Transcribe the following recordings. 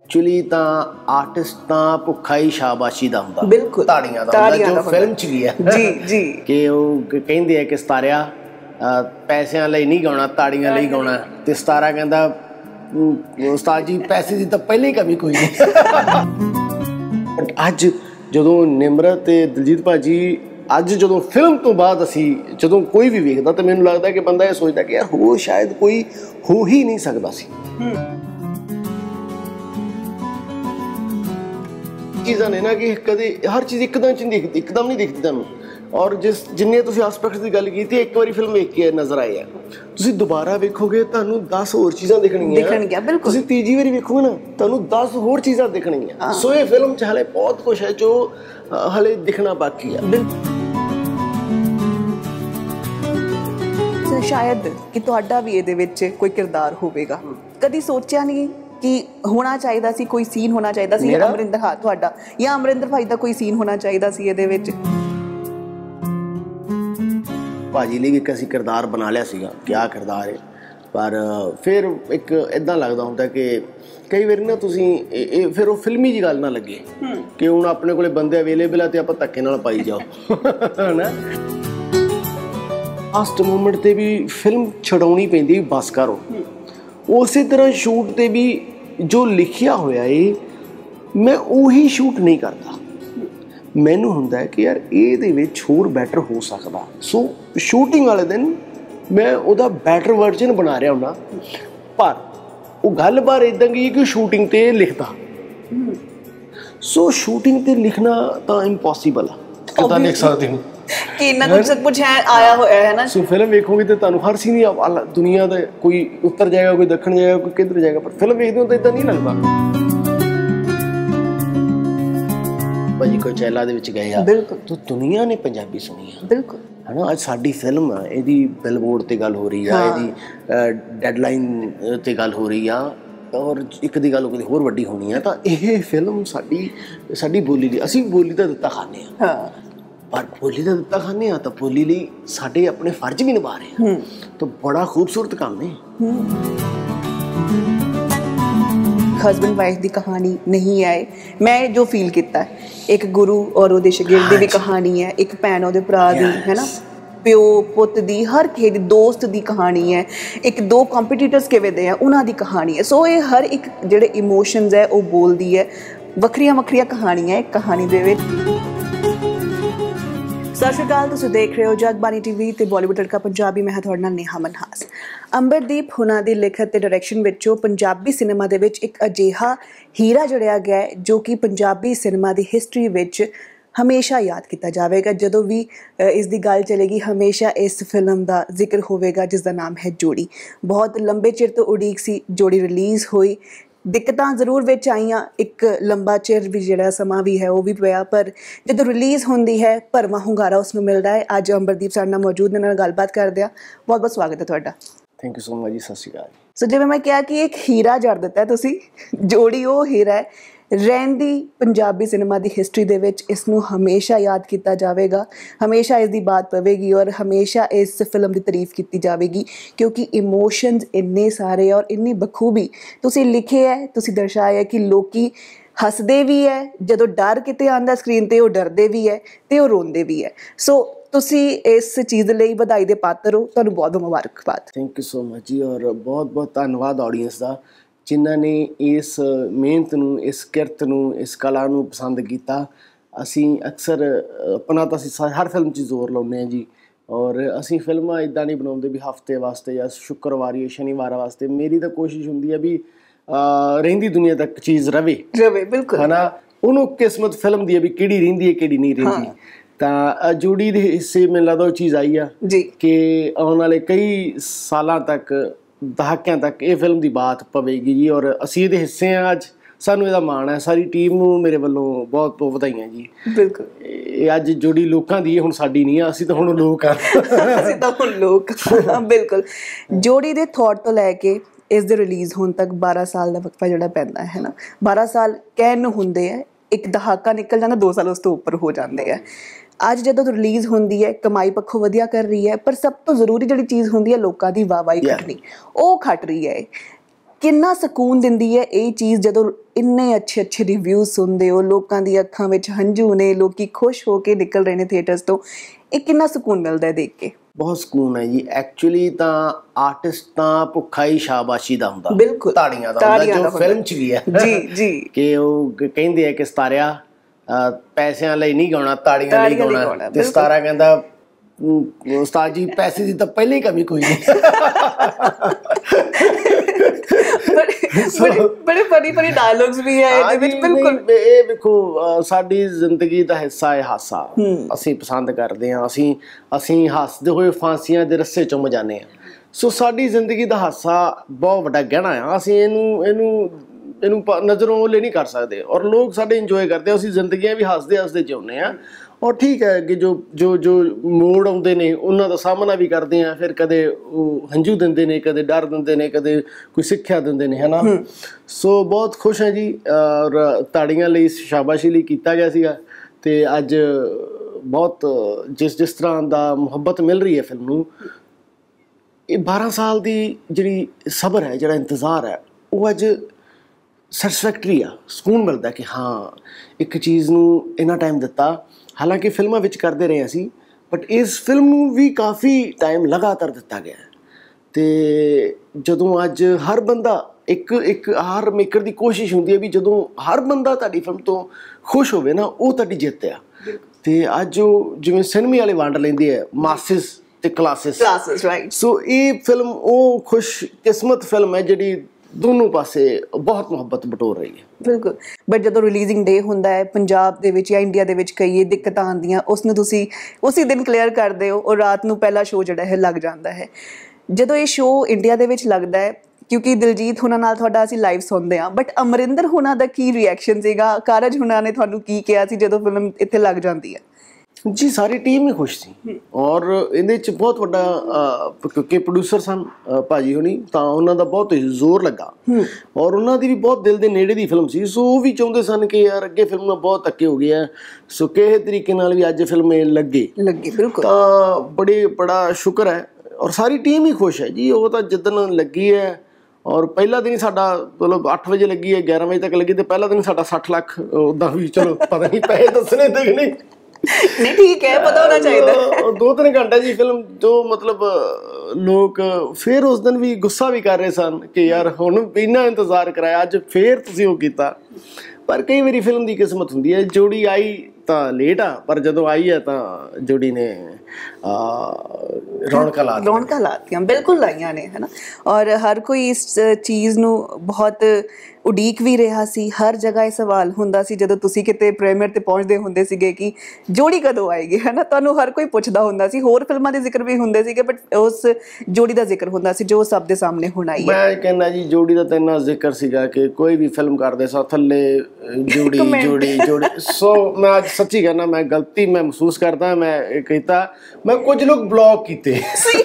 Actually तो artist तो भुखा ही शाबाशी का हुंदा, बिल्कुल ताड़ियां दा हुंदा, जो फिल्म च भी है जी जी कि वो कहंदे कि सतारिया पैसों लई नहीं गाउणा, ताड़ियां लई गाउणा, ते सतारा कहंदा उस्ताद जी पैसे की तो पहले ही कमी कोई नहीं। अज जदों निमरत ते दिलजीत भाजी अज जदों फिल्म तो बाद असी जदों कोई भी वेखदा तो मैनूं लगदा कि बंदा ये सोचदा कि यार हो शायद कोई हो ही नहीं सकदा सी। चीज़ां ने ना कि कदे हर चीज़ एकदम नहीं दिखती तुहानूं, और जिस जिन्ने तुसीं आस्पेक्ट्स की गल कीती एक बारी फिल्म वेख के नज़र आए तुसीं दोबारा वेखोगे तुहानूं 10 होर चीज़ां दिखणगियां, बिल्कुल तुसीं तीजी बारी वेखोगे ना तुहानूं 10 होर चीज़ां दिखणगियां। सो ये फिल्म च हले बहुत कुछ है जो हले दिखना बाकी है। शायद कि तुहाडा भी इहदे विच कोई किरदार होवेगा, कदी सोचिया नहीं कि होना चाहिए सी, कोई सीन होना चाहिए सी अमरिंदर, हाँ तुहाडा या अमरिंदर भाई दा कोई सीन होना चाहिए सी इहदे विच? भाजी लिए एक असीं किरदार बना लिया सीगा, क्या किरदार है, पर फिर एक इदां लगदा हुंदा कि कई बार ना तुसीं फिर वो फिल्मी जी गल ना लगे कि हुण अपने कोले बंदे अवेलेबल है ते आपां धक्के नाल पाई जाओ है ना। लास्ट मोमेंट ते भी फिल्म छड़ाउणी पैंदी, बस करो। उस तरह शूट ते भी जो लिखिया होया है मैं उही शूट नहीं करता, मैनू हुंदा है कि यार ये विच होर बैटर हो सकदा, सो शूटिंग वाले दिन मैं उहदा बैटर वर्जन बना रहा हुंदा, पर वो गल बार इदां की कि शूटिंग ते लिखदा, सो शूटिंग ते लिखना तो इम्पॉसिबल है, किदां लिख सकदी हूं कि इन्ना कुछ है आया होया है ना। सो फिल्म वेखोगे तो तुहानूं हर सीन दुनिया दा कोई उत्तर जाएगा, कोई दक्षिण जाएगा, कोई किधर जाएगा, पर फिल्म वेखदे हो तो इदां नहीं लगदा। भाजी कोई चैला दे विच गए आ तो दुनिया ने पंजाबी सुनी है, बिल्कुल है ना। अज साडी फिल्म आ, इहदी बिलबोर्ड ते गल हो रही है, इहदी डेडलाइन ते गल हो रही है, और एक दी गल होर वड्डी होनी है, तो यह फिल्म साडी बोली दी, असीं बोली दा दित्ता खाने आ, पर बोली का दिता खाने तो बोली लिए साढ़े अपने फर्ज भी निभा रहे हैं, तो बड़ा खूबसूरत काम है। हस्बैंड वाइफ की कहानी नहीं है, मैं जो फील किया है एक गुरु और वो शागिर्द की भी कहानी है, एक भैन और भरा दी है ना, प्यो पुत दी, हर किसी दी दोस्त की कहानी है, एक दो कॉम्पीटिटर्स किवें दे हैं उन्हां दी कहानी है। सो ये हर एक जिहड़े इमोशनस है वो बोलदी है, वक्रिया वक्रिया कहानियां एक कहानी दे विच। सत श्री अकाल, तुसीं देख रहे हो जगबानी टीवी ते बॉलीवुड तड़का पंजाबी। मैं तुहाडे नाल नेहा मनहास। अंबरदीप हुणां दी लिखत ते डायरैक्शन विचों पंजाबी सिनेमा दे विच एक अजिहा हीरा जड़िया गया है जो कि पंजाबी सिनेमा दी हिस्टरी विच हमेशा याद किया जाएगा। जदों भी इसकी गल चलेगी हमेशा इस फिल्म का जिक्र होगा जिसका नाम है जोड़ी। बहुत लंबे चिर तो उड़ीक सी जोड़ी रिलीज़ हुई, दिक्कतां जरूर विच आईयां, एक लंबा चिर भी जिहड़ा समा भी है वो भी पिया, पर जो रिलीज़ होंदी है भरवा हुंगारा उसनूं मिलदा है। अज अंबरदीप साडे नाल मौजूद ने, गलबात करदे आ। बहुत बहुत स्वागत है तुहाडा। थैंक यू सो मच जी, सत श्री अकाल। सो जिवें मैं कहा कि एक हीरा जड़ दिता है तुसीं, जोड़ी वो हीरा है रहिंदी पंजाबी सिनेमा की हिस्टरी दे विच, इसनूं हमेशा याद किया जाएगा, हमेशा इसकी बात पवेगी और हमेशा इस फिल्म की तारीफ की जाएगी, क्योंकि इमोशनस इन्ने सारे और इन्नी बखूबी तुसीं लिखे है, तुसीं दर्शाया है कि लोकी हसदे भी है, जदों डर किते आंदा स्क्रीन ते वो डरदे भी है ते वो रोंदे भी है। सो तुसीं इस चीज़ लई बधाई दे पात्र हो, तुहानूं बहुत बहुत मुबारकबाद। थैंक यू सो मच जी, और बहुत बहुत धन्नवाद ऑडियंस का जिन्हां ने इस मेहनत नूं, इस किरत नूं, इस कला नूं पसंद किया। असीं अक्सर अपना तो असीं हर फिल्म 'च जोर लाउने जी, और असीं फिल्मां इदां नहीं बनाउंदे भी हफ्ते वास्ते या शुक्रवार या शनिवार वास्ते। मेरी तो कोशिश हुंदी है भी रहिंदी दुनिया तक चीज़ रवे, बिल्कुल है ना। उन्होंने किस्मत फिल्म दी है भी किहड़ी रहिंदी है किहड़ी नहीं रहिंदी। तो जोड़ी के हिस्से में लगता वो चीज़ आई है कि आने वाले कई सालों तक, दहाकियां तक ये फिल्म की बात पवेगी जी, और असीं इहदे हिस्से हैं। अज सानूं इहदा माण है, सारी टीम नूं मेरे वालों बहुत बहुत बधाइयां जी। बिल्कुल अज जोड़ी लोकां दी हुण साडी नहीं है, असीं तां हुण लोक आ असीं तां हुण लोक बिल्कुल। जोड़ी दे थॉट तो लैके इस दे रिलीज़ होने तक 12 साल का वक्फा जिहड़ा पैंदा है ना, 12 साल कहण नूं हुंदे है, एक दहाका निकल जाता, 2 साल उस तो उपर हो जाते हैं। अज जदों रिलीज़ होंदी है कमाई पक्षों वधिया कर रही है, पर सब तो जरूरी जिहड़ी चीज़ होंदी है लोकां दी वाहवाही खटनी, वो खट रही है। ਕਿੰਨਾ ਸਕੂਨ ਦਿੰਦੀ ਹੈ ਇਹ ਚੀਜ਼ ਜਦੋਂ ਇੰਨੇ ਅੱਛੇ ਅੱਛੇ ਰਿਵਿਊ ਸੁਣਦੇ ਹੋ, ਲੋਕਾਂ ਦੀ ਅੱਖਾਂ ਵਿੱਚ ਹੰਝੂ ਨੇ, ਲੋਕੀ ਖੁਸ਼ ਹੋ ਕੇ ਨਿਕਲ ਰਹੇ ਨੇ ਥੀਏਟਰਸ ਤੋਂ, ਇਹ ਕਿੰਨਾ ਸਕੂਨ ਮਿਲਦਾ ਹੈ ਦੇਖ ਕੇ? ਬਹੁਤ ਸਕੂਨ ਹੈ ਜੀ। ਐਕਚੁਅਲੀ ਤਾਂ ਆਰਟਿਸਟ ਤਾਂ ਭੁੱਖਾ ਹੀ ਸ਼ਾਬਾਸ਼ੀ ਦਾ ਹੁੰਦਾ, ਬਿਲਕੁਲ ਤਾੜੀਆਂ ਦਾ ਹੁੰਦਾ, ਜੋ ਫਿਲਮ 'ਚ ਵੀ ਹੈ ਜੀ ਜੀ, ਕਿ ਉਹ ਕਹਿੰਦੇ ਆ ਕਿ ਸਤਾਰਿਆ ਪੈਸਿਆਂ ਲਈ ਨਹੀਂ ਗਾਉਣਾ, ਤਾੜੀਆਂ ਲਈ ਗਾਉਣਾ। ਤੇ ਸਤਾਰਾ ਕਹਿੰਦਾ ਉਸਤਾਦ ਜੀ ਪੈਸੇ ਦੀ ਤਾਂ ਪਹਿਲਾਂ ਹੀ ਕਮੀ ਕੋਈ ਨਹੀਂ। ਬੜੇ ਫਨੀ ਡਾਇਲੌਗਸ ਵੀ ਹੈ ਇਹਦੇ ਵਿੱਚ। ਬਿਲਕੁਲ, ਇਹ ਵੇਖੋ ਸਾਡੀ ਜ਼ਿੰਦਗੀ ਦਾ ਹਿੱਸਾ ਹੈ ਹਾਸਾ। ਅਸੀਂ ਪਸੰਦ ਕਰਦੇ ਹਾਂ, ਅਸੀਂ ਹੱਸਦੇ ਹੋਏ ਫਾਂਸੀਆਂ ਦੇ ਰੱਸੇ ਚੁੰਮ ਜਾਂਦੇ ਹਾਂ। ਸੋ ਸਾਡੀ ਜ਼ਿੰਦਗੀ ਦਾ ਹਾਸਾ ਬਹੁਤ ਵੱਡਾ ਗਹਿਣਾ ਆ। ਅਸੀਂ ਇਹਨੂੰ ਨਜ਼ਰੋਂ ਓਲੇ ਨਹੀਂ ਕਰ ਸਕਦੇ, ਔਰ ਲੋਕ ਸਾਡੇ ਇੰਜੋਏ ਕਰਦੇ। ਅਸੀਂ ਜ਼ਿੰਦਗੀਆਂ ਵੀ ਹੱਸਦੇ ਹੱਸਦੇ ਜਿਉਂਦੇ ਹਾਂ। ਔਰ ਠੀਕ ਹੈ ਕਿ ਜੋ ਮੋੜ ਆਉਂਦੇ ਨੇ ਉਹਨਾਂ ਦਾ ਸਾਹਮਣਾ ਵੀ ਕਰਦੇ ਹਾਂ। ਫਿਰ ਕਦੇ ਉਹ ਹੰਝੂ ਦਿੰਦੇ ਨੇ, ਕਦੇ ਡਰ ਦਿੰਦੇ ਨੇ, ਕਦੇ ਕੋਈ ਸਿੱਖਿਆ ਦਿੰਦੇ ਨੇ, ਹੈ ਨਾ। ਸੋ ਬਹੁਤ ਖੁਸ਼ ਹਾਂ ਜੀ। ਔਰ ਤਾੜੀਆਂ ਲਈ, ਸ਼ਾਬਾਸ਼ੀ ਲਈ ਕੀਤਾ ਗਿਆ ਸੀਗਾ। ਅਤੇ ਅੱਜ ਬਹੁਤ ਜਿਸ ਤਰ੍ਹਾਂ ਦਾ ਮੁਹੱਬਤ ਮਿਲ ਰਹੀ ਹੈ ਫਿਲਮ ਨੂੰ, ਇਹ 12 ਸਾਲ ਦੀ ਜਿਹੜੀ ਸਬਰ ਹੈ, ਜਿਹੜਾ ਇੰਤਜ਼ਾਰ ਹੈ, ਉਹ ਅੱਜ ਸੈਟਿਸਫੈਕਟਰੀ ਆ। ਸਕੂਨ ਮਿਲਦਾ ਕਿ ਹਾਂ ਇੱਕ ਚੀਜ਼ ਨੂੰ ਇੰਨਾ ਟਾਈਮ ਦਿੱਤਾ। ਹਾਲਾਂਕਿ ਫਿਲਮਾਂ ਵਿੱਚ ਕਰਦੇ ਰਹੇ ਅਸੀਂ, ਬਟ ਇਸ ਫਿਲਮ ਨੂੰ ਵੀ ਕਾਫੀ ਟਾਈਮ ਲਗਾਤਾਰ ਦਿੱਤਾ ਗਿਆ। ਅਤੇ ਜਦੋਂ ਅੱਜ ਹਰ ਬੰਦਾ ਇੱਕ ਹਰ ਮੇਕਰ ਦੀ ਕੋਸ਼ਿਸ਼ ਹੁੰਦੀ ਹੈ ਵੀ ਜਦੋਂ ਹਰ ਬੰਦਾ ਤੁਹਾਡੀ ਫਿਲਮ ਤੋਂ ਖੁਸ਼ ਹੋਵੇ ਨਾ, ਉਹ ਤੁਹਾਡੀ ਜਿੱਤ ਆ। ਅਤੇ ਅੱਜ ਉਹ ਜਿਵੇਂ ਸਿਨੇਮੇ ਵਾਲੇ ਵੰਡ ਲੈਂਦੇ ਆ ਮਾਸਿਸ ਅਤੇ ਕਲਾਸਿਸ, ਰਾਈਟ। ਸੋ ਇਹ ਫਿਲਮ ਉਹ ਖੁਸ਼ਕਿਸਮਤ ਫਿਲਮ ਹੈ ਜਿਹੜੀ ਦੋਨੋਂ ਪਾਸੇ ਬਹੁਤ ਮੁਹੱਬਤ ਬਟੋਰ ਰਹੀ ਹੈ। ਬਿਲਕੁਲ। ਬਟ ਜਦੋਂ ਰਿਲੀਜ਼ਿੰਗ ਡੇ ਹੁੰਦਾ ਹੈ ਪੰਜਾਬ ਦੇ ਵਿੱਚ ਜਾਂ ਇੰਡੀਆ ਦੇ ਵਿੱਚ, ਕਈ ਦਿੱਕਤਾਂ ਆਉਂਦੀਆਂ, ਉਸ ਨੂੰ ਤੁਸੀਂ ਉਸੇ ਦਿਨ ਕਲੀਅਰ ਕਰਦੇ ਹੋ ਔਰ ਰਾਤ ਨੂੰ ਪਹਿਲਾ ਸ਼ੋਅ ਜਿਹੜਾ ਹੈ ਲੱਗ ਜਾਂਦਾ ਹੈ। ਜਦੋਂ ਇਹ ਸ਼ੋਅ ਇੰਡੀਆ ਦੇ ਵਿੱਚ ਲੱਗਦਾ ਹੈ, ਕਿਉਂਕਿ ਦਿਲਜੀਤ ਹੁਣਾਂ ਨਾਲ ਤੁਹਾਡਾ ਅਸੀਂ ਲਾਈਵ ਸੁਣਦੇ ਹਾਂ, ਬਟ ਅਮਰਿੰਦਰ ਹੁਣਾਂ ਦਾ ਕੀ ਰਿਐਕਸ਼ਨ ਸੀਗਾ? ਕਾਰਜ ਹੁਣਾਂ ਨੇ ਤੁਹਾਨੂੰ ਕੀ ਕਿਹਾ ਸੀ ਜਦੋਂ ਫਿਲਮ ਇੱਥੇ ਲੱਗ ਜਾਂਦੀ ਹੈ? ਜੀ ਸਾਰੀ ਟੀਮ ਹੀ ਖੁਸ਼ ਸੀ। ਔਰ ਇਹਦੇ 'ਚ ਬਹੁਤ ਵੱਡਾ ਕਿਉਂਕਿ ਪ੍ਰੋਡਿਊਸਰ ਸਨ ਭਾਜੀ ਹੋਣੀ, ਤਾਂ ਉਹਨਾਂ ਦਾ ਬਹੁਤ ਜ਼ੋਰ ਲੱਗਾ। ਔਰ ਉਹਨਾਂ ਦੀ ਵੀ ਬਹੁਤ ਦਿਲ ਦੇ ਨੇੜੇ ਦੀ ਫਿਲਮ ਸੀ। ਸੋ ਉਹ ਵੀ ਚਾਹੁੰਦੇ ਸਨ ਕਿ ਯਾਰ ਅੱਗੇ ਫਿਲਮਾਂ ਬਹੁਤ ਧੱਕੇ ਹੋ ਗਏ ਆ, ਸੋ ਕਿਸੇ ਤਰੀਕੇ ਨਾਲ ਵੀ ਅੱਜ ਫਿਲਮ ਇਹ ਲੱਗੇ। ਬਿਲਕੁਲ। ਤਾਂ ਬੜਾ ਸ਼ੁਕਰ ਹੈ। ਔਰ ਸਾਰੀ ਟੀਮ ਹੀ ਖੁਸ਼ ਹੈ ਜੀ। ਉਹ ਤਾਂ ਜਿੱਦਣ ਲੱਗੀ ਹੈ, ਔਰ ਪਹਿਲਾ ਦਿਨ ਹੀ ਸਾਡਾ, ਮਤਲਬ 8 ਵਜੇ ਲੱਗੀ ਹੈ, 11 ਵਜੇ ਤੱਕ ਲੱਗੀ, ਅਤੇ ਪਹਿਲਾ ਦਿਨ ਸਾਡਾ 60 ਲੱਖ। ਉੱਦਾਂ ਵੀ ਚਲੋ ਪਤਾ ਨਹੀਂ ਪੈਸੇ ਦੱਸਣੇ ਤੇ ਨਹੀਂ, ਨਹੀਂ ਠੀਕ ਹੈ, ਪਤਾ ਹੋਣਾ ਚਾਹੀਦਾ। 2-3 ਘੰਟੇ ਦੀ ਫਿਲਮ ਜੋ ਮਤਲਬ ਲੋਕ ਫਿਰ ਉਸ ਦਿਨ ਵੀ ਗੁੱਸਾ ਵੀ ਕਰ ਰਹੇ ਸਨ ਕਿ ਯਾਰ ਹੁਣ ਇੰਨਾ ਇੰਤਜ਼ਾਰ ਕਰਾਇਆ, ਅੱਜ ਫਿਰ ਤੁਸੀਂ ਉਹ ਕੀਤਾ। ਪਰ ਕਈ ਵਾਰੀ ਫਿਲਮ ਦੀ ਕਿਸਮਤ ਹੁੰਦੀ ਹੈ। ਜੋੜੀ ਆਈ ਤਾਂ ਲੇਟ ਆ, ਪਰ ਜਦੋਂ ਆਈ ਹੈ ਤਾਂ ਜੋੜੀ ਨੇ ਰੌਣਕਾਂ ਲਾਤੀਆਂ। ਬਿਲਕੁਲ ਲਾਈਆਂ ਨੇ, ਹੈ ਨਾ। ਔਰ ਹਰ ਕੋਈ ਇਸ ਚੀਜ਼ ਨੂੰ ਬਹੁਤ ਉਡੀਕ ਵੀ ਰਿਹਾ ਸੀ। ਹਰ ਜਗ੍ਹਾ ਇਹ ਸਵਾਲ ਹੁੰਦਾ ਸੀ ਜਦੋਂ ਤੁਸੀਂ ਕਿਤੇ ਪ੍ਰੀਮੀਅਰ 'ਤੇ ਪਹੁੰਚਦੇ ਹੁੰਦੇ ਸੀਗੇ ਕਿ ਜੋੜੀ ਕਦੋਂ ਆਏਗੀ, ਹੈ ਨਾ। ਤੁਹਾਨੂੰ ਹਰ ਕੋਈ ਪੁੱਛਦਾ ਹੁੰਦਾ ਸੀ। ਹੋਰ ਫਿਲਮਾਂ ਦੇ ਜ਼ਿਕਰ ਵੀ ਹੁੰਦੇ ਸੀਗੇ, ਬਟ ਉਸ ਜੋੜੀ ਦਾ ਜ਼ਿਕਰ ਹੁੰਦਾ ਸੀ ਜੋ ਸਭ ਦੇ ਸਾਹਮਣੇ ਹੁਣ ਆਈ ਹੈ। ਮੈਂ ਕਹਿੰਦਾ ਜੀ ਜੋੜੀ ਦਾ ਤਾਂ ਇੰਨਾ ਜ਼ਿਕਰ ਸੀਗਾ ਕਿ ਕੋਈ ਵੀ ਫਿਲਮ ਕਰਦੇ ਸਾਂ ਥੱਲੇ ਜੋੜੀ। ਸੋ ਮੈਂ ਅੱਜ ਸੱਚੀ ਕਹਿਣਾ, ਮੈਂ ਗਲਤੀ ਮਹਿਸੂਸ ਕਰਦਾ। ਮੈਂ ਕੀਤਾ, ਮੈਂ ਕੁਝ ਲੋਕ ਬਲੌਕ ਕੀਤੇ।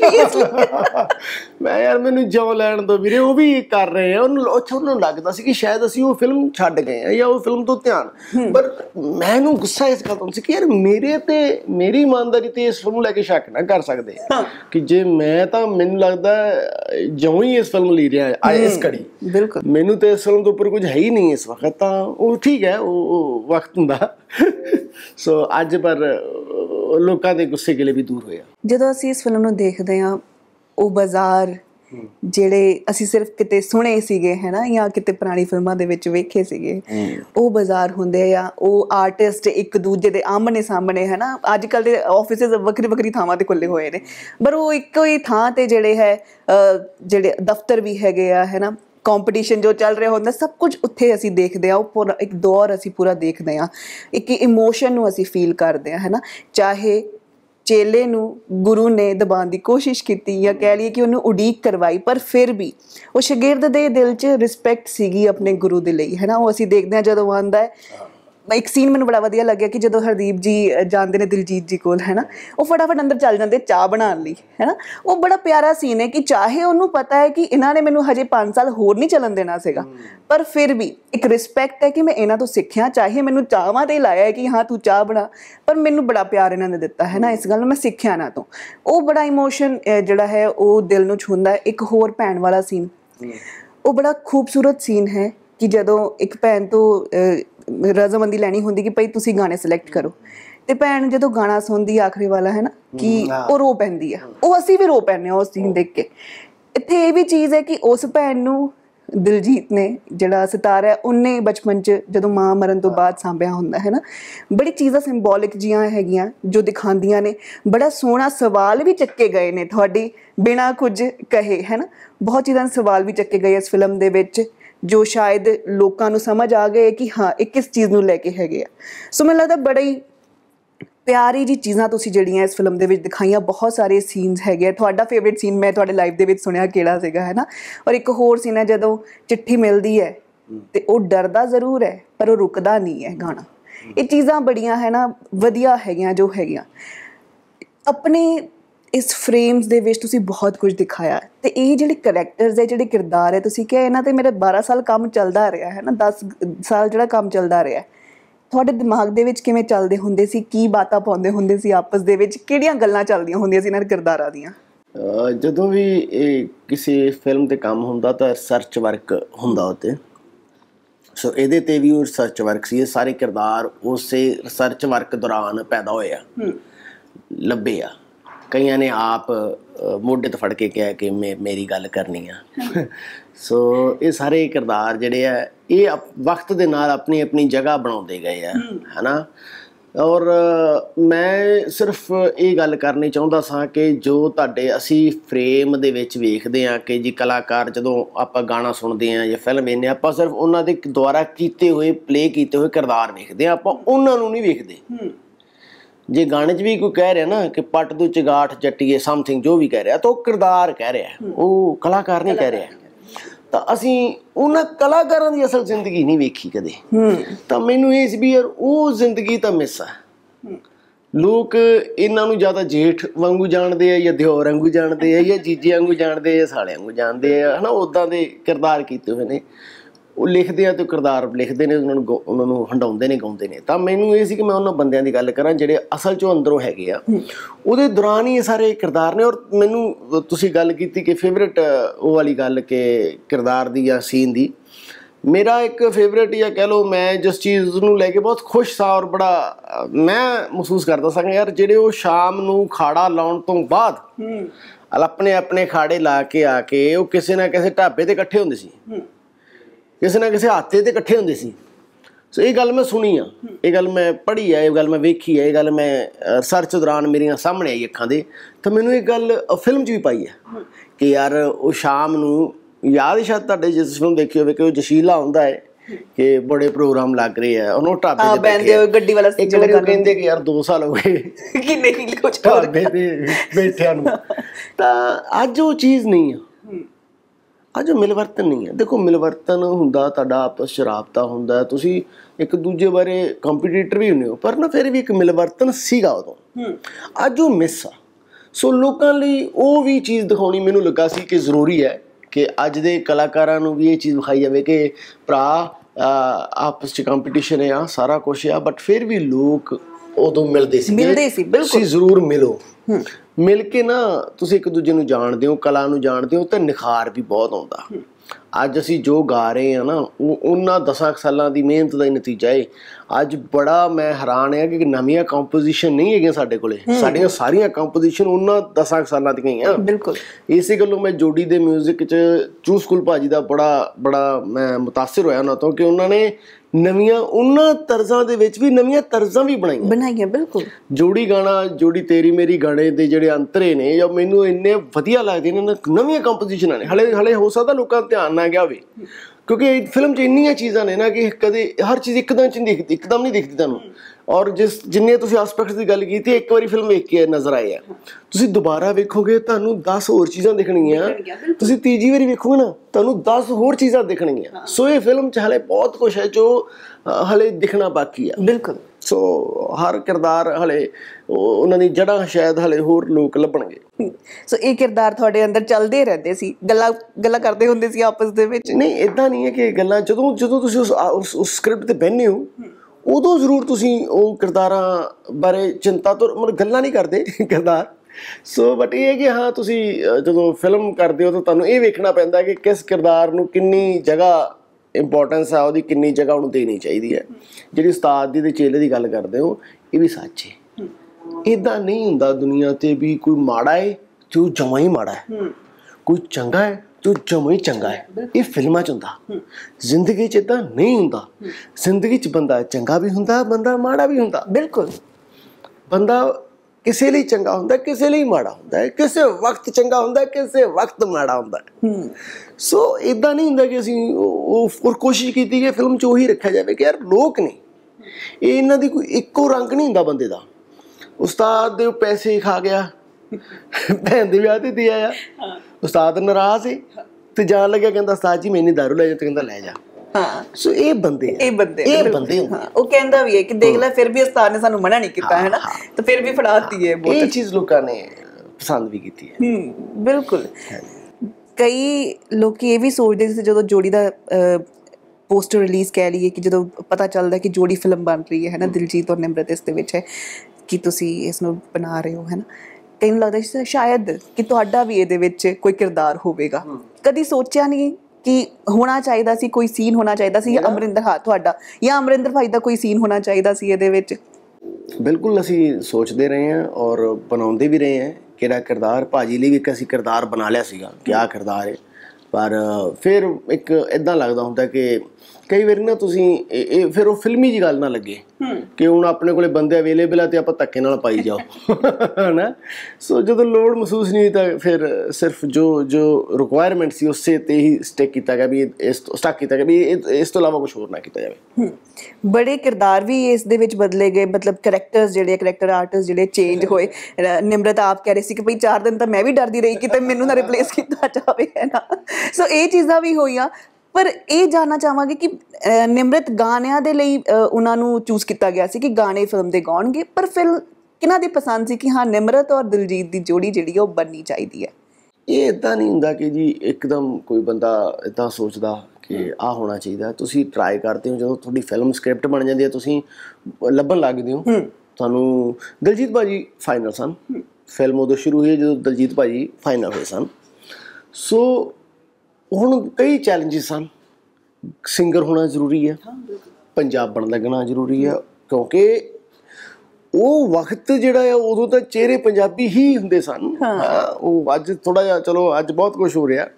ਮੈਂ ਯਾਰ ਮੈਨੂੰ ਜਿਉਂ ਲੈਣ ਦੋ ਵੀਰੇ, ਉਹ ਵੀ ਕਰ ਰਹੇ ਆ। ਉਹਨੂੰ ਲੱਗਦਾ ਸੀ ਕਿ ਸ਼ਾਇਦ ਅਸੀਂ ਉਹ ਫਿਲਮ ਛੱਡ ਗਏ ਆ ਜਾਂ ਉਹ ਫਿਲਮ ਤੋਂ ਧਿਆਨ, ਪਰ ਮੈਨੂੰ ਗੁੱਸਾ ਇਸ ਗੱਲ ਤੋਂ ਸੀ ਕਿ ਯਾਰ ਮੇਰੀ ਇਮਾਨਦਾਰੀ ਤੇ ਇਸ ਫਿਲਮ ਨੂੰ ਲੈ ਕੇ ਸ਼ੱਕ ਨਾ ਕਰ ਸਕਦੇ ਕਿ ਜੇ ਮੈਂ ਤਾਂ, ਮੈਨੂੰ ਲੱਗਦਾ ਜਿਉਂ ਹੀ ਇਸ ਫਿਲਮ ਲਈ ਰਿਹਾ ਇਸ ਘੜੀ, ਬਿਲਕੁਲ ਮੈਨੂੰ ਤੇ ਇਸ ਫਿਲਮ ਤੋਂ ਉੱਪਰ ਕੁਝ ਹੈ ਹੀ ਨਹੀਂ ਇਸ ਵਕਤ। ਤਾਂ ਉਹ ਠੀਕ ਹੈ, ਉਹ ਵਕਤ ਹੁੰਦਾ। ਸੋ ਅੱਜ ਪਰ ਲੋਕਾਂ ਦੇ ਗੁੱਸੇ ਗਿਲੇ ਵੀ ਦੂਰ ਹੋਇਆ ਜਦੋਂ ਅਸੀਂ ਇਸ ਫਿਲਮ ਨੂੰ ਦੇਖਦੇ ਹਾਂ। ਉਹ ਬਾਜ਼ਾਰ ਜਿਹੜੇ ਅਸੀਂ ਸਿਰਫ ਕਿਤੇ ਸੁਣੇ ਸੀਗੇ, ਹੈ ਨਾ, ਜਾਂ ਕਿਤੇ ਪੁਰਾਣੀ ਫਿਲਮਾਂ ਦੇ ਵਿੱਚ ਵੇਖੇ ਸੀਗੇ, ਉਹ ਬਾਜ਼ਾਰ ਹੁੰਦੇ ਆ। ਉਹ ਆਰਟਿਸਟ ਇੱਕ ਦੂਜੇ ਦੇ ਆਮਣੇ ਸਾਹਮਣੇ, ਹੈ ਨਾ। ਅੱਜ ਕੱਲ੍ਹ ਦੇ ਆਫਿਸਿਸ ਵੱਖਰੀ ਥਾਵਾਂ 'ਤੇ ਖੁੱਲ੍ਹੇ ਹੋਏ ਨੇ, ਪਰ ਉਹ ਇੱਕੋ ਹੀ ਥਾਂ 'ਤੇ ਜਿਹੜੇ ਦਫ਼ਤਰ ਵੀ ਹੈਗੇ ਆ, ਹੈ ਨਾ। ਕੰਪੀਟੀਸ਼ਨ ਜੋ ਚੱਲ ਰਿਹਾ ਹੁੰਦਾ, ਸਭ ਕੁਝ ਉੱਥੇ ਅਸੀਂ ਦੇਖਦੇ ਹਾਂ। ਉਹ ਪੂਰਾ ਇੱਕ ਦੌਰ ਅਸੀਂ ਪੂਰਾ ਦੇਖਦੇ ਹਾਂ, ਇੱਕ ਇਮੋਸ਼ਨ ਨੂੰ ਅਸੀਂ ਫੀਲ ਕਰਦੇ ਹਾਂ, ਹੈ ਨਾ। ਚਾਹੇ ਚੇਲੇ ਨੂੰ ਗੁਰੂ ਨੇ ਦਬਾਉਣ ਦੀ ਕੋਸ਼ਿਸ਼ ਕੀਤੀ ਜਾਂ ਕਹਿ ਲਈਏ ਕਿ ਉਹਨੂੰ ਉਡੀਕ ਕਰਵਾਈ, ਪਰ ਫਿਰ ਵੀ ਉਹ ਸ਼ਾਗਿਰਦ ਦੇ ਦਿਲ 'ਚ ਰਿਸਪੈਕਟ ਸੀਗੀ ਆਪਣੇ ਗੁਰੂ ਦੇ ਲਈ, ਹੈ ਨਾ। ਉਹ ਅਸੀਂ ਦੇਖਦੇ ਹਾਂ ਜਦੋਂ ਆਉਂਦਾ ਹੈ। ਇੱਕ ਸੀਨ ਮੈਨੂੰ ਬੜਾ ਵਧੀਆ ਲੱਗਿਆ ਕਿ ਜਦੋਂ ਹਰਦੀਪ ਜੀ ਜਾਂਦੇ ਨੇ ਦਿਲਜੀਤ ਜੀ ਕੋਲ, ਹੈ ਨਾ, ਉਹ ਫਟਾਫਟ ਅੰਦਰ ਚੱਲ ਜਾਂਦੇ ਚਾਹ ਬਣਾਉਣ ਲਈ, ਹੈ ਨਾ। ਉਹ ਬੜਾ ਪਿਆਰਾ ਸੀਨ ਹੈ ਕਿ ਚਾਹੇ ਉਹਨੂੰ ਪਤਾ ਹੈ ਕਿ ਇਹਨਾਂ ਨੇ ਮੈਨੂੰ ਹਜੇ 5 ਸਾਲ ਹੋਰ ਨਹੀਂ ਚੱਲਣ ਦੇਣਾ ਸੀਗਾ, ਪਰ ਫਿਰ ਵੀ ਇੱਕ ਰਿਸਪੈਕਟ ਹੈ ਕਿ ਮੈਂ ਇਹਨਾਂ ਤੋਂ ਸਿੱਖਿਆ। ਚਾਹੇ ਮੈਨੂੰ ਚਾਹਵਾਂ 'ਤੇ ਲਾਇਆ ਹੈ ਕਿ ਹਾਂ ਤੂੰ ਚਾਹ ਬਣਾ, ਪਰ ਮੈਨੂੰ ਬੜਾ ਪਿਆਰ ਇਹਨਾਂ ਨੇ ਦਿੱਤਾ, ਹੈ ਨਾ। ਇਸ ਗੱਲ ਨੂੰ ਮੈਂ ਸਿੱਖਿਆ ਇਹਨਾਂ ਤੋਂ। ਉਹ ਬੜਾ ਇਮੋਸ਼ਨ ਜਿਹੜਾ ਹੈ ਉਹ ਦਿਲ ਨੂੰ ਛੂੰਹਦਾ ਹੈ। ਇੱਕ ਹੋਰ ਭੈਣ ਵਾਲਾ ਸੀਨ, ਉਹ ਬੜਾ ਖੂਬਸੂਰਤ ਸੀਨ ਹੈ ਕਿ ਜਦੋਂ ਇੱਕ ਭੈਣ ਤੋਂ ਰਜ਼ਾਮੰਦੀ ਲੈਣੀ ਹੁੰਦੀ ਕਿ ਭਾਈ ਤੁਸੀਂ ਗਾਣੇ ਸਿਲੈਕਟ ਕਰੋ, ਤੇ ਭੈਣ ਜਦੋਂ ਗਾਣਾ ਸੁਣਦੀ ਆਖਰੀ ਵਾਲਾ ਹੈ ਨਾ ਕਿ ਉਹ ਰੋ ਪੈਂਦੀ ਆ, ਉਹ ਅਸੀਂ ਵੀ ਰੋ ਪੈਂਦੇ ਹਾਂ ਉਸ ਸੀਨ ਦੇਖ ਕੇ। ਇੱਥੇ ਇਹ ਵੀ ਚੀਜ਼ ਹੈ ਕਿ ਉਸ ਭੈਣ ਨੂੰ ਦਿਲਜੀਤ ਨੇ ਜਿਹੜਾ ਸਿਤਾਰਾ ਹੈ ਉਹਨੇ ਬਚਪਨ 'ਚ ਜਦੋਂ ਮਾਂ ਮਰਨ ਤੋਂ ਬਾਅਦ ਸਾਂਭਿਆ ਹੁੰਦਾ ਹੈ ਨਾ, ਬੜੀ ਚੀਜ਼ਾਂ ਸਿੰਬੋਲਿਕ ਜੀਆਂ ਹੈਗੀਆਂ ਜੋ ਦਿਖਾਉਂਦੀਆਂ ਨੇ। ਬੜਾ ਸੋਹਣਾ ਸਵਾਲ ਵੀ ਚੱਕੇ ਗਏ ਨੇ ਤੁਹਾਡੀ ਬਿਨਾਂ ਕੁਝ ਕਹੇ ਹੈ ਨਾ, ਬਹੁਤ ਚੀਜ਼ਾਂ ਦੇ ਸਵਾਲ ਵੀ ਚੱਕੇ ਗਏ ਇਸ ਫਿਲਮ ਦੇ ਵਿੱਚ ਜੋ ਸ਼ਾਇਦ ਲੋਕਾਂ ਨੂੰ ਸਮਝ ਆ ਗਏ ਕਿ ਹਾਂ ਇਹ ਕਿਸ ਚੀਜ਼ ਨੂੰ ਲੈ ਕੇ ਹੈਗੇ ਆ। ਸੋ ਮੈਨੂੰ ਲੱਗਦਾ ਬੜਾ ਹੀ ਪਿਆਰੀ ਜੀ ਚੀਜ਼ਾਂ ਤੁਸੀਂ ਜਿਹੜੀਆਂ ਇਸ ਫਿਲਮ ਦੇ ਵਿੱਚ ਦਿਖਾਈਆਂ। ਬਹੁਤ ਸਾਰੇ ਸੀਨਸ ਹੈਗੇ ਆ। ਤੁਹਾਡਾ ਫੇਵਰੇਟ ਸੀਨ ਮੈਂ ਤੁਹਾਡੇ ਲਾਈਵ ਦੇ ਵਿੱਚ ਸੁਣਿਆ ਕਿਹੜਾ ਸੀਗਾ ਹੈ ਨਾ, ਔਰ ਇੱਕ ਹੋਰ ਸੀਨ ਹੈ ਜਦੋਂ ਚਿੱਠੀ ਮਿਲਦੀ ਹੈ ਤੇ ਉਹ ਡਰਦਾ ਜ਼ਰੂਰ ਹੈ ਪਰ ਉਹ ਰੁਕਦਾ ਨਹੀਂ ਹੈ ਗਾਣਾ। ਇਹ ਚੀਜ਼ਾਂ ਬੜੀਆਂ ਹੈ ਨਾ ਵਧੀਆ ਹੈਗੀਆਂ ਜੋ ਹੈਗੀਆਂ। ਆਪਣੇ ਇਸ ਫਰੇਮਸ ਦੇ ਵਿੱਚ ਤੁਸੀਂ ਬਹੁਤ ਕੁਝ ਦਿਖਾਇਆ ਤੇ ਇਹ ਜਿਹੜੇ ਕਰੈਕਟਰਸ ਹੈ ਜਿਹੜੇ ਕਿਰਦਾਰ ਹੈ ਤੁਸੀਂ ਕਿਹਾ ਇਹਨਾਂ ਤੇ ਮੇਰਾ 12 ਸਾਲ ਕੰਮ ਚੱਲਦਾ ਰਿਹਾ ਹੈ ਨਾ, 10 ਸਾਲ ਜਿਹੜਾ ਕੰਮ ਚੱਲਦਾ ਰਿਹਾ। ਤੁਹਾਡੇ ਦਿਮਾਗ ਦੇ ਵਿੱਚ ਕਿਵੇਂ ਚੱਲਦੇ ਹੁੰਦੇ ਸੀ, ਕੀ ਬਾਤਾਂ ਪਾਉਂਦੇ ਹੁੰਦੇ ਸੀ ਆਪਸ ਦੇ ਵਿੱਚ, ਕਿਹੜੀਆਂ ਗੱਲਾਂ ਚੱਲਦੀਆਂ ਹੁੰਦੀਆਂ ਸੀ ਇਹਨਾਂ ਕਿਰਦਾਰਾਂ ਦੀਆਂ? ਜਦੋਂ ਵੀ ਇਹ ਕਿਸੇ ਫਿਲਮ ਤੇ ਕੰਮ ਹੁੰਦਾ ਤਾਂ ਰਿਸਰਚ ਵਰਕ ਹੁੰਦਾ ਉੱਤੇ। ਸੋ ਇਹਦੇ ਤੇ ਵੀ ਉਹ ਰਿਸਰਚ ਵਰਕ ਸੀ। ਇਹ ਸਾਰੇ ਕਿਰਦਾਰ ਉਸੇ ਰਿਸਰਚ ਵਰਕ ਦੌਰਾਨ ਪੈਦਾ ਹੋਏ ਆ, ਲੱਭੇ ਆ। ਕਈਆਂ ਨੇ ਆਪ ਮੋਢੇ ਤੋਂ ਫੜ ਕੇ ਕਿਹਾ ਕਿ ਮੇਰੀ ਗੱਲ ਕਰਨੀ ਆ। ਸੋ ਇਹ ਸਾਰੇ ਕਿਰਦਾਰ ਜਿਹੜੇ ਆ ਇਹ ਵਕਤ ਦੇ ਨਾਲ ਆਪਣੀ ਆਪਣੀ ਜਗ੍ਹਾ ਬਣਾਉਂਦੇ ਗਏ ਆ ਹੈ ਨਾ। ਔਰ ਮੈਂ ਸਿਰਫ ਇਹ ਗੱਲ ਕਰਨੀ ਚਾਹੁੰਦਾ ਸਾਂ ਕਿ ਜੋ ਤੁਹਾਡੇ ਅਸੀਂ ਫਰੇਮ ਦੇ ਵਿੱਚ ਵੇਖਦੇ ਹਾਂ ਕਿ ਜੀ ਕਲਾਕਾਰ ਜਦੋਂ ਆਪਾਂ ਗਾਣਾ ਸੁਣਦੇ ਹਾਂ ਜਾਂ ਫਿਲਮ ਵੇਖਦੇ ਹਾਂ, ਆਪਾਂ ਸਿਰਫ ਉਹਨਾਂ ਦੇ ਦੁਆਰਾ ਕੀਤੇ ਹੋਏ ਪਲੇ ਕੀਤੇ ਹੋਏ ਕਿਰਦਾਰ ਵੇਖਦੇ ਹਾਂ, ਆਪਾਂ ਉਹਨਾਂ ਨੂੰ ਨਹੀਂ ਵੇਖਦੇ। ਜੇ ਗਾਣੇ 'ਚ ਵੀ ਕੋਈ ਕਹਿ ਰਿਹਾ ਨਾ ਕਿ ਪੱਟ ਦੂ ਚਗਾਠ ਜੱਟੀਏ ਸਮਥਿੰਗ ਜੋ ਵੀ ਕਹਿ ਰਿਹਾ ਤਾਂ ਉਹ ਕਿਰਦਾਰ ਕਹਿ ਰਿਹਾ, ਉਹ ਕਲਾਕਾਰ ਨਹੀਂ ਕਹਿ ਰਿਹਾ। ਤਾਂ ਅਸੀਂ ਉਹਨਾਂ ਕਲਾਕਾਰਾਂ ਦੀ ਅਸਲ ਜ਼ਿੰਦਗੀ ਨਹੀਂ ਵੇਖੀ ਕਦੇ। ਤਾਂ ਮੈਨੂੰ ਇਹ ਸੀ ਵੀ ਯਾਰ ਉਹ ਜ਼ਿੰਦਗੀ ਤਾਂ ਮਿਸ ਆ। ਲੋਕ ਇਹਨਾਂ ਨੂੰ ਜ਼ਿਆਦਾ ਜੇਠ ਵਾਂਗੂ ਜਾਣਦੇ ਆ ਜਾਂ ਦਿਓਰ ਵਾਂਗੂ ਜਾਣਦੇ ਆ ਜਾਂ ਜੀਜੇ ਵਾਂਗੂ ਜਾਣਦੇ ਆ, ਸਾਲਿਆਂ ਵਾਂਗੂ ਜਾਣਦੇ ਆ ਹੈ ਨਾ। ਉੱਦਾਂ ਦੇ ਕਿਰਦਾਰ ਕੀਤੇ ਹੋਏ ਨੇ ਉਹ ਲਿਖਦੇ ਆ ਤੇ ਕਿਰਦਾਰ ਲਿਖਦੇ ਨੇ, ਉਹਨਾਂ ਨੂੰ ਹੰਡਾਉਂਦੇ ਨੇ, ਗਾਉਂਦੇ ਨੇ। ਤਾਂ ਮੈਨੂੰ ਇਹ ਸੀ ਕਿ ਮੈਂ ਉਹਨਾਂ ਬੰਦਿਆਂ ਦੀ ਗੱਲ ਕਰਾਂ ਜਿਹੜੇ ਅਸਲ 'ਚੋਂ ਅੰਦਰੋਂ ਹੈਗੇ ਆ। ਉਹਦੇ ਦੌਰਾਨ ਹੀ ਇਹ ਸਾਰੇ ਕਿਰਦਾਰ ਨੇ। ਔਰ ਮੈਨੂੰ ਤੁਸੀਂ ਗੱਲ ਕੀਤੀ ਕਿ ਫੇਵਰੇਟ ਉਹ ਵਾਲੀ ਗੱਲ ਕਿ ਕਿਰਦਾਰ ਦੀ ਜਾਂ ਸੀਨ ਦੀ, ਮੇਰਾ ਇੱਕ ਫੇਵਰੇਟ ਜਾਂ ਕਹਿ ਲਓ ਮੈਂ ਜਿਸ ਚੀਜ਼ ਨੂੰ ਲੈ ਕੇ ਬਹੁਤ ਖੁਸ਼ ਸਾਂ ਔਰ ਬੜਾ ਮੈਂ ਮਹਿਸੂਸ ਕਰਦਾ ਸਾਂ ਯਾਰ ਜਿਹੜੇ ਉਹ ਸ਼ਾਮ ਨੂੰ ਖਾੜਾ ਲਾਉਣ ਤੋਂ ਬਾਅਦ ਆਪਣੇ ਆਪਣੇ ਖਾੜੇ ਲਾ ਕੇ ਆ ਕੇ ਉਹ ਕਿਸੇ ਨਾ ਕਿਸੇ ਢਾਬੇ 'ਤੇ ਇਕੱਠੇ ਹੁੰਦੇ ਸੀ, ਕਿਸੇ ਨਾ ਕਿਸੇ ਹਾਤੇ 'ਤੇ ਇਕੱਠੇ ਹੁੰਦੇ ਸੀ। ਸੋ ਇਹ ਗੱਲ ਮੈਂ ਸੁਣੀ ਆ, ਇਹ ਗੱਲ ਮੈਂ ਪੜ੍ਹੀ ਆ, ਇਹ ਗੱਲ ਮੈਂ ਵੇਖੀ ਆ, ਇਹ ਗੱਲ ਮੈਂ ਰਿਸਰਚ ਦੌਰਾਨ ਮੇਰੀਆਂ ਸਾਹਮਣੇ ਆਈ ਅੱਖਾਂ ਦੇ। ਤਾਂ ਮੈਨੂੰ ਇਹ ਗੱਲ ਫਿਲਮ 'ਚ ਵੀ ਪਾਈ ਹੈ ਕਿ ਯਾਰ ਉਹ ਸ਼ਾਮ ਨੂੰ ਯਾਦ ਹੀ ਸ਼ਾਇਦ ਤੁਹਾਡੇ ਜਿਸ ਫਿਲਮ ਦੇਖੀ ਹੋਵੇ ਕਿ ਉਹ ਜਸ਼ੀਲਾ ਹੁੰਦਾ ਹੈ ਕਿ ਬੜੇ ਪ੍ਰੋਗਰਾਮ ਲੱਗ ਰਹੇ ਆ, ਉਹਨੂੰ ਢਾਬੇ 'ਤੇ ਬੈਠੇ ਗੱਡੀ ਵਾਲਾ ਇੱਕ ਵਾਰੀ ਉਹ ਕਹਿੰਦੇ ਕਿ ਯਾਰ 2 ਸਾਲ ਹੋ ਗਏ ਕਿ ਨਹੀਂ ਢਾਬੇ 'ਤੇ ਬੈਠਿਆਂ ਨੂੰ। ਤਾਂ ਅੱਜ ਉਹ ਚੀਜ਼ ਨਹੀਂ ਆ, ਅੱਜ ਉਹ ਮਿਲਵਰਤਨ ਨਹੀਂ ਹੈ। ਦੇਖੋ ਮਿਲਵਰਤਨ ਹੁੰਦਾ ਤੁਹਾਡਾ ਆਪਸ 'ਚ ਰਾਬਤਾ ਹੁੰਦਾ, ਤੁਸੀਂ ਇੱਕ ਦੂਜੇ ਬਾਰੇ ਕੰਪੀਟੀਟਰ ਵੀ ਹੁੰਦੇ ਹੋ, ਪਰ ਨਾ ਫਿਰ ਵੀ ਇੱਕ ਮਿਲਵਰਤਨ ਸੀਗਾ ਉਦੋਂ। ਅੱਜ ਉਹ ਮਿਸ ਆ। ਸੋ ਲੋਕਾਂ ਲਈ ਉਹ ਵੀ ਚੀਜ਼ ਦਿਖਾਉਣੀ ਮੈਨੂੰ ਲੱਗਾ ਸੀ ਕਿ ਜ਼ਰੂਰੀ ਹੈ ਕਿ ਅੱਜ ਦੇ ਕਲਾਕਾਰਾਂ ਨੂੰ ਵੀ ਇਹ ਚੀਜ਼ ਵਿਖਾਈ ਜਾਵੇ ਕਿ ਭਰਾ ਆਪਸ 'ਚ ਕੰਪੀਟੀਸ਼ਨ ਆ, ਸਾਰਾ ਕੁਛ ਆ, ਬਟ ਫਿਰ ਵੀ ਲੋਕ ਉਦੋਂ ਮਿਲਦੇ ਸੀ। ਤੁਸੀਂ ਜ਼ਰੂਰ ਮਿਲੋ, ਮਿਲ ਕੇ ਨਾ ਤੁਸੀਂ ਇੱਕ ਦੂਜੇ ਨੂੰ ਜਾਣਦੇ ਹੋ, ਕਲਾ ਨੂੰ ਜਾਣਦੇ ਹੋ, ਤਾਂ ਨਿਖਾਰ ਵੀ ਬਹੁਤ ਆਉਂਦਾ। ਅੱਜ ਅਸੀਂ ਜੋ ਗਾ ਰਹੇ ਹਾਂ ਨਾ ਉਹ ਉਹਨਾਂ 10 ਸਾਲਾਂ ਦੀ ਮਿਹਨਤ ਦਾ ਹੀ ਨਤੀਜਾ ਹੈ। ਅੱਜ ਬੜਾ ਮੈਂ ਹੈਰਾਨ ਹਾਂ ਕਿ ਨਵੀਆਂ ਕੰਪੋਜੀਸ਼ਨ ਨਹੀਂ ਹੈਗੀਆਂ ਸਾਡੇ ਕੋਲੇ, ਸਾਡੀਆਂ ਸਾਰੀਆਂ ਕੰਪੋਜੀਸ਼ਨ ਉਹਨਾਂ 10 ਸਾਲਾਂ ਦੀਆਂ ਹੀ ਆ। ਬਿਲਕੁਲ ਇਸੇ ਗੱਲੋਂ ਮੈਂ ਜੋੜੀ ਦੇ ਮਿਊਜ਼ਿਕ 'ਚ ਚੂ ਸਕੂਲ ਭਾਜੀ ਦਾ ਬੜਾ ਮੈਂ ਮੁਤਾਸਿਰ ਹੋਇਆ ਉਹਨਾਂ ਤੋਂ ਕਿ ਉਹਨਾਂ ਨੇ ਨਵੀਆਂ ਉਹਨਾਂ ਤਰਜ਼ਾਂ ਦੇ ਵਿੱਚ ਵੀ ਨਵੀਆਂ ਤਰਜ਼ਾਂ ਵੀ ਬਣਾਈਆਂ। ਬਿਲਕੁਲ ਜੋੜੀ ਗਾਣਾ, ਜੋੜੀ ਤੇਰੀ ਮੇਰੀ ਗਾਣੇ ਦੇ ਜਿਹੜੇ ਅੰਤਰੇ ਨੇ ਜਾਂ ਮੈਨੂੰ ਇੰਨੇ ਵਧੀਆ ਲੱਗਦੇ ਨੇ, ਨਵੀਆਂ ਕੰਪੋਜੀਸ਼ਨਾਂ ਨੇ। ਹਲੇ ਹੋ ਸਕਦਾ ਲੋਕਾਂ ਦਾ ਧਿਆਨ ਨਾ ਗਿਆ ਹੋਵੇ ਕਿਉਂਕਿ ਫਿਲਮ 'ਚ ਇੰਨੀਆਂ ਚੀਜ਼ਾਂ ਨੇ ਨਾ ਕਿ ਕਦੇ ਹਰ ਚੀਜ਼ ਇੱਕਦਮ ਨਹੀਂ ਦਿਖਦੀ ਤੁਹਾਨੂੰ। ਔਰ ਜਿੰਨੇ ਤੁਸੀਂ ਆਸਪੈਕਟਸ ਦੀ ਗੱਲ ਕੀਤੀ, ਇੱਕ ਵਾਰੀ ਫਿਲਮ ਵੇਖ ਕੇ ਨਜ਼ਰ ਆਏ ਆ, ਤੁਸੀਂ ਦੁਬਾਰਾ ਵੇਖੋਗੇ ਤੁਹਾਨੂੰ 10 ਹੋਰ ਚੀਜ਼ਾਂ ਦਿਖਣਗੀਆਂ, ਤੁਸੀਂ ਤੀਜੀ ਵਾਰੀ ਵੇਖੋਗੇ ਨਾ ਤੁਹਾਨੂੰ 10 ਹੋਰ ਚੀਜ਼ਾਂ ਦਿਖਣਗੀਆਂ। ਸੋ ਇਹ ਫਿਲਮ 'ਚ ਹਲੇ ਬਹੁਤ ਕੁਛ ਹੈ ਜੋ ਹਲੇ ਦਿਖਣਾ ਬਾਕੀ ਆ। ਬਿਲਕੁਲ। ਸੋ ਹਰ ਕਿਰਦਾਰ ਹਲੇ ਉਹਨਾਂ ਦੀ ਜੜ੍ਹਾਂ ਸ਼ਾਇਦ ਹਲੇ ਹੋਰ ਲੋਕ ਲੱਭਣਗੇ। ਸੋ ਇਹ ਕਿਰਦਾਰ ਤੁਹਾਡੇ ਅੰਦਰ ਚੱਲਦੇ ਰਹਿੰਦੇ ਸੀ, ਗੱਲਾਂ ਕਰਦੇ ਹੁੰਦੇ ਸੀ ਆਪਸ ਦੇ ਵਿੱਚ? ਨਹੀਂ, ਇੱਦਾਂ ਨਹੀਂ ਹੈ ਕਿ ਗੱਲਾਂ ਜਦੋਂ ਤੁਸੀਂ ਉਸ ਸਕ੍ਰਿਪਟ 'ਤੇ ਬਹਿੰਦੇ ਹੋ ਉਦੋਂ ਜ਼ਰੂਰ ਤੁਸੀਂ ਉਹ ਕਿਰਦਾਰਾਂ ਬਾਰੇ ਚਿੰਤਾ ਤੋਂ ਮਤਲਬ ਗੱਲਾਂ ਨਹੀਂ ਕਰਦੇ ਕਿਰਦਾਰ, ਸੋ ਬਟ ਇਹ ਹੈ ਕਿ ਹਾਂ ਤੁਸੀਂ ਜਦੋਂ ਫਿਲਮ ਕਰਦੇ ਹੋ ਤਾਂ ਤੁਹਾਨੂੰ ਇਹ ਵੇਖਣਾ ਪੈਂਦਾ ਕਿ ਕਿਸ ਕਿਰਦਾਰ ਨੂੰ ਕਿੰਨੀ ਜਗ੍ਹਾ ਇੰਪੋਰਟੈਂਸ ਆ, ਉਹਦੀ ਕਿੰਨੀ ਜਗ੍ਹਾ ਉਹਨੂੰ ਦੇਣੀ ਚਾਹੀਦੀ ਹੈ। ਜਿਹੜੀ ਉਸਤਾਦ ਦੀ ਤੇ ਚੇਲੇ ਦੀ ਗੱਲ ਕਰਦੇ ਹੋ, ਇਹ ਵੀ ਸੱਚ ਹੈ। ਇੱਦਾਂ ਨਹੀਂ ਹੁੰਦਾ ਦੁਨੀਆ 'ਤੇ ਵੀ ਕੋਈ ਮਾੜਾ ਹੈ ਜੋ ਜਮਾਂ ਹੀ ਮਾੜਾ ਹੈ, ਕੋਈ ਚੰਗਾ ਹੈ ਜੋ ਜਮਾਂ ਹੀ ਚੰਗਾ ਹੈ। ਇਹ ਫਿਲਮਾਂ 'ਚ ਹੁੰਦਾ, ਜ਼ਿੰਦਗੀ 'ਚ ਇੱਦਾਂ ਨਹੀਂ ਹੁੰਦਾ। ਜ਼ਿੰਦਗੀ 'ਚ ਬੰਦਾ ਚੰਗਾ ਵੀ ਹੁੰਦਾ, ਬੰਦਾ ਮਾੜਾ ਵੀ ਹੁੰਦਾ। ਬਿਲਕੁਲ, ਬੰਦਾ ਕਿਸੇ ਲਈ ਚੰਗਾ ਹੁੰਦਾ, ਕਿਸੇ ਲਈ ਮਾੜਾ ਹੁੰਦਾ ਹੈ, ਕਿਸੇ ਵਕਤ ਚੰਗਾ ਹੁੰਦਾ, ਕਿਸੇ ਵਕਤ ਮਾੜਾ ਹੁੰਦਾ। ਸੋ ਇੱਦਾਂ ਨਹੀਂ ਹੁੰਦਾ ਕਿ ਅਸੀਂ ਉਹ ਕੋਸ਼ਿਸ਼ ਕੀਤੀ ਕਿ ਫਿਲਮ 'ਚ ਉਹੀ ਰੱਖਿਆ ਜਾਵੇ ਕਿ ਯਾਰ ਲੋਕ ਨੇ, ਇਹ ਇਹਨਾਂ ਦੀ ਕੋਈ ਇੱਕੋ ਰੰਗ ਨਹੀਂ ਹੁੰਦਾ ਬੰਦੇ ਦਾ। ਉਸਤਾਦ ਦੇ ਪੈਸੇ ਖਾ ਗਿਆ, ਭੈਣ ਦੇ ਵਿਆਹ 'ਤੇ ਦੇ ਆਇਆ, ਉਸਤਾਦ ਨਾਰਾਜ਼ ਹੈ ਤੇ ਜਾਣ ਲੱਗਿਆ ਕਹਿੰਦਾ ਉਸਤਾਦ ਜੀ ਮੈਨੂੰ ਦਾਰੂ ਲੈ ਜਾ, ਤੇ ਕਹਿੰਦਾ ਲੈ ਜਾ। ਹਾਂ, ਸੋ ਇਹ ਬੰਦੇ ਉਹ ਕਹਿੰਦਾ ਵੀ ਹੈ ਕਿ ਦੇਖ ਲੈ ਫਿਰ ਵੀ ਉਸਤਾਦ ਨੇ ਸਾਨੂੰ ਮਨਾ ਨਹੀਂ ਕੀਤਾ ਹੈ ਨਾ, ਤੇ ਫਿਰ ਵੀ ਫੜਾਤੀ ਹੈ। ਇਹ ਚੀਜ਼ ਲੋਕਾਂ ਨੇ ਪਸੰਦ ਵੀ ਕੀਤੀ ਹੈ। ਬਿਲਕੁਲ। ਕਈ ਲੋਕੀ ਇਹ ਵੀ ਸੋਚਦੇ ਸੀ ਜਦੋਂ ਜੋੜੀ ਦਾ ਪੋਸਟਰ ਰਿਲੀਜ਼ ਕਹਿ ਲਈਏ, ਕਿ ਜਦੋਂ ਪਤਾ ਚੱਲਦਾ ਕਿ ਜੋੜੀ ਫਿਲਮ ਬਣ ਰਹੀ ਹੈ ਨਾ, ਦਿਲਜੀਤ ਔਰ ਨਿਮਰਤ ਇਸ ਦੇ ਵਿੱਚ ਹੈ, ਕਿ ਤੁਸੀਂ ਇਸ ਨੂੰ ਬਣਾ ਰਹੇ ਹੋ, ਹੈ ਨਾ, ਕਈ ਨੂੰ ਲੱਗਦਾ ਸੀ ਸ਼ਾਇਦ ਕਿ ਤੁਹਾਡਾ ਵੀ ਇਹਦੇ ਵਿੱਚ ਕੋਈ ਕਿਰਦਾਰ ਹੋਵੇਗਾ। ਕਦੀ ਸੋਚਿਆ ਨਹੀਂ ਕਿ ਹੋਣਾ ਚਾਹੀਦਾ ਸੀ, ਕੋਈ ਸੀਨ ਹੋਣਾ ਚਾਹੀਦਾ ਸੀ, ਜਾਂ ਅਮਰਿੰਦਰ ਤੁਹਾਡਾ ਜਾਂ ਅਮਰਿੰਦਰ ਭਾਈ ਦਾ ਕੋਈ ਸੀਨ ਹੋਣਾ ਚਾਹੀਦਾ ਸੀ ਇਹਦੇ ਵਿੱਚ? ਬਿਲਕੁਲ ਅਸੀਂ ਸੋਚਦੇ ਰਹੇ ਹਾਂ ਔਰ ਬਣਾਉਂਦੇ ਵੀ ਰਹੇ ਹਾਂ ਕਿਹੜਾ ਕਿਰਦਾਰ। ਭਾਜੀ ਲਈ ਵੀ ਇੱਕ ਅਸੀਂ ਕਿਰਦਾਰ ਬਣਾ ਲਿਆ ਸੀਗਾ ਕਿ ਆਹ ਕਿਰਦਾਰ ਹੈ, ਪਰ ਫਿਰ ਇੱਕ ਇੱਦਾਂ ਲੱਗਦਾ ਹੁੰਦਾ ਕਿ ਕਈ ਵਾਰੀ ਨਾ ਤੁਸੀਂ ਇਹ ਫਿਰ ਉਹ ਫਿਲਮੀ ਜਿਹੀ ਗੱਲ ਨਾ ਲੱਗੇ ਕਿ ਹੁਣ ਆਪਣੇ ਕੋਲੇ ਬੰਦੇ ਅਵੇਲੇਬਲ ਆ ਤੇ ਆਪਾਂ ਧੱਕੇ ਨਾਲ ਪਾਈ ਜਾਓ, ਹੈ ਨਾ। ਸੋ ਜਦੋਂ ਲੋੜ ਮਹਿਸੂਸ ਨਹੀਂ ਹੋਈ ਤਾਂ ਫਿਰ ਸਿਰਫ ਜੋ ਰਿਕੁਆਇਰਮੈਂਟ ਸੀ ਉਸੇ 'ਤੇ ਹੀ ਸਟਿਕ ਕੀਤਾ ਗਿਆ, ਵੀ ਸਟਕ ਕੀਤਾ ਗਿਆ ਵੀ ਇਸ ਤੋਂ ਇਲਾਵਾ ਕੁਛ ਹੋਰ ਨਾ ਕੀਤਾ ਜਾਵੇ। ਬੜੇ ਕਿਰਦਾਰ ਵੀ ਇਸ ਦੇ ਵਿੱਚ ਬਦਲੇ ਗਏ, ਮਤਲਬ ਕਰੈਕਟਰਸ ਜਿਹੜੇ ਕਰੈਕਟਰ ਆਰਟਿਸਟ ਜਿਹੜੇ ਚੇਂਜ ਹੋਏ। ਨਿਮਰਤ ਆਪ ਕਹਿ ਰਹੀ ਸੀ ਕਿ ਭਈ 4 ਦਿਨ ਤਾਂ ਮੈਂ ਵੀ ਡਰਦੀ ਰਹੀ ਕਿ ਮੈਨੂੰ ਨਾ ਰਿਪਲੇਸ ਕੀਤਾ ਜਾਵੇ, ਹੈ ਨਾ। ਸੋ ਇਹ ਚੀਜ਼ਾਂ ਵੀ ਹੋਈਆਂ। ਪਰ ਇਹ ਜਾਣਨਾ ਚਾਹਾਂਗੇ ਕਿ ਨਿਮਰਤ ਗਾਣਿਆਂ ਦੇ ਲਈ ਉਹਨਾਂ ਨੂੰ ਚੂਜ਼ ਕੀਤਾ ਗਿਆ ਸੀ ਕਿ ਗਾਣੇ ਫਿਲਮ ਦੇ ਗਾਉਣਗੇ, ਪਰ ਫਿਰ ਕਿਹਨਾਂ ਦੀ ਪਸੰਦ ਸੀ ਕਿ ਹਾਂ ਨਿਮਰਤ ਔਰ ਦਿਲਜੀਤ ਦੀ ਜੋੜੀ ਜਿਹੜੀ ਉਹ ਬਣਨੀ ਚਾਹੀਦੀ ਹੈ? ਇਹ ਇੱਦਾਂ ਨਹੀਂ ਹੁੰਦਾ ਕਿ ਜੀ ਇੱਕਦਮ ਕੋਈ ਬੰਦਾ ਇੱਦਾਂ ਸੋਚਦਾ ਕਿ ਆਹ ਹੋਣਾ ਚਾਹੀਦਾ। ਤੁਸੀਂ ਟਰਾਈ ਕਰਦੇ ਹੋ, ਜਦੋਂ ਤੁਹਾਡੀ ਫਿਲਮ ਸਕ੍ਰਿਪਟ ਬਣ ਜਾਂਦੀ ਹੈ ਤੁਸੀਂ ਲੱਭਣ ਲੱਗਦੇ ਹੋ। ਤੁਹਾਨੂੰ ਦਿਲਜੀਤ ਭਾਜੀ ਫਾਈਨਲ ਸਨ, ਫਿਲਮ ਉਦੋਂ ਸ਼ੁਰੂ ਹੋਈ ਜਦੋਂ ਦਿਲਜੀਤ ਭਾਜੀ ਫਾਈਨਲ ਹੋਏ ਸਨ। ਸੋ ਹੁਣ ਕਈ ਚੈਲੰਜਿਸ ਹਨ। ਸਿੰਗਰ ਹੋਣਾ ਜ਼ਰੂਰੀ ਹੈ, ਪੰਜਾਬਣ ਲੱਗਣਾ ਜ਼ਰੂਰੀ ਹੈ, ਕਿਉਂਕਿ ਉਹ ਵਕਤ ਜਿਹੜਾ ਆ ਉਦੋਂ ਤਾਂ ਚਿਹਰੇ ਪੰਜਾਬੀ ਹੀ ਹੁੰਦੇ ਸਨ। ਉਹ ਅੱਜ ਥੋੜ੍ਹਾ ਜਿਹਾ ਚਲੋ ਅੱਜ ਬਹੁਤ ਕੁਛ ਹੋ ਰਿਹਾ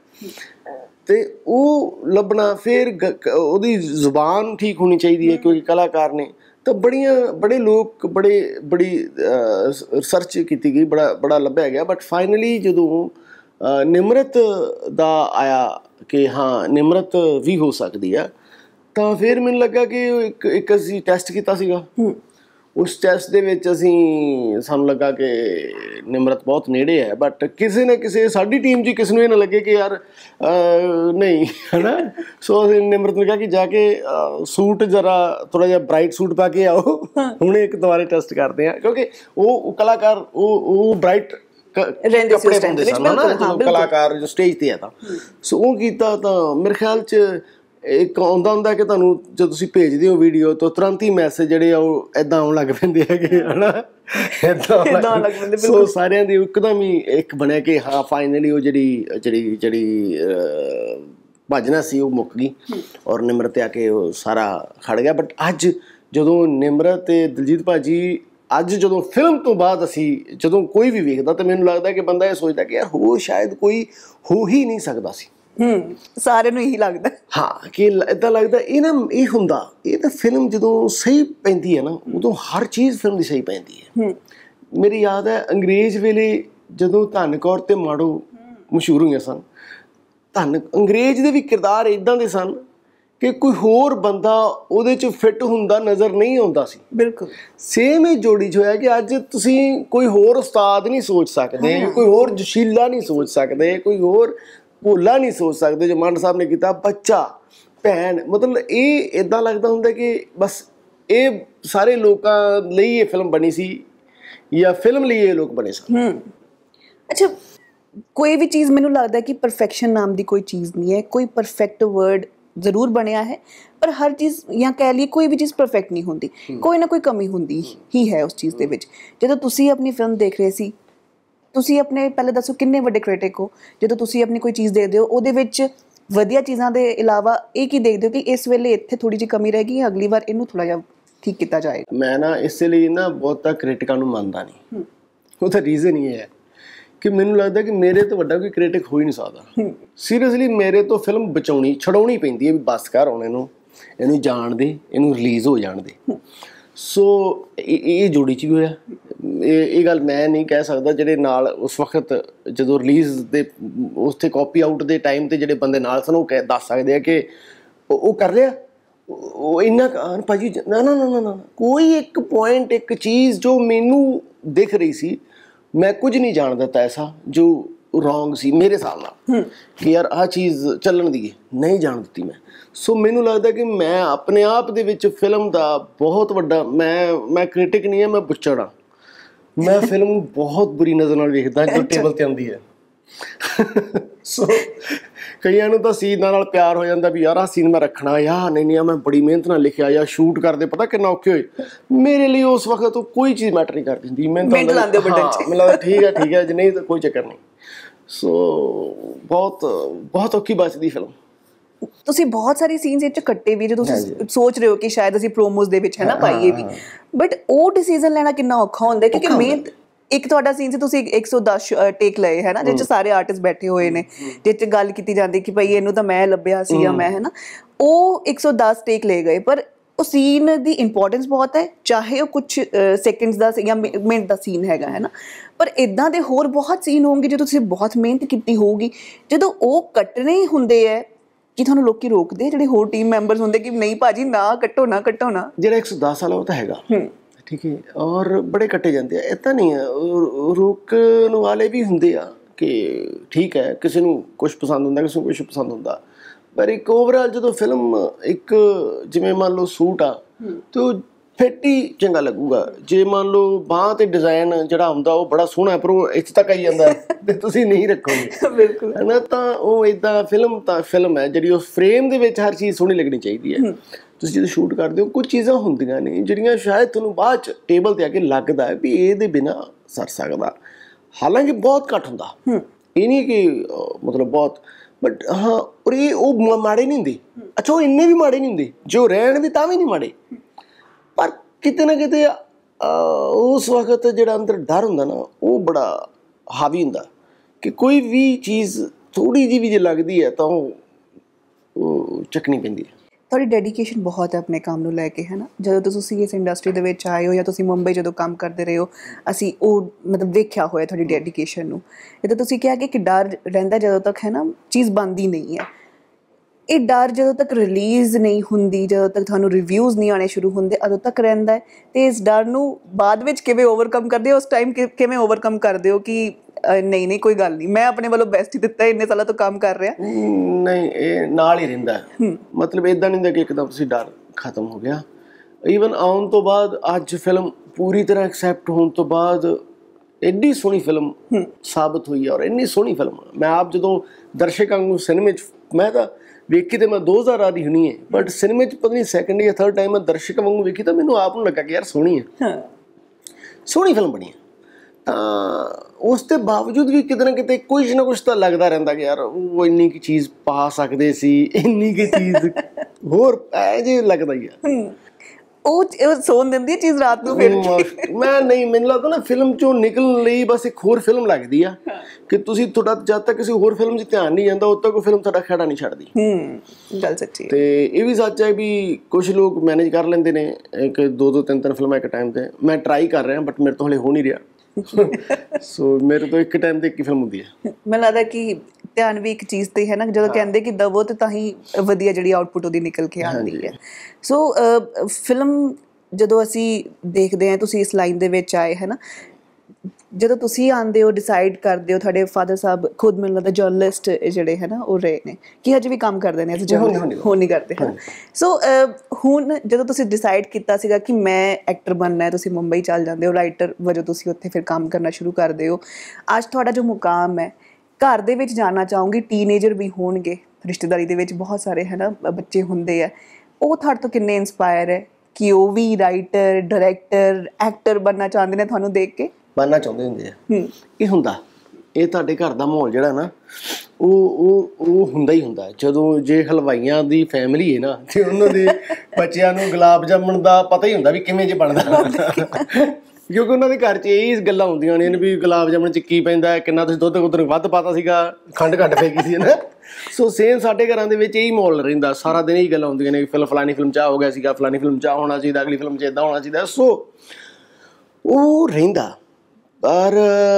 ਤੇ ਉਹ ਲੱਭਣਾ। ਫਿਰ ਉਹਦੀ ਜ਼ੁਬਾਨ ਠੀਕ ਹੋਣੀ ਚਾਹੀਦੀ ਹੈ ਕਿਉਂਕਿ ਕਲਾਕਾਰ ਨੇ ਤਾਂ ਬੜੇ ਲੋਕ ਬੜੀ ਰਿਸਰਚ ਕੀਤੀ ਗਈ, ਬੜਾ ਲੱਭਿਆ ਗਿਆ। ਬਟ ਫਾਈਨਲੀ ਜਦੋਂ ਨਿਮਰਤ ਦਾ ਆਇਆ ਕਿ ਹਾਂ ਨਿਮਰਤ ਵੀ ਹੋ ਸਕਦੀ ਆ, ਤਾਂ ਫਿਰ ਮੈਨੂੰ ਲੱਗਾ ਕਿ ਇੱਕ ਅਸੀਂ ਟੈਸਟ ਕੀਤਾ ਸੀਗਾ। ਉਸ ਟੈਸਟ ਦੇ ਵਿੱਚ ਸਾਨੂੰ ਲੱਗਾ ਕਿ ਨਿਮਰਤ ਬਹੁਤ ਨੇੜੇ ਹੈ, ਬਟ ਕਿਸੇ ਨਾ ਕਿਸੇ ਸਾਡੀ ਟੀਮ 'ਚ ਕਿਸੇ ਨੂੰ ਇਹ ਨਾ ਲੱਗੇ ਕਿ ਯਾਰ ਨਹੀਂ, ਹੈ ਨਾ। ਸੋ ਅਸੀਂ ਨਿਮਰਤ ਨੂੰ ਕਿਹਾ ਕਿ ਜਾ ਕੇ ਸੂਟ ਜ਼ਰਾ ਥੋੜ੍ਹਾ ਜਿਹਾ ਬਰਾਈਟ ਸੂਟ ਪਾ ਕੇ ਆਓ, ਹੁਣ ਇੱਕ ਦੁਬਾਰੇ ਟੈਸਟ ਕਰਦੇ ਹਾਂ, ਕਿਉਂਕਿ ਉਹ ਕਲਾਕਾਰ ਉਹ ਬਰਾਈਟ ਕੱਪੜੇ ਪਾਉਂਦੇ ਸਨ ਨਾ ਜਦੋਂ ਕਲਾਕਾਰ ਜੋ ਸਟੇਜ 'ਤੇ ਆ। ਤਾਂ ਸੋ ਉਹ ਕੀਤਾ ਤਾਂ ਮੇਰੇ ਖਿਆਲ 'ਚ ਇੱਕ ਆਉਂਦਾ ਹੁੰਦਾ ਕਿ ਤੁਹਾਨੂੰ ਜਦੋਂ ਤੁਸੀਂ ਭੇਜਦੇ ਹੋ ਵੀਡੀਓ ਤਾਂ ਤੁਰੰਤ ਹੀ ਮੈਸੇਜ ਜਿਹੜੇ ਆ ਉਹ ਇੱਦਾਂ ਆਉਣ ਲੱਗ ਪੈਂਦੇ ਹੈਗੇ, ਹੈ ਨਾ, ਇੱਦਾਂ ਲੱਗ ਪੈਂਦੇ। ਸੋ ਸਾਰਿਆਂ ਦੀ ਇੱਕਦਮ ਹੀ ਇੱਕ ਬਣਿਆ ਕਿ ਹਾਂ ਫਾਈਨਲੀ ਉਹ ਜਿਹੜੀ ਭੱਜਣਾ ਸੀ ਉਹ ਮੁੱਕ ਗਈ ਔਰ ਨਿਮਰਤ ਆ ਕੇ ਉਹ ਸਾਰਾ ਖੜ ਗਿਆ। ਬਟ ਅੱਜ ਜਦੋਂ ਨਿਮਰਤ ਤੇ ਦਿਲਜੀਤ ਭਾਜੀ ਅੱਜ ਜਦੋਂ ਫਿਲਮ ਤੋਂ ਬਾਅਦ ਅਸੀਂ ਜਦੋਂ ਕੋਈ ਵੀ ਵੇਖਦਾ ਤਾਂ ਮੈਨੂੰ ਲੱਗਦਾ ਕਿ ਬੰਦਾ ਇਹ ਸੋਚਦਾ ਕਿ ਯਾਰ ਹੋਰ ਸ਼ਾਇਦ ਕੋਈ ਹੋ ਹੀ ਨਹੀਂ ਸਕਦਾ ਸੀ। ਸਾਰਿਆਂ ਨੂੰ ਇਹੀ ਲੱਗਦਾ, ਹਾਂ, ਕਿ ਇੱਦਾਂ ਲੱਗਦਾ ਇਹ ਹੁੰਦਾ। ਇਹ ਤਾਂ ਫਿਲਮ ਜਦੋਂ ਸਹੀ ਪੈਂਦੀ ਹੈ ਨਾ ਉਦੋਂ ਹਰ ਚੀਜ਼ ਫਿਲਮ ਦੀ ਸਹੀ ਪੈਂਦੀ ਹੈ। ਮੇਰੀ ਯਾਦ ਹੈ ਅੰਗਰੇਜ਼ ਵੇਲੇ ਜਦੋਂ ਧਨ ਕੌਰ ਤੇ ਮਾੜੋ ਮਸ਼ਹੂਰ ਹੋਈਆਂ ਸਨ, ਅੰਗਰੇਜ਼ ਦੇ ਵੀ ਕਿਰਦਾਰ ਇੱਦਾਂ ਦੇ ਸਨ ਕਿ ਕੋਈ ਹੋਰ ਬੰਦਾ ਉਹਦੇ 'ਚ ਫਿੱਟ ਹੁੰਦਾ ਨਜ਼ਰ ਨਹੀਂ ਆਉਂਦਾ ਸੀ। ਬਿਲਕੁਲ ਸੇਮ ਹੀ ਜੋੜੀ 'ਚ ਹੋਇਆ ਕਿ ਅੱਜ ਤੁਸੀਂ ਕੋਈ ਹੋਰ ਉਸਤਾਦ ਨਹੀਂ ਸੋਚ ਸਕਦੇ, ਕੋਈ ਹੋਰ ਜੋਸ਼ੀਲਾ ਨਹੀਂ ਸੋਚ ਸਕਦੇ, ਕੋਈ ਹੋਰ ਭੋਲਾ ਨਹੀਂ ਸੋਚ ਸਕਦੇ ਜੋ ਮਾਨ ਸਾਹਿਬ ਨੇ ਕੀਤਾ। ਬੱਚਾ, ਭੈਣ, ਮਤਲਬ ਇਹ ਇੱਦਾਂ ਲੱਗਦਾ ਹੁੰਦਾ ਕਿ ਬਸ ਇਹ ਸਾਰੇ ਲੋਕਾਂ ਲਈ ਇਹ ਫਿਲਮ ਬਣੀ ਸੀ ਜਾਂ ਫਿਲਮ ਲਈ ਇਹ ਲੋਕ ਬਣੇ ਸਨ। ਅੱਛਾ, ਕੋਈ ਵੀ ਚੀਜ਼ ਮੈਨੂੰ ਲੱਗਦਾ ਕਿ ਪਰਫੈਕਸ਼ਨ ਨਾਮ ਦੀ ਕੋਈ ਚੀਜ਼ ਨਹੀਂ ਹੈ। ਕੋਈ ਪਰਫੈਕਟ ਵਰਡ ਜ਼ਰੂਰ ਬਣਿਆ ਹੈ ਪਰ ਹਰ ਚੀਜ਼ ਜਾਂ ਕਹਿ ਲਈਏ ਕੋਈ ਵੀ ਚੀਜ਼ ਪਰਫੈਕਟ ਨਹੀਂ ਹੁੰਦੀ, ਕੋਈ ਨਾ ਕੋਈ ਕਮੀ ਹੁੰਦੀ ਹੀ ਹੈ ਉਸ ਚੀਜ਼ ਦੇ ਵਿੱਚ। ਜਦੋਂ ਤੁਸੀਂ ਆਪਣੀ ਫਿਲਮ ਦੇਖ ਰਹੇ ਸੀ ਤੁਸੀਂ ਆਪਣੇ ਪਹਿਲੇ ਦੱਸੋ ਕਿੰਨੇ ਵੱਡੇ ਕ੍ਰਿਟਿਕ ਹੋ? ਜਦੋਂ ਤੁਸੀਂ ਆਪਣੀ ਕੋਈ ਚੀਜ਼ ਦੇਖਦੇ ਹੋ ਉਹਦੇ ਵਿੱਚ ਵਧੀਆ ਚੀਜ਼ਾਂ ਦੇ ਇਲਾਵਾ ਇਹ ਕੀ ਦੇਖਦੇ ਹੋ ਕਿ ਇਸ ਵੇਲੇ ਇੱਥੇ ਥੋੜੀ ਜਿਹੀ ਕਮੀ ਰਹਿ ਗਈ, ਅਗਲੀ ਵਾਰ ਇਹਨੂੰ ਥੋੜਾ ਜਿਹਾ ਠੀਕ ਕੀਤਾ ਜਾਏਗਾ? ਮੈਂ ਨਾ ਇਸੇ ਲਈ ਨਾ ਬਹੁਤਾ ਕ੍ਰਿਟਿਕਾਂ ਨੂੰ ਮੰਨਦਾ ਨਹੀਂ। ਉਹਦਾ ਰੀਜ਼ਨ ਇਹ ਹੈ ਕਿ ਮੈਨੂੰ ਲੱਗਦਾ ਕਿ ਮੇਰੇ ਤੋਂ ਵੱਡਾ ਕੋਈ ਕ੍ਰਿਟਿਕ ਹੋ ਹੀ ਨਹੀਂ ਸਕਦਾ। ਸੀਰੀਅਸਲੀ ਮੇਰੇ ਤੋਂ ਫਿਲਮ ਛਡਾਉਣੀ ਪੈਂਦੀ ਹੈ ਵੀ ਬਸ ਕਰ ਹੁਣ ਇਹਨੂੰ ਜਾਣ ਦੇ, ਇਹਨੂੰ ਰਿਲੀਜ਼ ਹੋ ਜਾਣ ਦੇ। ਸੋ ਇਹ ਜੋੜੀ 'ਚ ਵੀ ਹੋਇਆ। ਇਹ ਗੱਲ ਮੈਂ ਨਹੀਂ ਕਹਿ ਸਕਦਾ ਜਿਹੜੇ ਨਾਲ ਉਸ ਵਕਤ ਜਦੋਂ ਰਿਲੀਜ਼ ਦੇ ਉੱਥੇ ਕਾਪੀ ਆਊਟ ਦੇ ਟਾਈਮ 'ਤੇ ਜਿਹੜੇ ਬੰਦੇ ਨਾਲ ਸਨ ਉਹ ਦੱਸ ਸਕਦੇ ਆ ਕਿ ਉਹ ਕਰ ਰਿਹਾ ਉਹ ਇੰਨਾ ਭਾਜੀ। ਨਾ ਨਾ ਨਾ ਨਾ ਕੋਈ ਇੱਕ ਪੁਆਇੰਟ, ਇੱਕ ਚੀਜ਼ ਜੋ ਮੈਨੂੰ ਦਿਖ ਰਹੀ ਸੀ, ਮੈਂ ਕੁਝ ਨਹੀਂ ਜਾਣ ਦਿੱਤਾ ਐਸਾ ਜੋ ਰੋਂਗ ਸੀ ਮੇਰੇ ਹਿਸਾਬ ਨਾਲ ਕਿ ਯਾਰ ਆਹ ਚੀਜ਼ ਚੱਲਣ ਦੀ ਨਹੀਂ ਜਾਣ ਦਿੱਤੀ ਮੈਂ। ਸੋ ਮੈਨੂੰ ਲੱਗਦਾ ਕਿ ਮੈਂ ਆਪਣੇ ਆਪ ਦੇ ਵਿੱਚ ਫਿਲਮ ਦਾ ਬਹੁਤ ਵੱਡਾ ਮੈਂ ਕ੍ਰਿਟਿਕ ਨਹੀਂ ਹਾਂ, ਮੈਂ ਬੁੱਚੜ ਹਾਂ। ਮੈਂ ਫਿਲਮ ਨੂੰ ਬਹੁਤ ਬੁਰੀ ਨਜ਼ਰ ਨਾਲ ਵੇਖਦਾ ਜੋ ਟੇਬਲ 'ਤੇ ਆਉਂਦੀ ਹੈ। ਸੋ ਕਈਆਂ ਨੂੰ ਤਾਂ ਸੀਨਾਂ ਨਾਲ ਪਿਆਰ ਹੋ ਜਾਂਦਾ ਵੀ ਯਾਰ ਆਹ ਸੀਨ ਮੈਂ ਰੱਖਣਾ, ਯਾਰ ਨਹੀਂ ਮੈਂ ਬੜੀ ਮਿਹਨਤ ਨਾਲ ਲਿਖਿਆ, ਜਾਂ ਸ਼ੂਟ ਕਰਦੇ ਪਤਾ ਕਿੰਨਾ ਔਖੇ ਹੋਏ। ਮੇਰੇ ਲਈ ਉਸ ਵਕਤ ਉਹ ਕੋਈ ਚੀਜ਼ ਮੈਟਰ ਨਹੀਂ ਕਰਦੀ ਹੁੰਦੀ। ਮੈਨੂੰ ਲੱਗਦਾ ਠੀਕ ਹੈ ਜੀ, ਨਹੀਂ ਤਾਂ ਕੋਈ ਚੱਕਰ ਨਹੀਂ। ਸੋ ਬਹੁਤ ਔਖੀ ਬਚਦੀ ਫਿਲਮ। ਤੁਸੀਂ ਬਹੁਤ ਸਾਰੀ ਸੀਨਸ ਇਹ 'ਚ ਕੱਟੇ ਵੀ, ਜਦੋਂ ਤੁਸੀਂ ਸੋਚ ਰਹੇ ਹੋ ਕਿ ਸ਼ਾਇਦ ਅਸੀਂ ਪ੍ਰੋਮੋਸ ਦੇ ਵਿੱਚ ਹੈ ਨਾ ਪਾਈਏ ਵੀ, ਬਟ ਉਹ ਡਿਸੀਜ਼ਨ ਲੈਣਾ ਕਿੰਨਾ ਔਖਾ ਹੁੰਦਾ ਕਿਉਂਕਿ ਮਿਹਨਤ। ਇੱਕ ਤੁਹਾਡਾ ਸੀਨ ਸੀ ਤੁਸੀਂ 110 ਟੇਕ ਲਏ ਹੈ ਨਾ, ਜਿਸ 'ਚ ਸਾਰੇ ਆਰਟਿਸਟ ਬੈਠੇ ਹੋਏ ਨੇ, ਜਿਸ 'ਚ ਗੱਲ ਕੀਤੀ ਜਾਂਦੀ ਕਿ ਭਾਈ ਇਹਨੂੰ ਤਾਂ ਮੈਂ ਲੱਭਿਆ ਸੀ ਜਾਂ ਮੈਂ ਹੈ ਨਾ, ਉਹ 110 ਟੇਕ ਲਏ ਗਏ। ਪਰ ਉਹ ਸੀਨ ਦੀ ਇੰਪੋਰਟੈਂਸ ਬਹੁਤ ਹੈ, ਚਾਹੇ ਉਹ ਕੁਛ ਸੈਕਿੰਡਸ ਦਾ ਜਾਂ ਮਿੰਟ ਦਾ ਸੀਨ ਹੈਗਾ ਹੈ ਨਾ। ਪਰ ਇੱਦਾਂ ਦੇ ਹੋਰ ਬਹੁਤ ਸੀਨ ਹੋਣਗੇ ਜੋ ਤੁਸੀਂ ਬਹੁਤ ਮਿਹਨਤ ਕੀਤੀ ਹੋਊਗੀ, ਜਦੋਂ ਉਹ ਕੱਟਣੇ ਹੁੰਦੇ ਹੈ ਕਿ ਤੁਹਾਨੂੰ ਲੋਕੀ ਰੋਕਦੇ, ਜਿਹੜੇ ਹੋਰ ਟੀਮ ਮੈਂਬਰਸ ਹੁੰਦੇ ਕਿ ਨਹੀਂ ਭਾਜੀ ਨਾ ਕੱਟੋ ਨਾ। ਜਿਹੜਾ 110 ਵਾਲਾ ਉਹ ਤਾਂ ਹੈਗਾ ਠੀਕ ਹੈ, ਔਰ ਬੜੇ ਕੱਟੇ ਜਾਂਦੇ ਆ। ਇੱਦਾਂ ਨਹੀਂ ਹੈ, ਰੋਕਣ ਵਾਲੇ ਵੀ ਹੁੰਦੇ ਆ ਕਿ ਠੀਕ ਹੈ, ਕਿਸੇ ਨੂੰ ਕੁਛ ਪਸੰਦ ਹੁੰਦਾ, ਕਿਸੇ ਨੂੰ ਕੁਛ ਪਸੰਦ ਹੁੰਦਾ। ਪਰ ਇੱਕ ਓਵਰਆਲ ਜਦੋਂ ਫਿਲਮ ਇੱਕ ਜਿਵੇਂ ਮੰਨ ਲਓ ਸੂਟ ਆ ਤੇ ਉਹ ਫਿੱਟ ਹੀ ਚੰਗਾ ਲੱਗੂਗਾ। ਜੇ ਮੰਨ ਲਓ ਬਾਂਹ ਤੇ ਡਿਜ਼ਾਈਨ ਜਿਹੜਾ ਹੁੰਦਾ ਉਹ ਬੜਾ ਸੋਹਣਾ ਪਰ ਉਹ ਇੱਥੇ ਤੱਕ ਆਈ ਜਾਂਦਾ ਤੇ ਤੁਸੀਂ ਨਹੀਂ ਰੱਖੋਗੇ ਬਿਲਕੁਲ ਹੈ ਨਾ, ਤਾਂ ਉਹ ਇੱਦਾਂ ਫਿਲਮ ਹੈ ਜਿਹੜੀ ਉਸ ਫਰੇਮ ਦੇ ਵਿੱਚ ਹਰ ਚੀਜ਼ ਸੋਹਣੀ ਲੱਗਣੀ ਚਾਹੀਦੀ ਹੈ। ਤੁਸੀਂ ਜਦੋਂ ਸ਼ੂਟ ਕਰਦੇ ਹੋ ਕੁਝ ਚੀਜ਼ਾਂ ਹੁੰਦੀਆਂ ਨੇ ਜਿਹੜੀਆਂ ਸ਼ਾਇਦ ਤੁਹਾਨੂੰ ਬਾਅਦ 'ਚ ਟੇਬਲ 'ਤੇ ਆ ਕੇ ਲੱਗਦਾ ਵੀ ਇਹਦੇ ਬਿਨਾਂ ਸਰ ਸਕਦਾ, ਹਾਲਾਂਕਿ ਬਹੁਤ ਘੱਟ ਹੁੰਦਾ। ਇਹ ਨਹੀਂ ਕਿ ਮਤਲਬ ਬਹੁਤ, ਬਟ ਹਾਂ, ਔਰ ਉਹ ਮਾੜੇ ਨਹੀਂ ਹੁੰਦੇ। ਅੱਛਾ, ਉਹ ਇੰਨੇ ਵੀ ਮਾੜੇ ਨਹੀਂ ਹੁੰਦੇ, ਜੋ ਰਹਿਣ ਵੀ ਤਾਂ ਵੀ ਨਹੀਂ ਮਾੜੇ। ਪਰ ਕਿਤੇ ਨਾ ਕਿਤੇ ਉਸ ਵਕਤ ਜਿਹੜਾ ਅੰਦਰ ਡਰ ਹੁੰਦਾ ਨਾ ਉਹ ਬੜਾ ਹਾਵੀ ਹੁੰਦਾ ਕਿ ਕੋਈ ਵੀ ਚੀਜ਼ ਥੋੜ੍ਹੀ ਜਿਹੀ ਵੀ ਜੇ ਲੱਗਦੀ ਹੈ ਤਾਂ ਉਹ ਚੱਕਣੀ ਪੈਂਦੀ ਹੈ। ਤੁਹਾਡੀ ਡੈਡੀਕੇਸ਼ਨ ਬਹੁਤ ਹੈ ਆਪਣੇ ਕੰਮ ਨੂੰ ਲੈ ਕੇ ਹੈ ਨਾ। ਜਦੋਂ ਤੋਂ ਤੁਸੀਂ ਇਸ ਇੰਡਸਟਰੀ ਦੇ ਵਿੱਚ ਆਏ ਹੋ ਜਾਂ ਤੁਸੀਂ ਮੁੰਬਈ ਜਦੋਂ ਕੰਮ ਕਰਦੇ ਰਹੇ ਹੋ, ਅਸੀਂ ਉਹ ਮਤਲਬ ਵੇਖਿਆ ਹੋਇਆ ਤੁਹਾਡੀ ਡੈਡੀਕੇਸ਼ਨ ਨੂੰ। ਜਦੋਂ ਤੁਸੀਂ ਕਿਹਾ ਕਿ ਡਰ ਰਹਿੰਦਾ ਜਦੋਂ ਤੱਕ ਹੈ ਨਾ ਚੀਜ਼ ਬਣਦੀ ਨਹੀਂ ਹੈ, ਇਹ ਡਰ ਜਦੋਂ ਤੱਕ ਰਿਲੀਜ਼ ਨਹੀਂ ਹੁੰਦੀ, ਜਦੋਂ ਤੱਕ ਤੁਹਾਨੂੰ ਰਿਵਿਊਜ਼ ਨਹੀਂ ਆਉਣੇ ਸ਼ੁਰੂ ਹੁੰਦੇ, ਉਦੋਂ ਤੱਕ ਰਹਿੰਦਾ ਹੈ। ਅਤੇ ਇਸ ਡਰ ਨੂੰ ਬਾਅਦ ਵਿੱਚ ਕਿਵੇਂ ਓਵਰਕਮ ਕਰਦੇ ਹੋ? ਉਸ ਟਾਈਮ ਕਿਵੇਂ ਓਵਰਕਮ ਕਰਦੇ ਹੋ ਕਿ ਨਹੀਂ ਕੋਈ ਗੱਲ ਨਹੀਂ, ਮੈਂ ਆਪਣੇ ਵੱਲੋਂ ਬੈਸਟ ਹੀ ਦਿੱਤਾ, ਇੰਨੇ ਸਾਲਾਂ ਤੋਂ ਕੰਮ ਕਰ ਰਿਹਾ? ਨਹੀਂ, ਇਹ ਨਾਲ ਹੀ ਰਹਿੰਦਾ। ਮਤਲਬ ਇੱਦਾਂ ਨਹੀਂ ਹੁੰਦਾ ਕਿ ਇੱਕਦਮ ਤੁਸੀਂ ਡਰ ਖਤਮ ਹੋ ਗਿਆ। ਈਵਨ ਆਉਣ ਤੋਂ ਬਾਅਦ ਅੱਜ ਫਿਲਮ ਪੂਰੀ ਤਰ੍ਹਾਂ ਐਕਸੈਪਟ ਹੋਣ ਤੋਂ ਬਾਅਦ ਐਡੀ ਸੋਹਣੀ ਫਿਲਮ ਸਾਬਤ ਹੋਈ ਹੈ, ਔਰ ਇੰਨੀ ਸੋਹਣੀ ਫਿਲਮ ਮੈਂ ਆਪ ਜਦੋਂ ਦਰਸ਼ਕਾਂ ਨੂੰ ਸਿਨੇਮੇ 'ਚ, ਮੈਂ ਤਾਂ ਵੇਖੀ ਤਾਂ ਮੈਂ 2000 ਰਾਤ ਦੀ ਹੋਣੀ ਹੈ, ਬਟ ਸਿਨੇਮੇ 'ਚ ਪਤਾ ਨਹੀਂ ਸੈਕਿੰਡ ਜਾਂ ਥਰਡ ਟਾਈਮ ਮੈਂ ਦਰਸ਼ਕਾਂ ਵਾਂਗੂ ਵੇਖੀ ਤਾਂ ਮੈਨੂੰ ਆਪ ਨੂੰ ਲੱਗਾ ਕਿ ਯਾਰ ਸੋਹਣੀ ਹੈ, ਸੋਹਣੀ ਫਿਲਮ ਬਣੀ ਹੈ। ਤਾਂ ਉਸ ਦੇ ਬਾਵਜੂਦ ਵੀ ਕਿਤੇ ਨਾ ਕਿਤੇ ਕੁਝ ਨਾ ਕੁਛ ਤਾਂ ਲੱਗਦਾ ਰਹਿੰਦਾ ਕਿ ਯਾਰ ਉਹ ਇੰਨੀ ਕੁ ਚੀਜ਼ ਪਾ ਸਕਦੇ ਸੀ, ਇੰਨੀ ਕੁ ਚੀਜ਼ ਹੋਰ ਇਹ ਜੇ ਲੱਗਦਾ ਹੀ ਆ। ਉਹ ਸੌਣ ਦਿੰਦੀ ਹੈ ਚੀਜ਼ ਰਾਤ ਨੂੰ? ਫਿਰ ਮੈਂ ਨਹੀਂ, ਮੈਨੂੰ ਲੱਗਦਾ ਨਾ ਫਿਲਮ 'ਚੋਂ ਨਿਕਲਣ ਲਈ ਬਸ ਇੱਕ ਹੋਰ ਫਿਲਮ ਲੱਗਦੀ ਆ ਕਿ ਤੁਸੀਂ ਤੁਹਾਡਾ ਜਦ ਤੱਕ ਕਿਸੇ ਹੋਰ ਫਿਲਮ 'ਚ ਧਿਆਨ ਨਹੀਂ ਜਾਂਦਾ ਉਦੋਂ ਤੱਕ ਉਹ ਫਿਲਮ ਤੁਹਾਡਾ ਖਹਿੜਾ ਨਹੀਂ ਛੱਡਦੀ। ਗੱਲ ਸੱਚੀ। ਤੇ ਇਹ ਵੀ ਸੱਚ ਹੈ ਵੀ ਕੁਛ ਲੋਕ ਮੈਨੇਜ ਕਰ ਲੈਂਦੇ ਨੇ ਇੱਕ 2-2 3-3 ਫਿਲਮਾਂ ਇੱਕ ਟਾਈਮ 'ਤੇ। ਮੈਂ ਟਰਾਈ ਕਰ ਰਿਹਾ ਬਟ ਮੇਰੇ ਤੋਂ ਹਲੇ ਹੋ ਨਹੀਂ ਰਿਹਾ। ਸੋ ਮੇਰੇ ਤੋਂ ਇੱਕ ਟਾਈਮ 'ਤੇ ਇੱਕ ਹੀ ਫਿਲਮ ਹੁੰਦੀ ਹੈ। ਮੈਨੂੰ ਲੱਗਦਾ ਕਿ ਧਿਆਨ ਵੀ ਇੱਕ ਚੀਜ਼ 'ਤੇ ਹੈ ਨਾ, ਜਦੋਂ ਕਹਿੰਦੇ ਕਿ ਦਵੋ ਤੇ ਤਾਂ ਹੀ ਵਧੀਆ ਜਿਹੜੀ ਆਊਟਪੁੱਟ ਉਹਦੀ ਨਿਕਲ ਕੇ ਆਉਂਦੀ ਹੈ। ਸੋ ਫਿਲਮ ਜਦੋਂ ਅਸੀਂ ਦੇਖਦੇ ਹਾਂ, ਤੁਸੀਂ ਇਸ ਲਾਈਨ ਦੇ ਵਿੱਚ ਆਏ ਹੈ ਨਾ, ਜਦੋਂ ਤੁਸੀਂ ਆਉਂਦੇ ਹੋ ਡਿਸਾਈਡ ਕਰਦੇ ਹੋ, ਤੁਹਾਡੇ ਫਾਦਰ ਸਾਹਿਬ ਖੁਦ ਮੈਨੂੰ ਲੱਗਦਾ ਜਰਨਲਿਸਟ ਜਿਹੜੇ ਹੈ ਨਾ ਉਹ ਰਹੇ ਨੇ ਕਿ ਹਜੇ ਵੀ ਕੰਮ ਕਰਦੇ ਨੇ? ਹੁਣ ਨਹੀਂ ਕਰਦੇ ਹਨ। ਸੋ ਹੁਣ ਜਦੋਂ ਤੁਸੀਂ ਡਿਸਾਈਡ ਕੀਤਾ ਸੀਗਾ ਕਿ ਮੈਂ ਐਕਟਰ ਬਣਨਾ ਹੈ, ਤੁਸੀਂ ਮੁੰਬਈ ਚੱਲ ਜਾਂਦੇ ਹੋ, ਰਾਈਟਰ ਵਜੋਂ ਤੁਸੀਂ ਉੱਥੇ ਫਿਰ ਕੰਮ ਕਰਨਾ ਸ਼ੁਰੂ ਕਰਦੇ ਹੋ। ਅੱਜ ਤੁਹਾਡਾ ਜੋ ਮੁਕਾਮ ਹੈ, ਘਰ ਦੇ ਵਿੱਚ ਜਾਣਨਾ ਚਾਹੂੰਗੀ, ਟੀਨੇਜਰ ਵੀ ਹੋਣਗੇ, ਰਿਸ਼ਤੇਦਾਰੀ ਦੇ ਵਿੱਚ ਬਹੁਤ ਸਾਰੇ ਹੈ ਨਾ ਬੱਚੇ ਹੁੰਦੇ ਆ, ਉਹ ਤੁਹਾਡੇ ਤੋਂ ਕਿੰਨੇ ਇੰਸਪਾਇਰ ਹੈ ਕਿ ਉਹ ਵੀ ਰਾਈਟਰ, ਡਾਇਰੈਕਟਰ, ਐਕਟਰ ਬਣਨਾ ਚਾਹੁੰਦੇ ਨੇ ਤੁਹਾਨੂੰ ਦੇਖ ਕੇ? ਬਣਨਾ ਚਾਹੁੰਦੇ ਹੁੰਦੇ ਆ। ਇਹ ਹੁੰਦਾ, ਇਹ ਤੁਹਾਡੇ ਘਰ ਦਾ ਮਾਹੌਲ ਜਿਹੜਾ ਨਾ ਉਹ ਹੁੰਦਾ ਹੀ ਹੁੰਦਾ। ਜਦੋਂ ਜੇ ਹਲਵਾਈਆਂ ਦੀ ਫੈਮਿਲੀ ਹੈ ਨਾ ਤੇ ਉਹਨਾਂ ਦੇ ਬੱਚਿਆਂ ਨੂੰ ਗੁਲਾਬ ਜਾਮਣ ਦਾ ਪਤਾ ਹੀ ਹੁੰਦਾ ਵੀ ਕਿਵੇਂ ਜੇ ਬਣਦਾ, ਕਿਉਂਕਿ ਉਹਨਾਂ ਦੇ ਘਰ 'ਚ ਇਹ ਗੱਲਾਂ ਹੁੰਦੀਆਂ ਨੇ ਵੀ ਗੁਲਾਬ ਜਾਮਣ 'ਚ ਕੀ ਪੈਂਦਾ, ਕਿੰਨਾ ਤੁਸੀਂ ਦੁੱਧ ਉਧਰ ਵੱਧ ਪਾਤਾ ਸੀਗਾ, ਖੰਡ ਘੱਟ ਪੈ ਗਈ ਸੀ ਨਾ। ਸੋ ਸੇਮ ਸਾਡੇ ਘਰਾਂ ਦੇ ਵਿੱਚ ਇਹੀ ਮਾਹੌਲ ਰਹਿੰਦਾ, ਸਾਰਾ ਦਿਨ ਇਹੀ ਗੱਲਾਂ ਹੁੰਦੀਆਂ ਨੇ, ਫਲਾਣੀ ਫਿਲਮ 'ਚ ਆ ਹੋ ਗਿਆ ਸੀਗਾ, ਫਲਾਣੀ ਫਿਲਮ 'ਚ ਆ ਹੋਣਾ ਚਾਹੀਦਾ, ਅਗਲੀ ਫਿਲਮ 'ਚ ਇੱਦਾਂ ਹੋਣਾ ਚਾਹੀਦਾ। ਸੋ ਉਹ ਰਹਿੰਦਾ। ਪਰ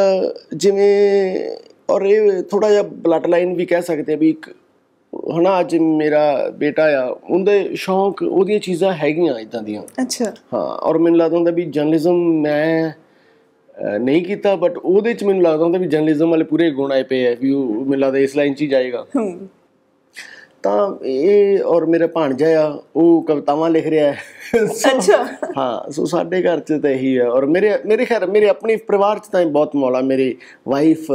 ਜਿਵੇਂ ਔਰ ਇਹ ਥੋੜ੍ਹਾ ਜਿਹਾ ਬਲੱਡ ਲਾਈਨ ਵੀ ਕਹਿ ਸਕਦੇ ਆ ਵੀ ਇੱਕ ਹੈ ਨਾ। ਅੱਜ ਮੇਰਾ ਬੇਟਾ ਆ, ਉਹਦੇ ਸ਼ੌਂਕ, ਉਹਦੀਆਂ ਚੀਜ਼ਾਂ ਹੈਗੀਆਂ ਇੱਦਾਂ ਦੀਆਂ। ਅੱਛਾ। ਹਾਂ, ਔਰ ਮੈਨੂੰ ਲੱਗਦਾ ਹੁੰਦਾ ਵੀ ਜਰਨਲਿਜ਼ਮ ਮੈਂ ਨਹੀਂ ਕੀਤਾ, ਬਟ ਉਹਦੇ 'ਚ ਮੈਨੂੰ ਲੱਗਦਾ ਹੁੰਦਾ ਵੀ ਜਰਨਲਿਜ਼ਮ ਵਾਲੇ ਪੂਰੇ ਗੁਣ ਆਏ ਪਏ ਆ ਵੀ ਉਹ ਮੈਨੂੰ ਲੱਗਦਾ ਇਸ ਲਾਈਨ 'ਚ ਹੀ ਜਾਏਗਾ। ਤਾਂ ਇਹ ਔਰ ਮੇਰਾ ਭਾਣਜਾ ਆ, ਉਹ ਕਵਿਤਾਵਾਂ ਲਿਖ ਰਿਹਾ ਹੈ। ਅੱਛਾ। ਹਾਂ, ਸੋ ਸਾਡੇ ਘਰ 'ਚ ਤਾਂ ਇਹੀ ਹੈ। ਔਰ ਮੇਰੇ ਖੈਰ ਮੇਰੇ ਆਪਣੇ ਪਰਿਵਾਰ 'ਚ ਤਾਂ ਬਹੁਤ ਮੌਲਾ। ਮੇਰੀ ਵਾਈਫ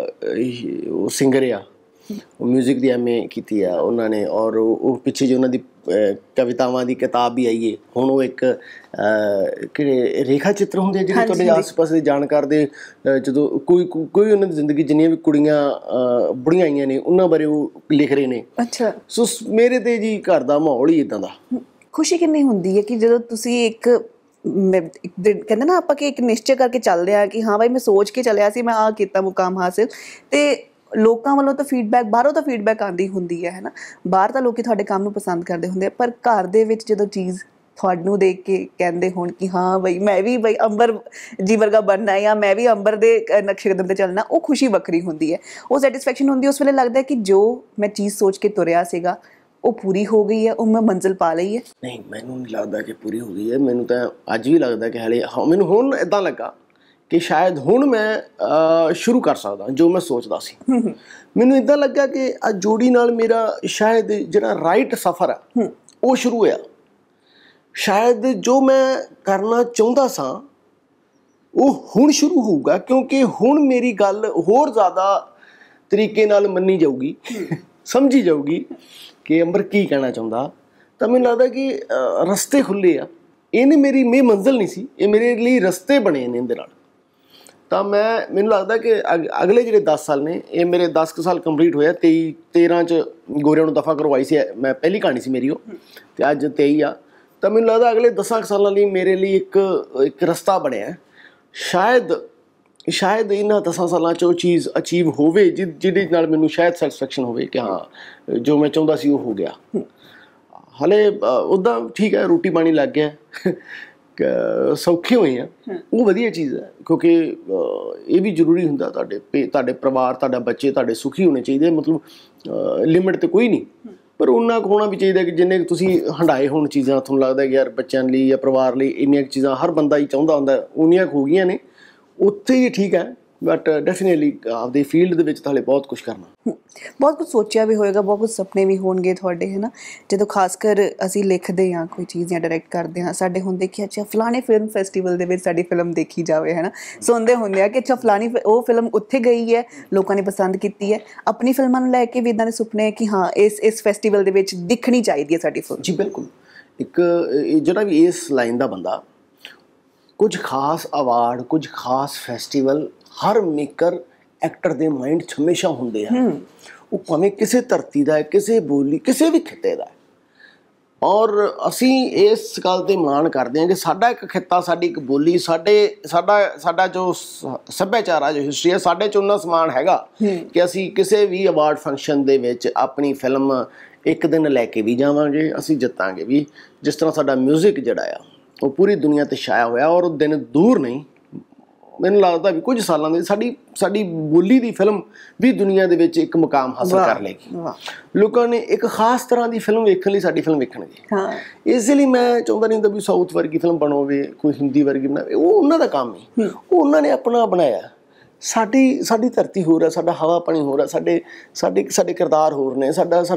ਉਹ ਸਿੰਗਰ ਆ, ਉਹ ਮਿਊਜ਼ਿਕ ਦੀ MA ਕੀਤੀ ਆ ਉਹਨਾਂ ਨੇ। ਔਰ ਉਹ ਪਿੱਛੇ ਜਿਹੇ ਉਹਨਾਂ ਦੀ ਕਵਿਤਾਵਾਂ ਦੀ ਕਿਤਾਬ ਵੀ ਆਈ ਹੈ ਹੁਣ। ਉਹ ਇੱਕ ਕਿਹੜੇ ਰੇਖਾ ਚਿੱਤਰ ਹੁੰਦੇ ਜਿਹੜੇ ਤੁਹਾਡੇ ਆਸ ਪਾਸ ਦੇ ਜਾਣਕਾਰ ਦੇ, ਜਦੋਂ ਕੋਈ ਉਹਨਾਂ ਦੀ ਜ਼ਿੰਦਗੀ ਜਿੰਨੀਆਂ ਵੀ ਕੁੜੀਆਂ ਬੁੜੀਆਂ ਆਈਆਂ ਨੇ ਉਹਨਾਂ ਬਾਰੇ ਉਹ ਲਿਖ ਰਹੇ ਨੇ। ਅੱਛਾ। ਸੋ ਮੇਰੇ ਤੇ ਜੀ ਘਰ ਦਾ ਮਾਹੌਲ ਹੀ ਇੱਦਾਂ ਦਾ। ਖੁਸ਼ੀ ਕਿੰਨੀ ਹੁੰਦੀ ਹੈ ਕਿ ਜਦੋਂ ਤੁਸੀਂ ਇੱਕ ਕਹਿੰਦੇ ਨਾ ਆਪਾਂ ਕਿ ਇੱਕ ਨਿਸ਼ਚੈ ਕਰਕੇ ਚੱਲਦੇ ਆ ਕਿ ਹਾਂ ਭਾਈ ਮੈਂ ਸੋਚ ਕੇ ਚੱਲਿਆ ਸੀ, ਮੈਂ ਆਹ ਕੀਤਾ ਮੁਕਾਮ ਹਾਸਿਲ, ਤੇ ਲੋਕਾਂ ਵੱਲੋਂ ਤਾਂ ਫੀਡਬੈਕ, ਬਾਹਰੋਂ ਤਾਂ ਫੀਡਬੈਕ ਆਉਂਦੀ ਹੁੰਦੀ ਹੈ ਨਾ। ਬਾਹਰ ਤਾਂ ਲੋਕੀ ਤੁਹਾਡੇ ਕੰਮ ਨੂੰ ਪਸੰਦ ਕਰਦੇ ਹੁੰਦੇ ਆ, ਪਰ ਘਰ ਦੇ ਵਿੱਚ ਜਦੋਂ ਚੀਜ਼ ਤੁਹਾਨੂੰ ਦੇਖ ਕੇ ਕਹਿੰਦੇ ਹੋਣ ਕਿ ਹਾਂ ਬਈ ਮੈਂ ਵੀ ਬਈ ਅੰਬਰ ਜੀ ਵਰਗਾ ਬਣਨਾ ਹੈ ਜਾਂ ਮੈਂ ਵੀ ਅੰਬਰ ਦੇ ਨਕਸ਼ੇ ਕਦਮ 'ਤੇ ਚੱਲਣਾ, ਉਹ ਖੁਸ਼ੀ ਵੱਖਰੀ ਹੁੰਦੀ ਹੈ। ਉਹ ਸੈਟਿਸਫੈਕਸ਼ਨ ਹੁੰਦੀ ਹੈ। ਉਸ ਵੇਲੇ ਲੱਗਦਾ ਕਿ ਜੋ ਮੈਂ ਚੀਜ਼ ਸੋਚ ਕੇ ਤੁਰਿਆ ਸੀਗਾ ਉਹ ਪੂਰੀ ਹੋ ਗਈ ਹੈ, ਉਹ ਮੈਂ ਮੰਜ਼ਿਲ ਪਾ ਲਈ ਹੈ। ਨਹੀਂ, ਮੈਨੂੰ ਨਹੀਂ ਲੱਗਦਾ ਕਿ ਪੂਰੀ ਹੋ ਗਈ ਹੈ। ਮੈਨੂੰ ਤਾਂ ਅੱਜ ਵੀ ਲੱਗਦਾ ਕਿ ਹਾਲੇ ਮੈਨੂੰ ਹੁਣ ਇੱਦਾਂ ਲੱਗਾ ਕਿ ਸ਼ਾਇਦ ਹੁਣ ਮੈਂ ਸ਼ੁਰੂ ਕਰ ਸਕਦਾ ਜੋ ਮੈਂ ਸੋਚਦਾ ਸੀ। ਮੈਨੂੰ ਇੱਦਾਂ ਲੱਗਾ ਕਿ ਆ ਜੋੜੀ ਨਾਲ ਮੇਰਾ ਸ਼ਾਇਦ ਜਿਹੜਾ ਰਾਈਟ ਸਫ਼ਰ ਹੈ ਉਹ ਸ਼ੁਰੂ ਹੋਇਆ। ਸ਼ਾਇਦ ਜੋ ਮੈਂ ਕਰਨਾ ਚਾਹੁੰਦਾ ਸਾਂ ਉਹ ਹੁਣ ਸ਼ੁਰੂ ਹੋਊਗਾ, ਕਿਉਂਕਿ ਹੁਣ ਮੇਰੀ ਗੱਲ ਹੋਰ ਜ਼ਿਆਦਾ ਤਰੀਕੇ ਨਾਲ ਮੰਨੀ ਜਾਊਗੀ, ਸਮਝੀ ਜਾਊਗੀ ਕਿ ਅੰਬਰ ਕੀ ਕਹਿਣਾ ਚਾਹੁੰਦਾ। ਤਾਂ ਮੈਨੂੰ ਲੱਗਦਾ ਕਿ ਰਸਤੇ ਖੁੱਲ੍ਹੇ ਆ। ਇਹਨੇ ਮੇਰੀ ਮੰਜ਼ਿਲ ਨਹੀਂ ਸੀ, ਇਹ ਮੇਰੇ ਲਈ ਰਸਤੇ ਬਣੇ ਨੇ ਇਹਦੇ ਨਾਲ। ਤਾਂ ਮੈਨੂੰ ਲੱਗਦਾ ਕਿ ਅਗਲੇ ਜਿਹੜੇ 10 ਸਾਲ ਨੇ, ਇਹ ਮੇਰੇ 10 ਕੁ ਸਾਲ ਕੰਪਲੀਟ ਹੋਇਆ। 13 'ਚ ਗੋਰਿਆਂ ਨੂੰ ਦਫਾ ਕਰਵਾਈ ਸੀ ਮੈਂ, ਪਹਿਲੀ ਕਹਾਣੀ ਸੀ ਮੇਰੀ ਉਹ, ਅਤੇ ਅੱਜ 23 ਆ। ਤਾਂ ਮੈਨੂੰ ਲੱਗਦਾ ਅਗਲੇ 10 ਸਾਲਾਂ ਲਈ ਮੇਰੇ ਲਈ ਇੱਕ ਰਸਤਾ ਬਣਿਆ। ਸ਼ਾਇਦ ਇਹਨਾਂ 10 ਸਾਲਾਂ 'ਚ ਉਹ ਚੀਜ਼ ਅਚੀਵ ਹੋਵੇ ਜਿਹਦੇ ਨਾਲ ਮੈਨੂੰ ਸ਼ਾਇਦ ਸੈਟਿਸਫੈਕਸ਼ਨ ਹੋਵੇ ਕਿ ਹਾਂ ਜੋ ਮੈਂ ਚਾਹੁੰਦਾ ਸੀ ਉਹ ਹੋ ਗਿਆ। ਹਾਲੇ ਉੱਦਾਂ ਠੀਕ ਹੈ, ਰੋਟੀ ਪਾਣੀ ਲੱਗ ਗਿਆ, ਸੌਖੇ ਹੋਏ ਆ, ਉਹ ਵਧੀਆ ਚੀਜ਼ ਹੈ। ਕਿਉਂਕਿ ਇਹ ਵੀ ਜ਼ਰੂਰੀ ਹੁੰਦਾ, ਤੁਹਾਡੇ ਪਰਿਵਾਰ, ਤੁਹਾਡਾ ਬੱਚੇ ਤੁਹਾਡੇ ਸੁਖੀ ਹੋਣੇ ਚਾਹੀਦੇ। ਮਤਲਬ ਲਿਮਿਟ ਤਾਂ ਕੋਈ ਨਹੀਂ, ਪਰ ਉਨਾ ਕੁ ਹੋਣਾ ਵੀ ਚਾਹੀਦਾ ਕਿ ਜਿੰਨੇ ਤੁਸੀਂ ਹੰਡਾਏ ਹੋਣ ਚੀਜ਼ਾਂ, ਤੁਹਾਨੂੰ ਲੱਗਦਾ ਕਿ ਯਾਰ ਬੱਚਿਆਂ ਲਈ ਜਾਂ ਪਰਿਵਾਰ ਲਈ ਇੰਨੀਆਂ ਕੁ ਚੀਜ਼ਾਂ ਹਰ ਬੰਦਾ ਹੀ ਚਾਹੁੰਦਾ ਹੁੰਦਾ, ਉਨੀਆਂ ਕੁ ਹੋ ਗਈਆਂ ਨੇ, ਉੱਥੇ ਹੀ ਠੀਕ ਹੈ। ਬਟ ਡੈਫੀਨੇਟਲੀ ਆਪਦੀ ਫੀਲਡ ਦੇ ਵਿੱਚ ਤਾਂ ਹਾਲੇ ਬਹੁਤ ਕੁਛ ਕਰਨਾ। ਬਹੁਤ ਕੁਛ ਸੋਚਿਆ ਵੀ ਹੋਏਗਾ, ਬਹੁਤ ਕੁਛ ਸੁਪਨੇ ਵੀ ਹੋਣਗੇ ਤੁਹਾਡੇ, ਹੈ ਨਾ। ਜਦੋਂ ਖਾਸ ਕਰ ਅਸੀਂ ਲਿਖਦੇ ਹਾਂ ਕੋਈ ਚੀਜ਼ ਜਾਂ ਡਾਇਰੈਕਟ ਕਰਦੇ ਹਾਂ, ਸਾਡੇ ਹੁੰਦੇ ਕਿ ਅੱਛਾ ਫਲਾਣੇ ਫਿਲਮ ਫੈਸਟੀਵਲ ਦੇ ਵਿੱਚ ਸਾਡੀ ਫਿਲਮ ਦੇਖੀ ਜਾਵੇ, ਹੈ ਨਾ। ਸੁਣਦੇ ਹੁੰਦੇ ਆ ਕਿ ਅੱਛਾ ਫਲਾਣੀ ਉਹ ਫਿਲਮ ਉੱਥੇ ਗਈ ਹੈ, ਲੋਕਾਂ ਨੇ ਪਸੰਦ ਕੀਤੀ ਹੈ। ਆਪਣੀ ਫਿਲਮਾਂ ਨੂੰ ਲੈ ਕੇ ਵੀ ਇੱਦਾਂ ਦੇ ਸੁਪਨੇ ਕਿ ਹਾਂ ਇਸ ਫੈਸਟੀਵਲ ਦੇ ਵਿੱਚ ਦਿਖਣੀ ਚਾਹੀਦੀ ਹੈ ਸਾਡੀ ਫਿਲਮ। ਜੀ ਬਿਲਕੁਲ। ਇੱਕ ਜਿਹੜਾ ਵੀ ਇਸ ਲਾਈਨ ਦਾ ਬੰਦਾ, ਕੁਝ ਖਾਸ ਅਵਾਰਡ, ਕੁਝ ਖਾਸ ਫੈਸਟੀਵਲ ਹਰ ਮੇਕਰ ਐਕਟਰ ਦੇ ਮਾਈਂਡ 'ਚ ਹਮੇਸ਼ਾ ਹੁੰਦੇ ਆ। ਉਹ ਭਾਵੇਂ ਕਿਸੇ ਧਰਤੀ ਦਾ ਹੈ, ਕਿਸੇ ਬੋਲੀ, ਕਿਸੇ ਵੀ ਖਿੱਤੇ ਦਾ। ਔਰ ਅਸੀਂ ਇਸ ਗੱਲ 'ਤੇ ਮਾਣ ਕਰਦੇ ਹਾਂ ਕਿ ਸਾਡਾ ਇੱਕ ਖਿੱਤਾ, ਸਾਡੀ ਇੱਕ ਬੋਲੀ, ਸਾਡਾ ਜੋ ਸੱਭਿਆਚਾਰ ਆ, ਜੋ ਹਿਸਟਰੀ ਹੈ, ਸਾਡੇ 'ਚ ਉਹਨਾਂ ਸਮਾਨ ਹੈਗਾ ਕਿ ਅਸੀਂ ਕਿਸੇ ਵੀ ਅਵਾਰਡ ਫੰਕਸ਼ਨ ਦੇ ਵਿੱਚ ਆਪਣੀ ਫਿਲਮ ਇੱਕ ਦਿਨ ਲੈ ਕੇ ਵੀ ਜਾਵਾਂਗੇ, ਅਸੀਂ ਜਿੱਤਾਂਗੇ ਵੀ। ਜਿਸ ਤਰ੍ਹਾਂ ਸਾਡਾ ਮਿਊਜ਼ਿਕ ਜਿਹੜਾ ਆ ਉਹ ਪੂਰੀ ਦੁਨੀਆ 'ਤੇ ਛਾਇਆ ਹੋਇਆ, ਔਰ ਉਹ ਦਿਨ ਦੂਰ ਨਹੀਂ। ਮੈਨੂੰ ਲੱਗਦਾ ਵੀ ਕੁਝ ਸਾਲਾਂ ਦੇ ਸਾਡੀ ਬੋਲੀ ਦੀ ਫਿਲਮ ਵੀ ਦੁਨੀਆ ਦੇ ਵਿੱਚ ਇੱਕ ਮੁਕਾਮ ਹਾਸਲ ਕਰ ਲਏਗੀ। ਲੋਕਾਂ ਨੇ ਇੱਕ ਖਾਸ ਤਰ੍ਹਾਂ ਦੀ ਫਿਲਮ ਵੇਖਣ ਲਈ ਸਾਡੀ ਫਿਲਮ ਵੇਖਣਗੇ। ਇਸ ਲਈ ਮੈਂ ਚਾਹੁੰਦਾ ਨਹੀਂ ਹੁੰਦਾ ਵੀ ਸਾਊਥ ਵਰਗੀ ਫਿਲਮ ਬਣਾਵੇ, ਕੋਈ ਹਿੰਦੀ ਵਰਗੀ ਬਣਾਵੇ, ਉਹ ਉਹਨਾਂ ਦਾ ਕੰਮ ਹੈ, ਉਹ ਉਹਨਾਂ ਨੇ ਆਪਣਾ ਬਣਾਇਆ। ਸਾਡੀ ਧਰਤੀ ਹੋਰ ਹੈ, ਸਾਡਾ ਹਵਾ ਪਾਣੀ ਹੋਰ ਹੈ, ਸਾਡੇ ਕਿਰਦਾਰ ਹੋਰ ਨੇ,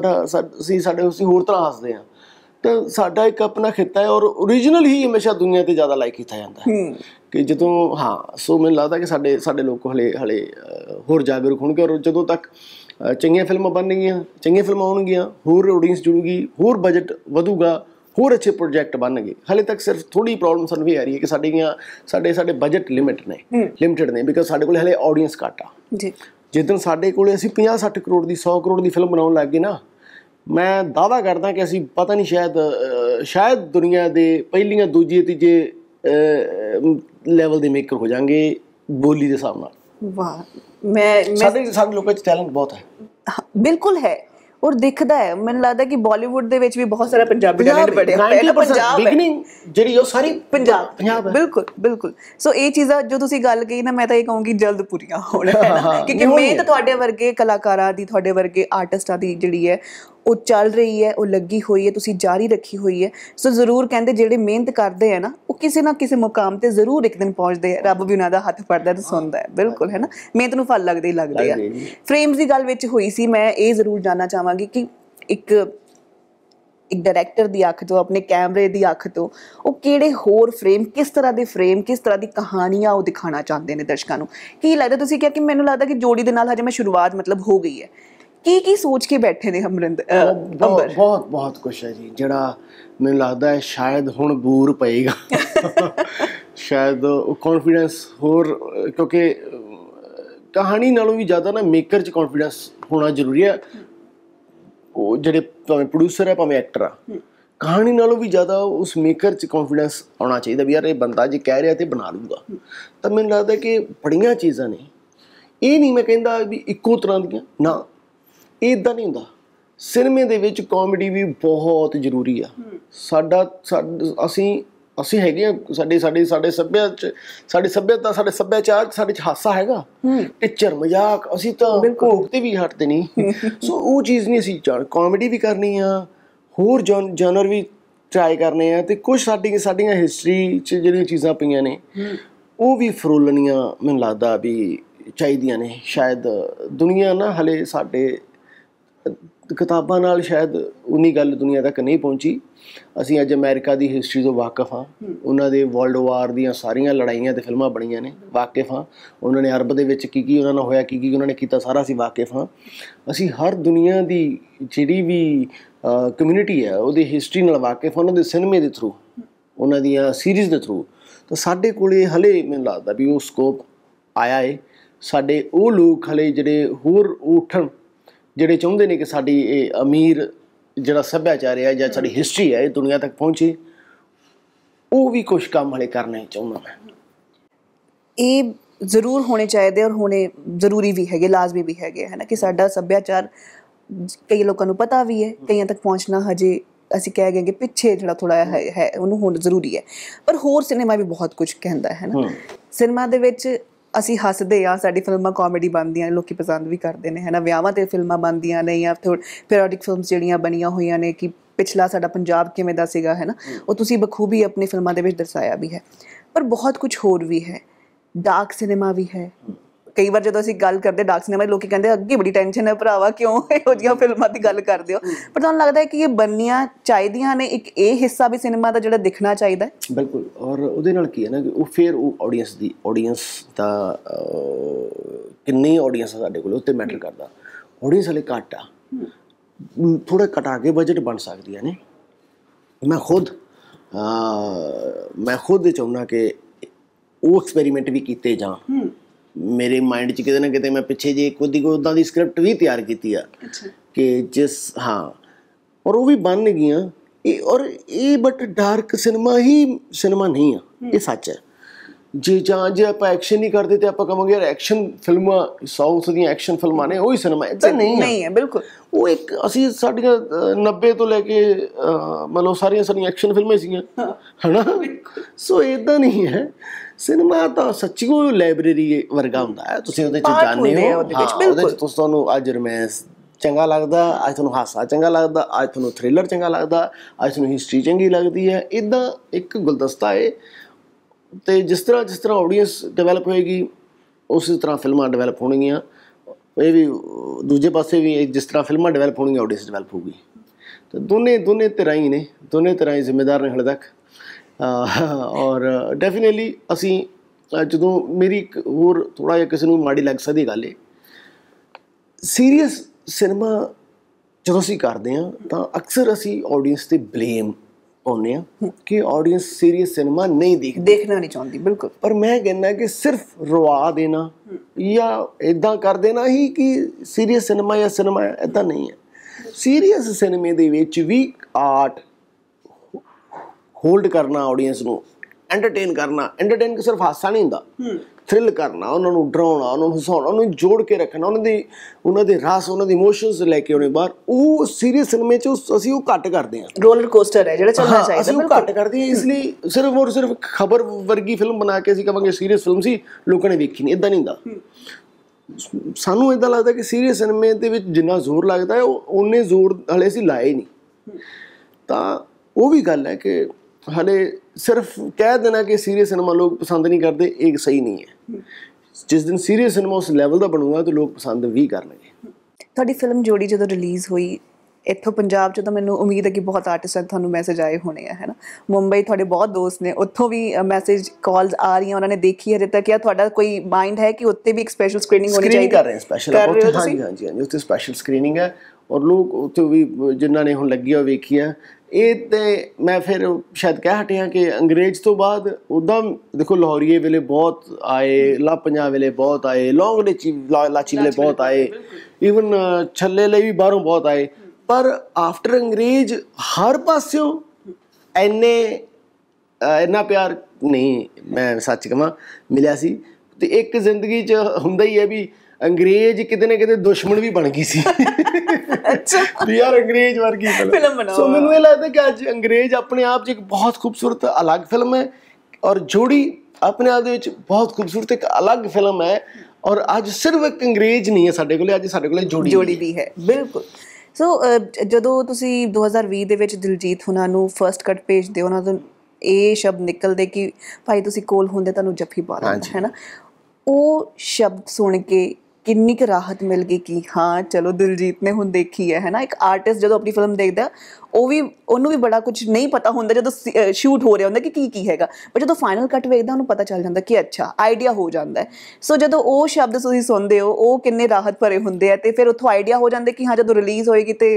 ਅਸੀਂ ਹੋਰ ਤਰ੍ਹਾਂ ਹੱਸਦੇ ਹਾਂ। ਤਾਂ ਸਾਡਾ ਇੱਕ ਆਪਣਾ ਖਿੱਤਾ ਹੈ, ਔਰ ਓਰੀਜਨਲ ਹੀ ਹਮੇਸ਼ਾ ਦੁਨੀਆ 'ਤੇ ਜ਼ਿਆਦਾ ਲਾਈਕ ਕੀਤਾ ਜਾਂਦਾ ਕਿ ਜਦੋਂ ਸੋ ਮੈਨੂੰ ਲੱਗਦਾ ਕਿ ਸਾਡੇ ਲੋਕ ਹਲੇ ਹੋਰ ਜਾਗਰੂਕ ਹੋਣਗੇ। ਔਰ ਜਦੋਂ ਤੱਕ ਚੰਗੀਆਂ ਫਿਲਮਾਂ ਬਣਨਗੀਆਂ, ਚੰਗੀਆਂ ਫਿਲਮਾਂ ਆਉਣਗੀਆਂ, ਹੋਰ ਆਡੀਅੰਸ ਜੁੜੂਗੀ, ਹੋਰ ਬਜਟ ਵਧੂਗਾ, ਹੋਰ ਅੱਛੇ ਪ੍ਰੋਜੈਕਟ ਬਣਨਗੇ। ਹਾਲੇ ਤੱਕ ਸਿਰਫ ਥੋੜ੍ਹੀ ਪ੍ਰੋਬਲਮ ਸਾਨੂੰ ਇਹ ਆ ਰਹੀ ਹੈ ਕਿ ਸਾਡੇ ਬਜਟ ਲਿਮਿਟਡ ਨੇ ਬਿਕਾਜ਼ ਸਾਡੇ ਕੋਲ ਹਾਲੇ ਆਡੀਅੰਸ ਘੱਟ ਆ ਜੀ। ਜਿੱਦਣ ਸਾਡੇ ਕੋਲ ਅਸੀਂ 50-60 ਕਰੋੜ ਦੀ 100 ਕਰੋੜ ਦੀ ਫਿਲਮ ਬਣਾਉਣ ਲੱਗ ਗਏ ਨਾ, ਮੈਂ ਦਾਅਵਾ ਕਰਦਾ ਕਿ ਅਸੀਂ ਪਤਾ ਨਹੀਂ ਸ਼ਾਇਦ ਦੁਨੀਆ ਦੇ ਪਹਿਲੀਆਂ ਦੂਜੇ ਤੀਜੇ ਲੈਵਲ ਦੇ ਮੇਕਰ ਹੋ ਜਾਵਾਂਗੇ ਬੋਲੀ ਦੇ ਹਿਸਾਬ ਨਾਲ। ਵਾਹ, ਸਾਡੇ ਲੋਕਾਂ 'ਚ ਟੈਲੈਂਟ ਬਹੁਤ ਹੈ। ਬਿਲਕੁਲ ਹੈ ਔਰ ਦਿਖਦਾ ਹੈ। ਮੈਨੂੰ ਲੱਗਦਾ ਕਿ ਬਾਲੀਵੁੱਡ ਦੇ ਵਿੱਚ ਵੀ ਬਹੁਤ ਸਾਰਾ ਪੰਜਾਬੀ ਟੈਲੈਂਟ ਬੜਿਆ ਪਹਿਲਾਂ ਪੰਜਾਬ ਬਿਗਨਿੰਗ ਜਿਹੜੀ ਉਹ ਸਾਰੀ ਪੰਜਾਬ ਹੈ। ਬਿਲਕੁਲ ਸੋ ਇਹ ਚੀਜ਼ਾਂ ਜੋ ਤੁਸੀਂ ਗੱਲ ਕਹੀ ਨਾ, ਮੈਂ ਤਾਂ ਇਹ ਕਹੂੰਗੀ ਜਲਦ ਪੂਰੀਆਂ ਹੋਣ, ਕਿਉਂਕਿ ਮਿਹਨਤ ਤੁਹਾਡੇ ਵਰਗੇ ਕਲਾਕਾਰਾਂ ਦੀ, ਤੁਹਾਡੇ ਵਰਗੇ ਆਰਟਿਸਟਾਂ ਦੀ ਜਿਹੜੀ ਹੈ ਉਹ ਚੱਲ ਰਹੀ ਹੈ, ਉਹ ਲੱਗੀ ਹੋਈ ਹੈ, ਤੁਸੀਂ ਜਾਰੀ ਰੱਖੀ ਹੋਈ ਹੈ। ਸੋ ਜ਼ਰੂਰ ਕਹਿੰਦੇ ਜਿਹੜੇ ਮਿਹਨਤ ਕਰਦੇ ਆ ਨਾ ਉਹ ਕਿਸੇ ਨਾ ਕਿਸੇ ਮੁਕਾਮ ਤੇ ਜ਼ਰੂਰ ਇੱਕ ਦਿਨ ਪਹੁੰਚਦੇ ਆ। ਰੱਬ ਵੀ ਉਹਨਾਂ ਦਾ ਹੱਥ ਫੜਦਾ ਤੇ ਸੁਣਦਾ ਹੈ। ਬਿਲਕੁਲ ਹੈ ਨਾ, ਮਿਹਨਤ ਨੂੰ ਫਲ ਲੱਗਦੇ ਆ। ਫਰੇਮਸ ਦੀ ਗੱਲ ਵਿੱਚ ਹੋਈ ਸੀ, ਮੈਂ ਇਹ ਜ਼ਰੂਰ ਜਾਣਨਾ ਚਾਹਾਂਗੀ ਕਿ ਇੱਕ ਡਾਇਰੈਕਟਰ ਦੀ ਅੱਖ ਤੋਂ, ਆਪਣੇ ਕੈਮਰੇ ਦੀ ਅੱਖ ਤੋਂ, ਉਹ ਕਿਹੜੇ ਹੋਰ ਫਰੇਮ, ਕਿਸ ਤਰ੍ਹਾਂ ਦੀ ਕਹਾਣੀਆਂ ਉਹ ਦਿਖਾਉਣਾ ਚਾਹੁੰਦੇ ਨੇ ਦਰਸ਼ਕਾਂ ਨੂੰ। ਕੀ ਲੱਗਦਾ, ਤੁਸੀਂ ਕਿਹਾ ਕਿ ਮੈਨੂੰ ਲੱਗਦਾ ਕਿ ਜੋੜੀ ਦੇ ਨਾਲ ਹਜੇ ਮੈਂ ਸ਼ੁਰੂਆਤ ਮਤਲਬ ਹੋ ਗਈ ਹੈ, ਕੀ ਸੋਚ ਕੇ ਬੈਠੇ ਨੇ ਅੰਬਰ? ਬਹੁਤ ਕੁਛ ਹੈ ਜੀ ਜਿਹੜਾ ਮੈਨੂੰ ਲੱਗਦਾ ਹੈ ਸ਼ਾਇਦ ਹੁਣ ਬੂਰ ਪਏਗਾ। ਸ਼ਾਇਦ ਉਹ ਕੌਨਫੀਡੈਂਸ ਹੋਰ, ਕਿਉਂਕਿ ਕਹਾਣੀ ਨਾਲੋਂ ਵੀ ਜ਼ਿਆਦਾ ਨਾ ਮੇਕਰ 'ਚ ਕੌਨਫੀਡੈਂਸ ਹੋਣਾ ਜ਼ਰੂਰੀ ਹੈ। ਉਹ ਜਿਹੜੇ ਭਾਵੇਂ ਪ੍ਰੋਡਿਊਸਰ ਹੈ ਭਾਵੇਂ ਐਕਟਰ ਆ, ਕਹਾਣੀ ਨਾਲੋਂ ਵੀ ਜ਼ਿਆਦਾ ਉਸ ਮੇਕਰ 'ਚ ਕੌਨਫੀਡੈਂਸ ਆਉਣਾ ਚਾਹੀਦਾ ਵੀ ਯਾਰ ਇਹ ਬੰਦਾ ਜੇ ਕਹਿ ਰਿਹਾ ਤੇ ਬਣਾ ਲੂਗਾ। ਤਾਂ ਮੈਨੂੰ ਲੱਗਦਾ ਕਿ ਬੜੀਆਂ ਚੀਜ਼ਾਂ ਨੇ, ਇਹ ਨਹੀਂ ਮੈਂ ਕਹਿੰਦਾ ਵੀ ਇੱਕੋ ਤਰ੍ਹਾਂ ਦੀਆਂ, ਨਾ ਇਹ ਇੱਦਾਂ ਨਹੀਂ ਹੁੰਦਾ। ਸਿਨੇਮੇ ਦੇ ਵਿੱਚ ਕਾਮੇਡੀ ਵੀ ਬਹੁਤ ਜ਼ਰੂਰੀ ਆ। ਅਸੀਂ ਹੈਗੇ ਆ, ਸਾਡੇ ਸੱਭਿਆਚਾਰ ਸਾਡੇ 'ਚ ਹਾਸਾ ਹੈਗਾ, ਟਿੱਚਰ ਮਜ਼ਾਕ, ਅਸੀਂ ਤਾਂ ਭੋਗ ਤੇ ਵੀ ਹਟਦੇ ਨਹੀਂ। ਸੋ ਉਹ ਚੀਜ਼ ਨਹੀਂ ਅਸੀਂ ਕਾਮੇਡੀ ਵੀ ਕਰਨੀ ਆ, ਹੋਰ ਜਨਰ ਵੀ ਟਰਾਈ ਕਰਨੇ ਆ, ਅਤੇ ਕੁਛ ਸਾਡੀਆਂ ਹਿਸਟਰੀ 'ਚ ਜਿਹੜੀਆਂ ਚੀਜ਼ਾਂ ਪਈਆਂ ਨੇ ਉਹ ਵੀ ਫਰੋਲਣੀਆਂ ਮੈਨੂੰ ਲੱਗਦਾ ਵੀ ਚਾਹੀਦੀਆਂ ਨੇ। ਸ਼ਾਇਦ ਦੁਨੀਆ ਨਾ ਹਲੇ ਸਾਡੇ ਕਿਤਾਬਾਂ ਨਾਲ ਸ਼ਾਇਦ ਉਨੀ ਗੱਲ ਦੁਨੀਆ ਤੱਕ ਨਹੀਂ ਪਹੁੰਚੀ। ਅਸੀਂ ਅੱਜ ਅਮਰੀਕਾ ਦੀ ਹਿਸਟਰੀ ਤੋਂ ਵਾਕਿਫ ਹਾਂ, ਉਹਨਾਂ ਦੇ ਵਰਲਡ ਵਾਰ ਦੀਆਂ ਸਾਰੀਆਂ ਲੜਾਈਆਂ ਅਤੇ ਫਿਲਮਾਂ ਬਣੀਆਂ ਨੇ, ਵਾਕਿਫ ਹਾਂ। ਉਹਨਾਂ ਨੇ ਅਰਬ ਦੇ ਵਿੱਚ ਕੀ ਉਹਨਾਂ ਨਾਲ ਹੋਇਆ, ਕੀ ਉਹਨਾਂ ਨੇ ਕੀਤਾ, ਸਾਰਾ ਅਸੀਂ ਵਾਕਿਫ ਹਾਂ। ਅਸੀਂ ਹਰ ਦੁਨੀਆ ਦੀ ਜਿਹੜੀ ਵੀ ਕਮਿਊਨਿਟੀ ਹੈ ਉਹਦੀ ਹਿਸਟਰੀ ਨਾਲ ਵਾਕਿਫ ਹਾਂ, ਉਹਨਾਂ ਦੇ ਸਿਨੇਮੇ ਦੇ ਥਰੂ, ਉਹਨਾਂ ਦੀਆਂ ਸੀਰੀਜ਼ ਦੇ ਥਰੂ। ਤਾਂ ਸਾਡੇ ਕੋਲ ਹਲੇ ਮੈਨੂੰ ਲੱਗਦਾ ਵੀ ਉਹ ਸਕੋਪ ਆਇਆ ਹੈ। ਸਾਡੇ ਉਹ ਲੋਕ ਹਲੇ ਜਿਹੜੇ ਹੋਰ ਉੱਠਣ, ਜਿਹੜੇ ਚਾਹੁੰਦੇ ਨੇ ਕਿ ਸਾਡੀ ਇਹ ਅਮੀਰ ਜਿਹੜਾ ਸੱਭਿਆਚਾਰ ਹੈ ਜਾਂ ਸਾਡੀ ਹਿਸਟਰੀ ਹੈ ਇਹ ਦੁਨੀਆ ਤੱਕ ਪਹੁੰਚੇ, ਉਹ ਵੀ ਕੁਛ ਕੰਮ ਹਲੇ ਕਰਨੇ ਚਾਹੁੰਦਾ ਮੈਂ। ਇਹ ਜ਼ਰੂਰ ਹੋਣੇ ਚਾਹੀਦੇ ਔਰ ਹੋਣੇ ਜ਼ਰੂਰੀ ਵੀ ਹੈਗੇ, ਲਾਜ਼ਮੀ ਵੀ ਹੈਗੇ, ਹੈ ਨਾ, ਕਿ ਸਾਡਾ ਸੱਭਿਆਚਾਰ ਕਈ ਲੋਕਾਂ ਨੂੰ ਪਤਾ ਵੀ ਹੈ, ਕਈਆਂ ਤੱਕ ਪਹੁੰਚਣਾ ਹਜੇ ਅਸੀਂ ਕਹਿ ਗਏ ਕਿ ਪਿੱਛੇ ਜਿਹੜਾ ਥੋੜ੍ਹਾ ਹੈ ਉਹਨੂੰ ਹੋਣਾ ਜ਼ਰੂਰੀ ਹੈ। ਪਰ ਹੋਰ ਸਿਨੇਮਾ ਵੀ ਬਹੁਤ ਕੁਛ ਕਹਿੰਦਾ ਹੈ ਨਾ। ਸਿਨੇਮਾ ਦੇ ਵਿੱਚ ਅਸੀਂ ਹੱਸਦੇ ਹਾਂ, ਸਾਡੀ ਫਿਲਮਾਂ ਕਾਮੇਡੀ ਬਣਦੀਆਂ ਨੇ, ਲੋਕ ਪਸੰਦ ਵੀ ਕਰਦੇ ਨੇ, ਹੈ ਨਾ। ਵਿਆਹਾਂ 'ਤੇ ਫਿਲਮਾਂ ਬਣਦੀਆਂ ਨੇ ਜਾਂ ਪੀਰੀਓਡਿਕ ਫਿਲਮਸ ਜਿਹੜੀਆਂ ਬਣੀਆਂ ਹੋਈਆਂ ਨੇ ਕਿ ਪਿਛਲਾ ਸਾਡਾ ਪੰਜਾਬ ਕਿਵੇਂ ਦਾ ਸੀਗਾ, ਹੈ ਨਾ, ਉਹ ਤੁਸੀਂ ਬਖੂਬੀ ਆਪਣੀ ਫਿਲਮਾਂ ਦੇ ਵਿੱਚ ਦਰਸਾਇਆ ਵੀ ਹੈ। ਪਰ ਬਹੁਤ ਕੁਛ ਹੋਰ ਵੀ ਹੈ, ਡਾਰਕ ਸਿਨੇਮਾ ਵੀ ਹੈ। ਕਈ ਵਾਰ ਜਦੋਂ ਅਸੀਂ ਗੱਲ ਕਰਦੇ ਡਾਰਕ ਸਿਨੇਮਾ, ਲੋਕ ਕਹਿੰਦੇ ਅੱਗੇ ਬੜੀ ਟੈਨਸ਼ਨ ਹੈ ਭਰਾਵਾ, ਕਿਉਂ ਇਹੋ ਜਿਹੀਆਂ ਫਿਲਮਾਂ ਦੀ ਗੱਲ ਕਰਦੇ ਹੋ। ਪਰ ਤੁਹਾਨੂੰ ਲੱਗਦਾ ਹੈ ਕਿ ਇਹ ਬਣਨੀਆਂ ਚਾਹੀਦੀਆਂ ਨੇ, ਇੱਕ ਇਹ ਹਿੱਸਾ ਵੀ ਸਿਨੇਮਾ ਦਾ ਜਿਹੜਾ ਦਿਖਣਾ ਚਾਹੀਦਾ ਹੈ? ਬਿਲਕੁਲ। ਔਰ ਉਹਦੇ ਨਾਲ ਕੀ ਹੈ ਨਾ ਕਿ ਉਹ ਫਿਰ ਉਹ ਆਡੀਅੰਸ ਦਾ ਕਿੰਨੀ ਆਡੀਅੰਸ ਆ ਸਾਡੇ ਕੋਲ, ਉੱਤੇ ਮੈਟਰ ਕਰਦਾ। ਆਡੀਅੰਸ ਹਲੇ ਘੱਟ ਆ, ਥੋੜ੍ਹਾ ਘਟਾ ਕੇ ਬਜਟ ਬਣ ਸਕਦੀਆਂ ਨੇ। ਮੈਂ ਖੁਦ ਇਹ ਚਾਹੁੰਦਾ ਕਿ ਉਹ ਐਕਸਪੈਰੀਮੈਂਟ ਵੀ ਕੀਤੇ ਜਾਣ। ਮੇਰੇ ਮਾਈਂਡ 'ਚ ਕਿਤੇ ਨਾ ਕਿਤੇ ਮੈਂ ਪਿੱਛੇ ਜੇ ਕੋਈ ਉੱਦਾਂ ਦੀ ਸਕ੍ਰਿਪਟ ਵੀ ਤਿਆਰ ਕੀਤੀ ਆ ਕਿ ਔਰ ਉਹ ਵੀ ਬਣ ਗਈਆਂ ਔਰ ਇਹ ਬਟ ਡਾਰਕ ਸਿਨੇਮਾ ਨਹੀਂ ਆ, ਇਹ ਸੱਚ ਹੈ। ਜੇ ਆਪਾਂ ਐਕਸ਼ਨ ਨਹੀਂ ਕਰਦੇ ਤੇ ਆਪਾਂ ਕਹਾਂਗੇ ਯਾਰ ਐਕਸ਼ਨ ਫਿਲਮਾਂ, ਸਾਊਥ ਦੀਆਂ ਐਕਸ਼ਨ ਫਿਲਮਾਂ ਨੇ ਉਹੀ ਸਿਨੇਮਾ, ਇੱਦਾਂ ਨਹੀਂ ਹੈ। ਬਿਲਕੁਲ, ਉਹ ਇੱਕ ਅਸੀਂ ਸਾਡੀਆਂ 90 ਤੋਂ ਲੈ ਕੇ ਮਤਲਬ ਸਾਰੀਆਂ ਐਕਸ਼ਨ ਫਿਲਮਾਂ ਸੀਗੀਆਂ, ਹੈ ਨਾ। ਸੋ ਇੱਦਾਂ ਨਹੀਂ ਹੈ। ਸਿਨੇਮਾ ਤਾਂ ਸੱਚੀ ਉਹ ਲਾਇਬ੍ਰੇਰੀ ਵਰਗਾ ਹੁੰਦਾ ਹੈ, ਤੁਸੀਂ ਉਹਦੇ 'ਚ ਜਾਂਦੇ ਹੋ, ਉਹਦੇ 'ਚ ਤੁਹਾਨੂੰ ਅੱਜ ਰੋਮਾਂਸ ਚੰਗਾ ਲੱਗਦਾ, ਅੱਜ ਤੁਹਾਨੂੰ ਹਾਸਾ ਚੰਗਾ ਲੱਗਦਾ, ਅੱਜ ਤੁਹਾਨੂੰ ਥ੍ਰਿਲਰ ਚੰਗਾ ਲੱਗਦਾ, ਅੱਜ ਤੁਹਾਨੂੰ ਹਿਸਟਰੀ ਚੰਗੀ ਲੱਗਦੀ ਹੈ। ਇੱਦਾਂ ਇੱਕ ਗੁਲਦਸਤਾ ਹੈ। ਅਤੇ ਜਿਸ ਤਰ੍ਹਾਂ ਆਡੀਅੰਸ ਡਿਵੈਲਪ ਹੋਏਗੀ ਉਸੇ ਤਰ੍ਹਾਂ ਫਿਲਮਾਂ ਡਿਵੈਲਪ ਹੋਣਗੀਆਂ। ਇਹ ਵੀ ਦੂਜੇ ਪਾਸੇ ਵੀ ਜਿਸ ਤਰ੍ਹਾਂ ਫਿਲਮਾਂ ਡਿਵੈਲਪ ਹੋਣਗੀਆਂ ਆਡੀਅੰਸ ਡਿਵੈਲਪ ਹੋਊਗੀ। ਅਤੇ ਦੋਨੇ ਧਿਰਾਂ ਹੀ ਨੇ, ਦੋਨੇ ਧਿਰਾਂ ਹੀ ਜ਼ਿੰਮੇਦਾਰ ਨੇ ਹਾਲੇ ਤੱਕ। ਔਰ ਡੈਫੀਨੇਟਲੀ ਅਸੀਂ ਜਦੋਂ ਮੇਰੀ ਇੱਕ ਹੋਰ ਥੋੜ੍ਹਾ ਜਿਹਾ ਕਿਸੇ ਨੂੰ ਮਾੜੀ ਲੱਗ ਸਕਦੀ ਗੱਲ ਹੈ, ਸੀਰੀਅਸ ਸਿਨੇਮਾ ਜਦੋਂ ਅਸੀਂ ਕਰਦੇ ਹਾਂ ਤਾਂ ਅਕਸਰ ਅਸੀਂ ਆਡੀਅੰਸ 'ਤੇ ਬਲੇਮ ਪਾਉਂਦੇ ਆ ਕਿ ਆਡੀਅנס ਸੀਰੀਅਸ ਸਿਨੇਮਾ ਨਹੀਂ ਦੇਖਣਾ ਨਹੀਂ ਚਾਹੁੰਦੀ। ਬਿਲਕੁਲ। ਪਰ ਮੈਂ ਕਹਿੰਦਾ ਕਿ ਸਿਰਫ ਰਵਾ ਦੇਣਾ ਜਾਂ ਇਦਾਂ ਕਰ ਦੇਣਾ ਹੀ ਕਿ ਸੀਰੀਅਸ ਸਿਨੇਮਾ ਜਾਂ ਸਿਨੇਮਾ ਇਦਾਂ ਨਹੀਂ ਹੈ। ਸੀਰੀਅਸ ਸਿਨੇਮੇ ਦੇ ਵਿੱਚ ਵੀ ਆਰਟ ਹੋਲਡ ਕਰਨਾ, ਆਡੀਅנס ਨੂੰ ਐਂਟਰਟੇਨ ਕਰਨਾ। ਐਂਟਰਟੇਨ ਕਿ ਸਿਰਫ ਹਾਸਾ ਨਹੀਂ ਹੁੰਦਾ, ਥ੍ਰਿਲ ਕਰਨਾ, ਉਹਨਾਂ ਨੂੰ ਡਰਾਉਣਾ, ਉਹਨਾਂ ਨੂੰ ਹਸਾਉਣਾ, ਉਹਨਾਂ ਨੂੰ ਜੋੜ ਕੇ ਰੱਖਣਾ, ਉਹਨਾਂ ਦੇ ਰਸ, ਉਹਨਾਂ ਦੀ ਇਮੋਸ਼ਨਸ ਲੈ ਕੇ ਆਉਣੇ ਬਾਹਰ। ਉਹ ਸੀਰੀਅਸ ਸਿਨੇਮੇ 'ਚ ਅਸੀਂ ਉਹ ਘੱਟ ਕਰਦੇ ਹਾਂ। ਰੋਲਰ ਕੋਸਟਰ ਹੈ ਜਿਹੜਾ ਚੱਲਣਾ ਚਾਹੀਦਾ, ਅਸੀਂ ਉਹ ਘੱਟ ਕਰਦੇ ਹਾਂ। ਇਸ ਲਈ ਸਿਰਫ ਔਰ ਸਿਰਫ ਖਬਰ ਵਰਗੀ ਫਿਲਮ ਬਣਾ ਕੇ ਅਸੀਂ ਕਹਾਂਗੇ ਸੀਰੀਅਸ ਫਿਲਮ ਸੀ, ਲੋਕਾਂ ਨੇ ਵੇਖੀ ਨਹੀਂ। ਇੱਦਾਂ ਨਹੀਂ ਹੁੰਦਾ। ਸਾਨੂੰ ਇੱਦਾਂ ਲੱਗਦਾ ਕਿ ਸੀਰੀਅਸ ਸਿਨੇਮੇ ਦੇ ਵਿੱਚ ਜਿੰਨਾ ਜ਼ੋਰ ਲੱਗਦਾ ਹੈ ਉਹ ਉਨੇ ਜ਼ੋਰ ਹਾਲੇ ਅਸੀਂ ਲਾਏ ਨਹੀਂ। ਤਾਂ ਉਹ ਵੀ ਗੱਲ ਹੈ ਕਿ ਹਾਲੇ ਸਿਰਫ ਕਹਿ ਦੇਣਾ ਕਿ ਸੀਰੀਅਸ ਸਿਨੇਮਾ ਲੋਕ ਪਸੰਦ ਨਹੀਂ ਕਰਦੇ, ਇਹ ਸਹੀ ਨਹੀਂ ਹੈ। ਜਿਸ ਦਿਨ ਸੀਰੀਅਸ ਸਿਨੇਮਾ ਉਸ ਲੈਵਲ ਦਾ ਬਣੂਗਾ ਤਾਂ ਲੋਕ ਪਸੰਦ ਵੀ ਕਰਨਗੇ। ਤੁਹਾਡੀ ਫਿਲਮ ਜੋੜੀ ਜਦੋਂ ਰਿਲੀਜ਼ ਹੋਈ ਇੱਥੋਂ ਪੰਜਾਬ 'ਚ, ਤਾਂ ਮੈਨੂੰ ਉਮੀਦ ਹੈ ਕਿ ਬਹੁਤ ਆਰਟਿਸਟਾਂ ਤੁਹਾਨੂੰ ਮੈਸੇਜ ਆਏ ਹੋਣੇ ਆ, ਹੈ ਨਾ। ਮੁੰਬਈ ਤੁਹਾਡੇ ਬਹੁਤ ਦੋਸਤ ਨੇ, ਉੱਥੋਂ ਵੀ ਮੈਸੇਜ ਕਾਲਸ ਆ ਰਹੀਆਂ, ਉਹਨਾਂ ਨੇ ਦੇਖੀ ਹਜੇ ਤੱਕ। ਤੁਹਾਡਾ ਕੋਈ ਮਾਈਂਡ ਹੈ ਕਿ ਉੱਥੇ ਵੀ ਇੱਕ ਸਪੈਸ਼ਲ ਸਕਰੀਨਿੰਗ ਹੋਣੀ ਚਾਹੀਦੀ? ਕਰ ਰਹੇ ਸਪੈਸ਼ਲ। ਹਾਂਜੀ, ਉੱਥੇ ਸਪੈਸ਼ਲ ਸਕਰੀਨਿੰਗ ਹੈ ਔਰ ਲੋਕ ਉੱਥੇ ਵੀ ਜਿਨ੍ਹਾਂ ਨੇ ਹੁਣ ਲੱਗੀ ਹੋਈ ਵੇਖੀ ਹੈ। ਇਹ ਤੇ ਮੈਂ ਫਿਰ ਸ਼ਾਇਦ ਕਹਿ ਹਟਿਆ ਕਿ ਅੰਗਰੇਜ਼ ਤੋਂ ਬਾਅਦ ਉੱਦਾਂ ਦੇਖੋ ਲਾਹੌਰੀਏ ਵੇਲੇ ਬਹੁਤ ਆਏ, ਲਾ ਪੰਜਾਬ ਵੇਲੇ ਬਹੁਤ ਆਏ, ਲੌਂਗ ਲਾਚੀ ਵੇਲੇ ਬਹੁਤ ਆਏ, ਈਵਨ ਛੱਲੇ ਲਈ ਵੀ ਬਾਹਰੋਂ ਬਹੁਤ ਆਏ। ਪਰ ਆਫਟਰ ਅੰਗਰੇਜ਼ ਹਰ ਪਾਸਿਓਂ ਇੰਨਾ ਪਿਆਰ ਨਹੀਂ, ਮੈਂ ਸੱਚ ਕਹਾਂ, ਮਿਲਿਆ ਸੀ। ਤੇ ਇੱਕ ਜ਼ਿੰਦਗੀ 'ਚ ਹੁੰਦਾ ਹੀ ਹੈ ਵੀ ਅੰਗਰੇਜ਼ ਕਿਤੇ ਨਾ ਕਿਤੇ ਦੁਸ਼ਮਣ ਵੀ ਬਣ ਗਈ ਸੀ। ਵੀ ਯਾਰ ਅੰਗਰੇਜ਼ ਵਰਗੀ ਫਿਲਮ ਬਣਾਓ। ਸੋ ਮੈਨੂੰ ਇਹ ਲੱਗਦਾ ਕਿ ਅੱਜ ਅੰਗਰੇਜ਼ ਆਪਣੇ ਆਪ 'ਚ ਇੱਕ ਬਹੁਤ ਖੂਬਸੂਰਤ ਅਲੱਗ ਫਿਲਮ ਹੈ ਔਰ ਜੋੜੀ ਆਪਣੇ ਆਪ ਦੇ ਵਿੱਚ ਬਹੁਤ ਖੂਬਸੂਰਤ ਇੱਕ ਅਲੱਗ ਫਿਲਮ ਹੈ। ਔਰ ਅੱਜ ਸਿਰਫ ਇੱਕ ਅੰਗਰੇਜ਼ ਨਹੀਂ ਹੈ ਸਾਡੇ ਕੋਲ, ਅੱਜ ਸਾਡੇ ਕੋਲ ਜੋੜੀ ਵੀ ਹੈ। ਬਿਲਕੁਲ। ਸੋ ਜਦੋਂ ਤੁਸੀਂ 2020 ਦੇ ਵਿੱਚ ਦਿਲਜੀਤ ਹੁਣਾਂ ਨੂੰ ਫਸਟ ਕੱਟ ਭੇਜਦੇ ਹੋ, ਉਹਨਾਂ ਤੋਂ ਇਹ ਸ਼ਬਦ ਨਿਕਲਦੇ ਕਿ ਭਾਈ ਤੁਸੀਂ ਕੋਲ ਹੁੰਦੇ ਤੁਹਾਨੂੰ ਜੱਫੀ ਪਾ ਦਿੰਦਾ, ਹੈ ਨਾ। ਉਹ ਸ਼ਬਦ ਸੁਣ ਕੇ ਕਿੰਨੀ ਕੁ ਰਾਹਤ ਮਿਲ ਗਈ ਕਿ ਹਾਂ ਚਲੋ ਦਿਲਜੀਤ ਨੇ ਹੁਣ ਦੇਖੀ ਹੈ ਨਾ। ਇੱਕ ਆਰਟਿਸਟ ਜਦੋਂ ਆਪਣੀ ਫਿਲਮ ਦੇਖਦਾ ਉਹਨੂੰ ਵੀ ਬੜਾ ਕੁਝ ਨਹੀਂ ਪਤਾ ਹੁੰਦਾ ਜਦੋਂ ਸ਼ੂਟ ਹੋ ਰਿਹਾ ਹੁੰਦਾ ਕਿ ਕੀ ਹੈਗਾ, ਪਰ ਜਦੋਂ ਫਾਈਨਲ ਕੱਟ ਵੇਖਦਾ ਉਹਨੂੰ ਪਤਾ ਚੱਲ ਜਾਂਦਾ ਕਿ ਅੱਛਾ ਆਈਡੀਆ ਹੋ ਜਾਂਦਾ ਹੈ। ਸੋ ਜਦੋਂ ਉਹ ਸ਼ਬਦ ਤੁਸੀਂ ਸੁਣਦੇ ਹੋ ਉਹ ਕਿੰਨੇ ਰਾਹਤ ਭਰੇ ਹੁੰਦੇ ਆ, ਅਤੇ ਫਿਰ ਉੱਥੋਂ ਆਈਡੀਆ ਹੋ ਜਾਂਦਾ ਕਿ ਹਾਂ ਜਦੋਂ ਰਿਲੀਜ਼ ਹੋਏਗੀ ਤੇ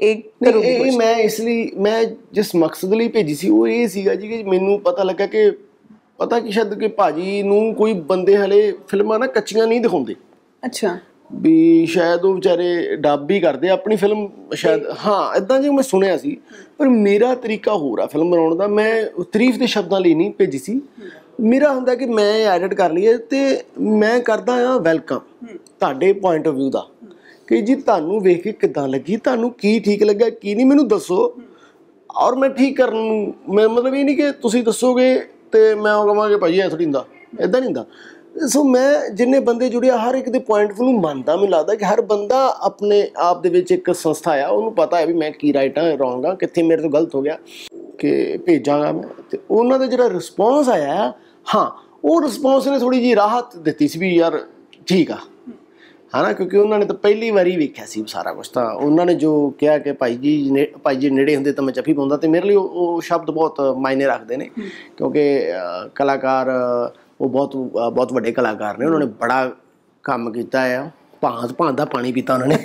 ਇਹ ਮੈਂ ਇਸ ਲਈ ਮੈਂ ਜਿਸ ਮਕਸਦ ਲਈ ਭੇਜੀ ਸੀ ਉਹ ਇਹ ਸੀਗਾ ਜੀ ਕਿ ਮੈਨੂੰ ਪਤਾ ਲੱਗਾ ਕਿ ਸ਼ਾਇਦ ਕਿ ਭਾਜੀ ਨੂੰ ਕੋਈ ਬੰਦੇ ਹਲੇ ਫਿਲਮਾਂ ਨਾ ਕੱਚੀਆਂ ਨਹੀਂ ਦਿਖਾਉਂਦੇ। ਅੱਛਾ। ਵੀ ਸ਼ਾਇਦ ਉਹ ਵਿਚਾਰੇ ਡੱਬ ਹੀ ਕਰਦੇ ਆਪਣੀ ਫਿਲਮ ਸ਼ਾਇਦ, ਹਾਂ ਇੱਦਾਂ ਜੀ ਮੈਂ ਸੁਣਿਆ ਸੀ। ਪਰ ਮੇਰਾ ਤਰੀਕਾ ਹੋਰ ਆ ਫਿਲਮ ਬਣਾਉਣ ਦਾ। ਮੈਂ ਤਾਰੀਫ ਦੇ ਸ਼ਬਦਾਂ ਲਈ ਨਹੀਂ ਭੇਜੀ ਸੀ। ਮੇਰਾ ਹੁੰਦਾ ਕਿ ਮੈਂ ਐਡਿਟ ਕਰ ਲਈਏ ਤੇ ਮੈਂ ਕਰਦਾ ਹਾਂ ਵੈਲਕਮ ਤੁਹਾਡੇ ਪੁਆਇੰਟ ਆਫ ਵਿਊ ਦਾ, ਕਿ ਜੀ ਤੁਹਾਨੂੰ ਵੇਖ ਕੇ ਕਿੱਦਾਂ ਲੱਗੀ, ਤੁਹਾਨੂੰ ਕੀ ਠੀਕ ਲੱਗਾ ਕੀ ਨਹੀਂ, ਮੈਨੂੰ ਦੱਸੋ। ਔਰ ਮੈਂ ਠੀਕ ਕਰਨ ਨੂੰ ਮੈਂ ਮਤਲਬ ਇਹ ਨਹੀਂ ਕਿ ਤੁਸੀਂ ਦੱਸੋਗੇ ਤੇ ਮੈਂ ਉਹ ਕਹਾਂਗੇ ਭਾਈ ਇਹ ਥੋੜ੍ਹੀ ਹੁੰਦਾ, ਇੱਦਾਂ ਨਹੀਂ ਹੁੰਦਾ। ਸੋ ਮੈਂ ਜਿੰਨੇ ਬੰਦੇ ਜੁੜੇ ਆ ਹਰ ਇੱਕ ਦੇ ਪੁਆਇੰਟ ਆਫ ਨੂੰ ਮੰਨਦਾ। ਮੈਨੂੰ ਲੱਗਦਾ ਕਿ ਹਰ ਬੰਦਾ ਆਪਣੇ ਆਪ ਦੇ ਵਿੱਚ ਇੱਕ ਸੰਸਥਾ ਆ, ਉਹਨੂੰ ਪਤਾ ਹੈ ਵੀ ਮੈਂ ਕੀ ਰਾਈਟ ਹਾਂ ਰੋਂਗ ਹਾਂ, ਕਿੱਥੇ ਮੇਰੇ ਤੋਂ ਗਲਤ ਹੋ ਗਿਆ, ਕਿ ਭੇਜਾਂਗਾ ਮੈਂ। ਅਤੇ ਉਹਨਾਂ ਦਾ ਜਿਹੜਾ ਰਿਸਪੌਂਸ ਆਇਆ, ਹਾਂ ਉਹ ਰਿਸਪੌਂਸ ਨੇ ਥੋੜ੍ਹੀ ਜਿਹੀ ਰਾਹਤ ਦਿੱਤੀ ਸੀ ਵੀ ਯਾਰ ਠੀਕ ਆ, ਹੈ ਨਾ। ਕਿਉਂਕਿ ਉਹਨਾਂ ਨੇ ਤਾਂ ਪਹਿਲੀ ਵਾਰੀ ਵੇਖਿਆ ਸੀ ਸਾਰਾ ਕੁਛ। ਤਾਂ ਉਹਨਾਂ ਨੇ ਜੋ ਕਿਹਾ ਕਿ ਭਾਈ ਜੀ ਨੇੜੇ ਹੁੰਦੇ ਤਾਂ ਮੈਂ ਜੱਫੀ ਪਾਉਂਦਾ, ਅਤੇ ਮੇਰੇ ਲਈ ਉਹ ਸ਼ਬਦ ਬਹੁਤ ਮਾਇਨੇ ਰੱਖਦੇ ਨੇ। ਕਿਉਂਕਿ ਕਲਾਕਾਰ ਉਹ ਬਹੁਤ ਵੱਡੇ ਕਲਾਕਾਰ ਨੇ, ਉਹਨਾਂ ਨੇ ਬੜਾ ਕੰਮ ਕੀਤਾ ਆ, ਭਾਂਤ ਦਾ ਪਾਣੀ ਪੀਤਾ ਉਹਨਾਂ ਨੇ।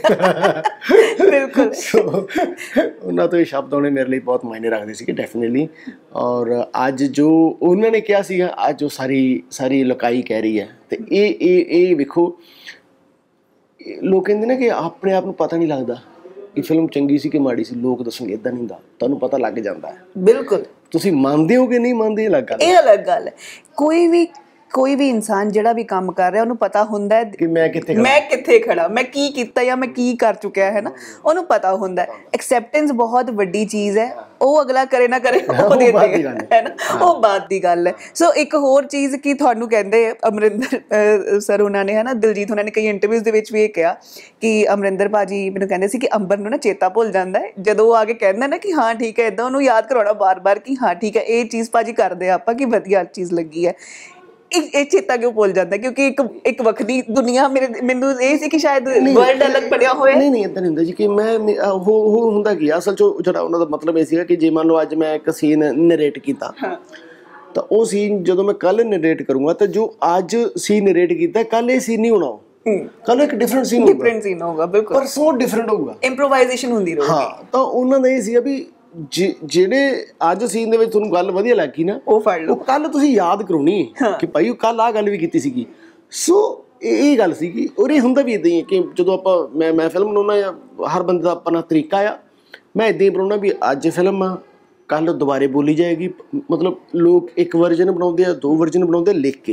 ਬਿਲਕੁਲ। ਸੋ ਉਹਨਾਂ ਤੋਂ ਇਹ ਸ਼ਬਦ ਉਹਨੇ ਮੇਰੇ ਲਈ ਬਹੁਤ ਮਾਇਨੇ ਰੱਖਦੇ ਸੀਗੇ ਡੈਫੀਨੇਟਲੀ। ਔਰ ਅੱਜ ਜੋ ਉਹਨਾਂ ਨੇ ਕਿਹਾ ਸੀਗਾ, ਅੱਜ ਉਹ ਸਾਰੀ ਲੋਕਾਈ ਕਹਿ ਰਹੀ ਹੈ। ਅਤੇ ਇਹ ਵੇਖੋ, ਲੋਕ ਕਹਿੰਦੇ ਨੇ ਕਿ ਆਪਣੇ ਆਪ ਨੂੰ ਪਤਾ ਨਹੀਂ ਲੱਗਦਾ ਕਿ ਫਿਲਮ ਚੰਗੀ ਸੀ ਕਿ ਮਾੜੀ ਸੀ, ਲੋਕ ਦੱਸਣਗੇ। ਇੱਦਾਂ ਨਹੀਂ ਹੁੰਦਾ, ਤੁਹਾਨੂੰ ਪਤਾ ਲੱਗ ਜਾਂਦਾ ਹੈ। ਬਿਲਕੁਲ। ਤੁਸੀਂ ਮੰਨਦੇ ਹੋ ਕਿ ਨਹੀਂ ਮੰਨਦੇ, ਇਹ ਅਲੱਗ ਗੱਲ ਹੈ। ਕੋਈ ਵੀ ਇਨਸਾਨ ਜਿਹੜਾ ਵੀ ਕੰਮ ਕਰ ਰਿਹਾ ਉਹਨੂੰ ਪਤਾ ਹੁੰਦਾ ਹੈ ਕਿ ਮੈਂ ਕਿੱਥੇ ਖੜਾ, ਮੈਂ ਕੀ ਕੀਤਾ ਜਾਂ ਮੈਂ ਕੀ ਕਰ ਚੁੱਕਿਆ, ਹੈ ਨਾ। ਉਹਨੂੰ ਪਤਾ ਹੁੰਦਾ। ਐਕਸੈਪਟੈਂਸ ਬਹੁਤ ਵੱਡੀ ਚੀਜ਼ ਹੈ। ਉਹ ਅਗਲਾ ਕਰੇ ਨਾ ਕਰੇ ਉਹਦੇ ਤੇ ਹੈ ਨਾ, ਉਹ ਬਾਤ ਦੀ ਗੱਲ ਹੈ। ਸੋ ਇੱਕ ਹੋਰ ਚੀਜ਼ ਕਿ ਤੁਹਾਨੂੰ ਕਹਿੰਦੇ ਅਮਰਿੰਦਰ ਸਰ ਉਹਨਾਂ ਨੇ, ਹੈ ਨਾ, ਦਿਲਜੀਤ ਉਹਨਾਂ ਨੇ ਕਈ ਇੰਟਰਵਿਊਜ਼ ਦੇ ਵਿੱਚ ਵੀ ਇਹ ਕਿਹਾ ਕਿ ਅਮਰਿੰਦਰ ਭਾਜੀ ਮੈਨੂੰ ਕਹਿੰਦੇ ਸੀ ਕਿ ਅੰਬਰ ਨੂੰ ਨਾ ਚੇਤਾ ਭੁੱਲ ਜਾਂਦਾ ਹੈ ਜਦੋਂ ਉਹ ਆ ਕੇ ਕਹਿੰਦਾ ਨਾ ਕਿ ਹਾਂ ਠੀਕ ਹੈ, ਇੱਦਾਂ ਉਹਨੂੰ ਯਾਦ ਕਰਾਉਣਾ ਬਾਰ-ਬਾਰ ਕਿ ਹਾਂ ਠੀਕ ਹੈ ਇਹ ਚੀਜ਼ ਭਾਜੀ ਕਰਦੇ ਆਪਾਂ ਕਿ ਵਧੀਆ ਚੀਜ਼ ਲੱਗੀ ਹੈ। ਇਹ ਚੇਤਾ ਕਿਉਂ ਭੁੱਲ ਜਾਂਦਾ? ਕਿਉਂਕਿ ਇੱਕ ਵੱਖਰੀ ਦੁਨੀਆ ਮੈਨੂੰ ਇਹ ਸੀ ਕਿ ਸ਼ਾਇਦ ਵਰਲਡ ਅਲੱਗ ਬਣਿਆ ਹੋਇਆ। ਨਹੀਂ ਇੱਦਾਂ ਨਹੀਂ ਹੁੰਦਾ ਜੀ ਕਿ ਮੈਂ ਉਹ ਹੁੰਦਾ ਕੀ ਅਸਲ 'ਚ ਜਿਹੜਾ ਉਹਨਾਂ ਦਾ ਮਤਲਬ ਇਹ ਸੀਗਾ ਕਿ ਜੇ ਮੰਨ ਲਓ ਅੱਜ ਮੈਂ ਇੱਕ ਸੀਨ ਨਰੇਟ ਕੀਤਾ ਤਾਂ ਉਹ ਸੀਨ ਜਦੋਂ ਮੈਂ ਕੱਲ੍ਹ ਨਰੇਟ ਕਰੂੰਗਾ ਤਾਂ ਜੋ ਅੱਜ ਸੀਨ ਨਰੇਟ ਕੀਤਾ ਕੱਲ੍ਹ ਇਹ ਸੀਨ ਨਹੀਂ ਹੋਣਾ, ਕੱਲ੍ਹ ਇੱਕ ਡਿਫਰੈਂਟ ਸੀਨ ਹੋਊਗਾ। ਬਿਲਕੁਲ, ਪਰ ਸੋ ਡਿਫਰੈਂਟ ਹੋਊਗਾ, ਇੰਪਰੋਵਾਈਜ਼ੇਸ਼ਨ ਹੁੰਦੀ ਰਹੂਗੀ। ਹਾਂ, ਤਾਂ ਉਹਨਾਂ ਦਾ ਇਹ ਸੀਗਾ ਵੀ ਜਿਹੜੇ ਅੱਜ ਸੀਨ ਦੇ ਵਿੱਚ ਤੁਹਾਨੂੰ ਗੱਲ ਵਧੀਆ ਲੱਗੀ ਨਾ, ਉਹ ਫੜ ਲਓ, ਉਹ ਕੱਲ ਤੁਸੀਂ ਯਾਦ ਕਰਾਉਣੀ ਹੈ ਕਿ ਭਾਈ ਉਹ ਕੱਲ ਆਹ ਗੱਲ ਵੀ ਕੀਤੀ ਸੀਗੀ। ਸੋ ਇਹ ਗੱਲ ਸੀਗੀ। ਔਰ ਇਹ ਹੁੰਦਾ ਵੀ ਇੱਦਾਂ ਹੀ ਹੈ ਕਿ ਜਦੋਂ ਆਪਾਂ ਮੈਂ ਫਿਲਮ ਬਣਾਉਣਾ ਜਾਂ ਹਰ ਬੰਦੇ ਦਾ ਆਪਣਾ ਤਰੀਕਾ ਆ, ਮੈਂ ਇੱਦਾਂ ਹੀ ਬਣਾਉਣਾ ਵੀ ਅੱਜ ਫਿਲਮ ਆ, ਕੱਲ ਦੁਬਾਰੇ ਬੋਲੀ ਜਾਏਗੀ। ਮਤਲਬ ਲੋਕ ਇੱਕ ਵਰਜਨ ਬਣਾਉਂਦੇ ਆ, 2 ਵਰਜਨ ਬਣਾਉਂਦੇ ਲਿਖ ਕੇ।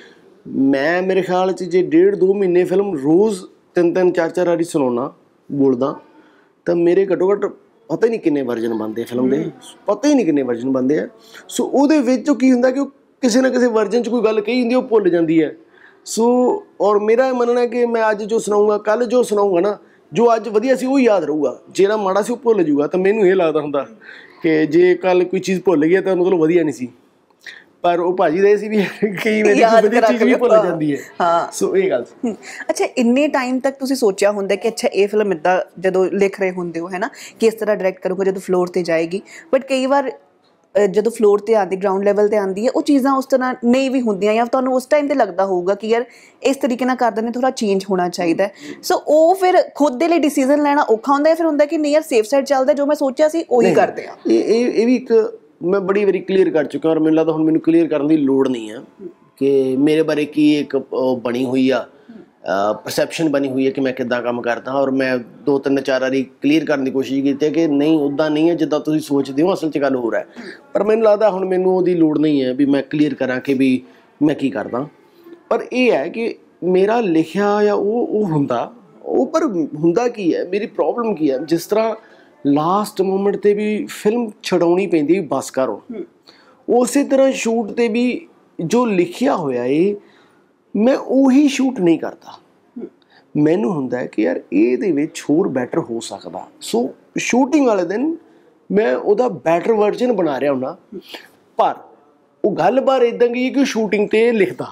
ਮੈਂ ਮੇਰੇ ਖਿਆਲ 'ਚ ਜੇ 1.5-2 ਮਹੀਨੇ ਫਿਲਮ ਰੋਜ਼ 3-3 4-4 ਵਾਰੀ ਸੁਣਾਉਣਾ ਬੋਲਦਾ, ਤਾਂ ਮੇਰੇ ਘੱਟੋ ਘੱਟ ਪਤਾ ਹੀ ਨਹੀਂ ਕਿੰਨੇ ਵਰਜਨ ਬਣਦੇ ਫਿਲਮ ਦੇ, ਪਤਾ ਹੀ ਨਹੀਂ ਕਿੰਨੇ ਵਰਜਨ ਬਣਦੇ ਆ। ਸੋ ਉਹਦੇ ਵਿੱਚ ਕੀ ਹੁੰਦਾ ਕਿ ਉਹ ਕਿਸੇ ਨਾ ਕਿਸੇ ਵਰਜਨ 'ਚ ਕੋਈ ਗੱਲ ਕਹੀ ਹੁੰਦੀ, ਉਹ ਭੁੱਲ ਜਾਂਦੀ ਹੈ। ਸੋ ਔਰ ਮੇਰਾ ਇਹ ਮੰਨਣਾ ਕਿ ਮੈਂ ਅੱਜ ਜੋ ਸੁਣਾਊਂਗਾ, ਕੱਲ੍ਹ ਜੋ ਸੁਣਾਊਂਗਾ ਨਾ, ਜੋ ਅੱਜ ਵਧੀਆ ਸੀ ਉਹ ਯਾਦ ਰਹੂਗਾ, ਜਿਹੜਾ ਮਾੜਾ ਸੀ ਉਹ ਭੁੱਲ ਜੂਗਾ। ਤਾਂ ਮੈਨੂੰ ਇਹ ਲੱਗਦਾ ਹੁੰਦਾ ਕਿ ਜੇ ਕੱਲ੍ਹ ਕੋਈ ਚੀਜ਼ ਭੁੱਲ ਗਿਆ ਤਾਂ ਮਤਲਬ ਵਧੀਆ ਨਹੀਂ ਸੀ। ਪਰ ਉਹ ਭਾਜੀ ਦੇ ਸੀ ਵੀ ਕਈ ਵਾਰੀ ਵਧੀਆ ਚੀਜ਼ ਵੀ ਭੁੱਲ ਜਾਂਦੀ ਹੈ। ਹਾਂ, ਸੋ ਇਹ ਗੱਲ। ਅੱਛਾ, ਇੰਨੇ ਟਾਈਮ ਤੱਕ ਤੁਸੀਂ ਸੋਚਿਆ ਹੁੰਦਾ ਕਿ ਅੱਛਾ ਇਹ ਫਿਲਮ ਇੱਦਾਂ ਜਦੋਂ ਲਿਖ ਰਹੇ ਹੁੰਦੇ ਹੋ ਹੈ ਨਾ, ਕਿਸ ਤਰ੍ਹਾਂ ਡਾਇਰੈਕਟ ਕਰੋਗੇ ਜਦੋਂ ਫਲੋਰ 'ਤੇ ਜਾਏਗੀ। ਬਟ ਕਈ ਵਾਰ ਜਦੋਂ ਫਲੋਰ 'ਤੇ ਆਉਂਦੀ, ਗਰਾਊਂਡ ਲੈਵਲ 'ਤੇ ਆਉਂਦੀ ਹੈ, ਉਹ ਚੀਜ਼ਾਂ ਉਸ ਤਰ੍ਹਾਂ ਨਹੀਂ ਵੀ ਹੁੰਦੀਆਂ, ਜਾਂ ਤੁਹਾਨੂੰ ਉਸ ਟਾਈਮ 'ਤੇ ਲੱਗਦਾ ਹੋਊਗਾ ਕਿ ਯਾਰ ਇਸ ਤਰੀਕੇ ਨਾਲ ਕਰਦੇ ਨੇ, ਥੋੜ੍ਹਾ ਚੇਂਜ ਹੋਣਾ ਚਾਹੀਦਾ। ਸੋ ਉਹ ਫਿਰ ਖੁਦ ਦੇ ਲਈ ਡਿਸੀਜ਼ਨ ਲੈਣਾ ਔਖਾ ਹੁੰਦਾ ਹੈ, ਫਿਰ ਹੁੰਦਾ ਕਿ ਨਹੀਂ ਯਾਰ ਸੇਫ ਸਾਈਡ ਚੱਲਦਾ, ਜੋ ਮੈਂ ਸੋਚਿਆ ਸੀ ਉਹੀ ਕਰਦੇ ਆ। ਇਹ ਵੀ ਇੱਕ ਮੈਂ ਬੜੀ ਵਾਰੀ ਕਲੀਅਰ ਕਰ ਚੁੱਕਾ, ਔਰ ਮੈਨੂੰ ਲੱਗਦਾ ਹੁਣ ਮੈਨੂੰ ਕਲੀਅਰ ਕਰਨ ਦੀ ਲੋੜ ਨਹੀਂ ਹੈ ਕਿ ਮੇਰੇ ਬਾਰੇ ਕੀ ਇੱਕ ਬਣੀ ਹੋਈ ਆ ਪਰਸੈਪਸ਼ਨ ਬਣੀ ਹੋਈ ਹੈ ਕਿ ਮੈਂ ਕਿੱਦਾਂ ਕੰਮ ਕਰਦਾ। ਔਰ ਮੈਂ 2-3-4 ਵਾਰੀ ਕਲੀਅਰ ਕਰਨ ਦੀ ਕੋਸ਼ਿਸ਼ ਕੀਤੀ ਹੈ ਕਿ ਨਹੀਂ, ਉੱਦਾਂ ਨਹੀਂ ਹੈ ਜਿੱਦਾਂ ਤੁਸੀਂ ਸੋਚਦੇ ਹੋ, ਅਸਲ 'ਚ ਗੱਲ ਹੋਰ ਹੈ। ਪਰ ਮੈਨੂੰ ਲੱਗਦਾ ਹੁਣ ਮੈਨੂੰ ਉਹਦੀ ਲੋੜ ਨਹੀਂ ਹੈ ਵੀ ਮੈਂ ਕਲੀਅਰ ਕਰਾਂ ਕਿ ਵੀ ਮੈਂ ਕੀ ਕਰਦਾ। ਪਰ ਇਹ ਹੈ ਕਿ ਮੇਰਾ ਲਿਖਿਆ ਜਾਂ ਉਹ ਹੁੰਦਾ, ਉਹ ਪਰ ਹੁੰਦਾ ਕੀ ਹੈ, ਮੇਰੀ ਪ੍ਰੋਬਲਮ ਕੀ ਹੈ, ਜਿਸ ਤਰ੍ਹਾਂ ਲਾਸਟ ਮੂਮੈਂਟ 'ਤੇ ਵੀ ਫਿਲਮ ਛਡਾਉਣੀ ਪੈਂਦੀ ਬਸ ਕਰੋ, ਉਸੇ ਤਰ੍ਹਾਂ ਸ਼ੂਟ 'ਤੇ ਵੀ ਜੋ ਲਿਖਿਆ ਹੋਇਆ ਏ ਮੈਂ ਉਹੀ ਸ਼ੂਟ ਨਹੀਂ ਕਰਦਾ। ਮੈਨੂੰ ਹੁੰਦਾ ਕਿ ਯਾਰ ਇਹਦੇ ਵਿੱਚ ਹੋਰ ਬੈਟਰ ਹੋ ਸਕਦਾ। ਸੋ ਸ਼ੂਟਿੰਗ ਵਾਲੇ ਦਿਨ ਮੈਂ ਉਹਦਾ ਬੈਟਰ ਵਰਜਨ ਬਣਾ ਰਿਹਾ ਹੁੰਦਾ। ਪਰ ਉਹ ਗੱਲ-ਬਾਰ ਇੱਦਾਂ ਗਈ ਕਿ ਸ਼ੂਟਿੰਗ 'ਤੇ ਲਿਖਦਾ।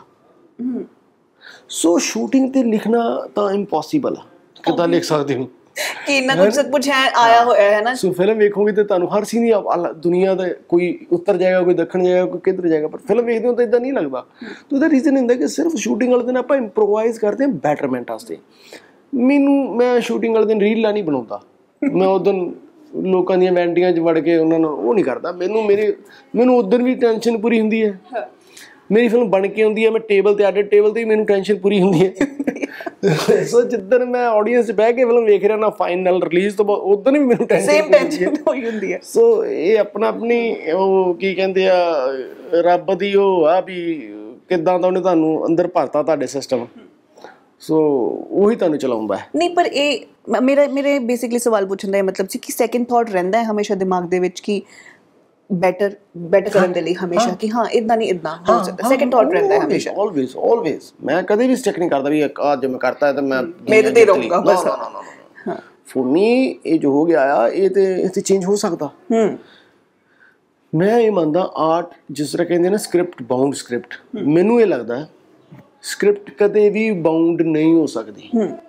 ਸੋ ਸ਼ੂਟਿੰਗ 'ਤੇ ਲਿਖਣਾ ਤਾਂ ਇੰਪੋਸੀਬਲ ਆ। ਕਿੱਦਾਂ ਲਿਖ ਸਕਦੇ ਹੋ ਕਿ ਇੰਨਾ ਕੁਝ ਹੈ ਆਇਆ ਹੋਇਆ ਹੈ ਨਾ। ਸੋ ਫਿਲਮ ਵੇਖੋਗੇ ਤੇ ਤੁਹਾਨੂੰ ਹਰ ਸੀਨ ਦੁਨੀਆ ਦਾ ਕੋਈ ਉੱਤਰ ਜਾਏਗਾ, ਕੋਈ ਦੱਖਣ ਜਾਏਗਾ, ਕੋਈ ਕਿੱਧਰ ਜਾਏਗਾ। ਪਰ ਫਿਲਮ ਵੇਖਦੇ ਹੋ ਤਾਂ ਇੱਦਾਂ ਨਹੀਂ ਲੱਗਦਾ। ਤਾਂ ਉਹਦਾ ਰੀਜ਼ਨ ਹੁੰਦਾ ਕਿ ਸਿਰਫ ਸ਼ੂਟਿੰਗ ਵਾਲੇ ਦਿਨ ਆਪਾਂ ਇੰਪਰੋਵਾਈਜ਼ ਕਰਦੇ ਹਾਂ ਬੈਟਰਮੈਂਟ ਵਾਸਤੇ। ਮੈਂ ਸ਼ੂਟਿੰਗ ਵਾਲੇ ਦਿਨ ਰੀਲਾਂ ਨਹੀਂ ਬਣਾਉਂਦਾ। ਮੈਂ ਉਸ ਦਿਨ ਲੋਕਾਂ ਦੀਆਂ ਵੈਂਟੀਆਂ 'ਚ ਵੜ ਕੇ ਉਹਨਾਂ ਨੂੰ ਉਹ ਨਹੀਂ ਕਰਦਾ। ਮੈਨੂੰ ਉਸ ਦਿਨ ਵੀ ਟੈਨਸ਼ਨ ਪੂਰੀ ਹੁੰਦੀ ਹੈ। ਮੇਰੀ ਫਿਲਮ ਬਣ ਕੇ ਆਉਂਦੀ ਹੈ, ਮੈਂ ਟੇਬਲ 'ਤੇ ਐਡਿਟ ਟੇਬਲ 'ਤੇ ਵੀ ਮੈਨੂੰ ਟੈਨਸ਼ਨ ਪੂਰੀ ਹੁੰਦੀ ਹੈ। ਸੋ ਜਿੱਦਣ ਮੈਂ ਆਡੀਅנס 'ਚ ਬਹਿ ਕੇ ਫਿਲਮ ਵੇਖ ਰਿਹਾ ਨਾ, ਫਾਈਨਲ ਰਿਲੀਜ਼ ਤੋਂ ਬਾਅਦ, ਉਦੋਂ ਵੀ ਮੈਨੂੰ ਟੈਨਸ਼ਨ ਹੋਈ ਹੁੰਦੀ ਹੈ। ਸੋ ਇਹ ਆਪਣੀ ਉਹ ਕੀ ਕਹਿੰਦੇ ਆ, ਰੱਬ ਦੀ ਉਹ ਆ ਵੀ ਕਿੱਦਾਂ ਦਾ ਉਹਨੇ ਤੁਹਾਨੂੰ ਅੰਦਰ ਭਰਤਾ ਤੁਹਾਡੇ ਸਿਸਟਮ। ਸੋ ਉਹੀ ਤੁਹਾਨੂੰ ਚਲਾਉਂਦਾ ਹੈ। ਨਹੀਂ, ਪਰ ਇਹ ਮੇਰੇ ਬੇਸਿਕਲੀ ਸਵਾਲ ਪੁੱਛਣ ਦਾ ਮਤਲਬ ਸੀ ਕਿ ਸੈਕਿੰਡ ਥਾਟ ਰਹਿੰਦਾ ਹੈ ਹਮੇਸ਼ਾ ਦਿਮਾਗ ਦੇ ਵਿੱਚ ਕਿ ਬੈਟਰ ਕਰਨ ਦੇ ਲਈ ਹਮੇਸ਼ਾ ਕਿ ਹਾਂ ਇੱਦਾਂ ਨਹੀਂ ਇੱਦਾਂ ਹੋ ਸਕਦਾ। ਸੈਕਿੰਡ ਥਾਟ ਰਹਿੰਦਾ ਹੈ ਹਮੇਸ਼ਾ। ਆਲਵੇਜ਼ ਮੈਂ ਕਦੇ ਵੀ ਸਟਿਕ ਨਹੀਂ ਕਰਦਾ ਵੀ ਅੱਜ ਮੈਂ ਕਰਤਾ ਤਾਂ ਮੈਂ ਮੇਰੇ ਤੇ ਰਹੂੰਗਾ ਬਸ। ਫॉर मी ਇਹ ਜੋ ਹੋ ਗਿਆ ਆ, ਇਹ ਤੇ ਚੇਂਜ ਹੋ ਸਕਦਾ। ਮੈਂ ਇਹ ਮੰਨਦਾ ਆਰਟ ਜਿਸ ਤਰ੍ਹਾਂ ਕਹਿੰਦੇ ਨਾ ਸਕ੍ਰਿਪਟ ਬਾਉਂਡ ਸਕ੍ਰਿਪਟ, ਮੈਨੂੰ ਇਹ ਲੱਗਦਾ ਸਕ੍ਰਿਪਟ ਕਦੇ ਵੀ ਬਾਉਂਡ ਨਹੀਂ ਹੋ ਸਕਦੀ।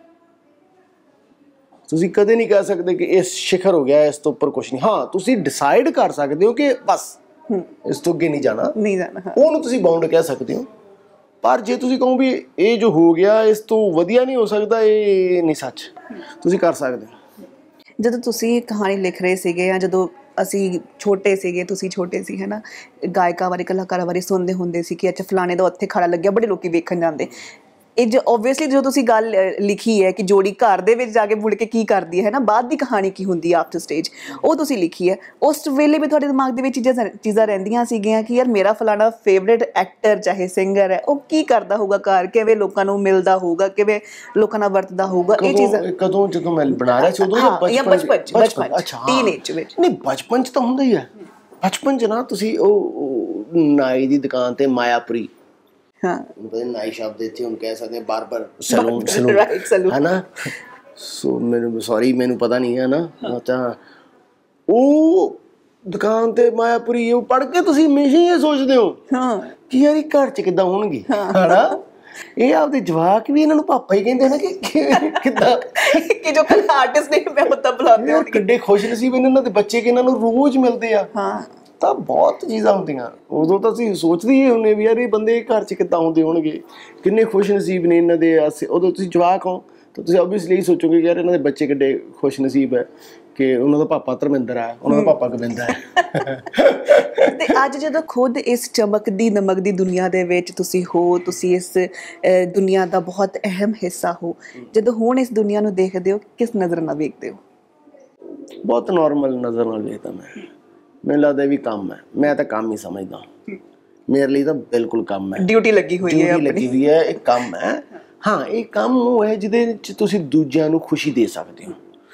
ਤੁਸੀਂ ਕਦੇ ਨਹੀਂ ਕਹਿ ਸਕਦੇ ਕਿ ਇਹ ਸ਼ਿਖਰ ਹੋ ਗਿਆ, ਇਸ ਤੋਂ ਉੱਪਰ ਕੁਛ ਨਹੀਂ। ਹਾਂ, ਤੁਸੀਂ ਡਿਸਾਈਡ ਕਰ ਸਕਦੇ ਹੋ ਕਿ ਬਸ ਇਸ ਤੋਂ ਅੱਗੇ ਨਹੀਂ ਜਾਣਾ, ਉਹਨੂੰ ਤੁਸੀਂ ਬਾਉਂਡ ਕਹਿ ਸਕਦੇ ਹੋ। ਪਰ ਜੇ ਤੁਸੀਂ ਕਹੋ ਵੀ ਇਹ ਜੋ ਹੋ ਗਿਆ ਇਸ ਤੋਂ ਵਧੀਆ ਨਹੀਂ ਹੋ ਸਕਦਾ, ਇਹ ਨਹੀਂ ਸੱਚ। ਤੁਸੀਂ ਕਰ ਸਕਦੇ ਹੋ। ਜਦੋਂ ਤੁਸੀਂ ਕਹਾਣੀ ਲਿਖ ਰਹੇ ਸੀਗੇ ਜਾਂ ਜਦੋਂ ਅਸੀਂ ਛੋਟੇ ਸੀਗੇ, ਤੁਸੀਂ ਛੋਟੇ ਸੀ ਹੈ ਨਾ, ਗਾਇਕਾਂ ਬਾਰੇ, ਕਲਾਕਾਰਾਂ ਬਾਰੇ ਸੁਣਦੇ ਹੁੰਦੇ ਸੀ ਕਿ ਅੱਛਾ ਫਲਾਣੇ ਦਾ ਉੱਥੇ ਖੜਾ ਲੱਗਿਆ, ਬੜੇ ਲੋਕੀ ਵੇਖਣ ਜਾਂਦੇ। ਇਹ ਜੋ ਓਬਵੀਅਸਲੀ ਜੋ ਤੁਸੀਂ ਗੱਲ ਲਿਖੀ ਹੈ ਕਿ ਜੋੜੀ ਘਰ ਦੇ ਵਿੱਚ ਜਾ ਕੇ ਮੁੜ ਕੇ ਕੀ ਕਰਦੀ ਹੈ ਨਾ, ਬਾਅਦ ਦੀ ਕਹਾਣੀ ਕੀ ਹੁੰਦੀ ਹੈ ਆਫਟਰ ਸਟੇਜ, ਉਹ ਤੁਸੀਂ ਲਿਖੀ ਹੈ। ਉਸ ਵੇਲੇ ਵੀ ਤੁਹਾਡੇ ਦਿਮਾਗ ਦੇ ਵਿੱਚ ਚੀਜ਼ਾਂ ਰਹਿੰਦੀਆਂ ਸੀਗੀਆਂ ਕਿ ਯਾਰ ਮੇਰਾ ਫਲਾਣਾ ਫੇਵਰੇਟ ਐਕਟਰ ਚਾਹੇ ਸਿੰਗਰ ਹੈ, ਉਹ ਕੀ ਕਰਦਾ ਹੋਊਗਾ ਘਰ, ਕਿਵੇਂ ਲੋਕਾਂ ਨੂੰ ਮਿਲਦਾ ਹੋਊਗਾ, ਕਿਵੇਂ ਲੋਕਾਂ ਨਾਲ ਵਰਤਦਾ ਹੋਊਗਾ। ਇਹ ਚੀਜ਼ਾਂ ਕਦੋਂ ਜਦੋਂ ਮੈਂ ਬਣਾ ਰਿਹਾ ਸੀ ਉਦੋਂ ਜਾਂ ਬਚਪਨ ਟੀਨੇਜ ਵਿੱਚ? ਨਹੀਂ, ਬਚਪਨ 'ਚ ਤਾਂ ਹੁੰਦਾ ਹੀ ਹੈ। ਬਚਪਨ 'ਚ ਨਾ ਤੁਸੀਂ ਉਹ ਨਾਈ ਦੀ ਦੁਕਾਨ ਤੇ ਮਾਇਆਪੁਰੀ, ਨਾਈ ਸ਼ਬਦ ਇੱਥੇ ਹੁਣ ਕਹਿ ਸਕਦੇ ਬਾਰਬਰ ਸੈਲੂਨ ਹੈ ਨਾ। ਸੋ ਮੈਨੂੰ ਪਤਾ ਨਹੀਂ ਹੈ ਨਾ। ਤਾਂ ਉਹ ਦੁਕਾਨ ਤੇ ਮਾਇਆਪੁਰੀ ਉਹ ਪੜ੍ਹ ਕੇ ਤੁਸੀਂ ਹਮੇਸ਼ਾ ਹੀ ਇਹ ਸੋਚਦੇ ਹੋ ਕਿ ਯਾਰ ਇਹ ਘਰ 'ਚ ਕਿੱਦਾਂ ਹੋਣਗੇ ਹੈ ਨਾ। ਇਹ ਆਪਦੇ ਜਵਾਕ ਵੀ ਇਹਨਾਂ ਨੂੰ ਪਾਪਾ ਹੀ ਕਹਿੰਦੇ ਨੇ ਕਿ ਕਿੱਦਾਂ ਕਿ ਜੋ ਆਰਟਿਸਟ ਨੇ ਮੈਂ ਉੱਦਾਂ ਬੁਲਾਉਂਦੇ ਹੋ। ਕਿੱਡੇ ਖੁਸ਼ ਨਸੀਬ ਇਹਨਾਂ ਦੇ ਬੱਚੇ ਕਿ ਇਹਨਾਂ ਨੂੰ ਰੋਜ਼ ਮਿਲਦੇ ਆ। ਤਾਂ ਬਹੁਤ ਚੀਜ਼ਾਂ ਹੁੰਦੀਆਂ। ਉਦੋਂ ਤਾਂ ਅਸੀਂ ਸੋਚਦੇ ਹੀ ਹੁੰਦੇ ਵੀ ਯਾਰ ਇਹ ਬੰਦੇ ਘਰ 'ਚ ਕਿੱਦਾਂ ਆਉਂਦੇ ਹੋਣਗੇ, ਕਿੰਨੇ ਖੁਸ਼ ਨਸੀਬ ਨੇ ਇਹਨਾਂ ਦੇ। ਉਦੋਂ ਤੁਸੀਂ ਜਵਾਕ ਹੋ ਤਾਂ ਤੁਸੀਂ ਓਬਵੀਅਸਲੀ ਇਹੀ ਸੋਚੋਗੇ ਕਿ ਯਾਰ ਇਹਨਾਂ ਦੇ ਬੱਚੇ ਕਿੱਡੇ ਖੁਸ਼ ਨਸੀਬ ਹੈ ਕਿ ਉਹਨਾਂ ਦਾ ਪਾਪਾ ਧਰਮਿੰਦਰ ਹੈ, ਉਹਨਾਂ ਦਾ ਪਾਪਾ ਗੋਬਿੰਦਾ ਹੈ। ਤੇ ਅੱਜ ਜਦੋਂ ਖੁਦ ਇਸ ਚਮਕਦੀ ਦਮਕਦੀ ਦੁਨੀਆ ਦੇ ਵਿੱਚ ਤੁਸੀਂ ਹੋ, ਤੁਸੀਂ ਇਸ ਦੁਨੀਆ ਦਾ ਬਹੁਤ ਅਹਿਮ ਹਿੱਸਾ ਹੋ, ਜਦੋਂ ਹੁਣ ਇਸ ਦੁਨੀਆ ਨੂੰ ਦੇਖਦੇ ਹੋ ਕਿਸ ਨਜ਼ਰ ਨਾਲ ਵੇਖਦੇ ਹੋ? ਬਹੁਤ ਨੋਰਮਲ ਨਜ਼ਰ ਨਾਲ ਵੇਖਦਾ ਮੈਂ। ਮੈਨੂੰ ਲੱਗਦਾ ਵੀ ਕੰਮ ਹੈ, ਮੈਂ ਤਾਂ ਕੰਮ ਹੀ ਸਮਝਦਾ। ਮੇਰੇ ਲਈ ਤਾਂ ਬਿਲਕੁਲ ਕੰਮ ਹੈ, ਡਿਊਟੀ ਲੱਗੀ ਹੋਈ ਹੈ, ਲੱਗੀ ਹੋਈ ਹੈ, ਇਹ ਕੰਮ ਹੈ। ਹਾਂ, ਇਹ ਕੰਮ ਉਹ ਹੈ ਜਿਹਦੇ ਵਿੱਚ ਤੁਸੀਂ ਦੂਜਿਆਂ ਨੂੰ ਖੁਸ਼ੀ ਦੇ ਸਕਦੇ ਹੋ।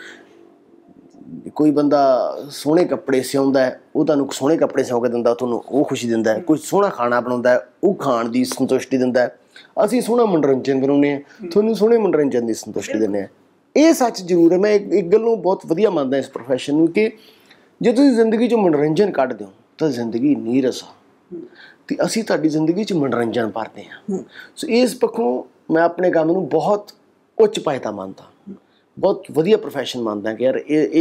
ਕੋਈ ਬੰਦਾ ਸੋਹਣੇ ਕੱਪੜੇ ਸਿਉਂਦਾ ਹੈ, ਉਹ ਤੁਹਾਨੂੰ ਸੋਹਣੇ ਕੱਪੜੇ ਸਿਉਂ ਕੇ ਦਿੰਦਾ, ਤੁਹਾਨੂੰ ਉਹ ਖੁਸ਼ੀ ਦਿੰਦਾ ਹੈ। ਕੋਈ ਸੋਹਣਾ ਖਾਣਾ ਬਣਾਉਂਦਾ, ਉਹ ਖਾਣ ਦੀ ਸੰਤੁਸ਼ਟੀ ਦਿੰਦਾ। ਅਸੀਂ ਸੋਹਣਾ ਮਨੋਰੰਜਨ ਬਣਾਉਂਦੇ ਹਾਂ, ਤੁਹਾਨੂੰ ਸੋਹਣੇ ਮਨੋਰੰਜਨ ਦੀ ਸੰਤੁਸ਼ਟੀ ਦਿੰਦੇ ਹਾਂ। ਇਹ ਸੱਚ ਜ਼ਰੂਰ ਹੈ। ਮੈਂ ਇੱਕ ਗੱਲ ਨੂੰ ਬਹੁਤ ਵਧੀਆ ਮੰਨਦਾ ਇਸ ਪ੍ਰੋਫੈਸ਼ਨ ਨੂੰ, ਕਿ ਜੇ ਤੁਸੀਂ ਜ਼ਿੰਦਗੀ 'ਚੋਂ ਮਨੋਰੰਜਨ ਕੱਢ ਦਿਓ ਤਾਂ ਜ਼ਿੰਦਗੀ ਨੀਰਸ ਆ, ਅਤੇ ਅਸੀਂ ਤੁਹਾਡੀ ਜ਼ਿੰਦਗੀ 'ਚ ਮਨੋਰੰਜਨ ਭਰਦੇ ਹਾਂ। ਸੋ ਇਸ ਪੱਖੋਂ ਮੈਂ ਆਪਣੇ ਕੰਮ ਨੂੰ ਬਹੁਤ ਉੱਚ ਪਾਇਤਾ ਮੰਨਦਾ, ਬਹੁਤ ਵਧੀਆ ਪ੍ਰੋਫੈਸ਼ਨ ਮੰਨਦਾ ਕਿ ਯਾਰ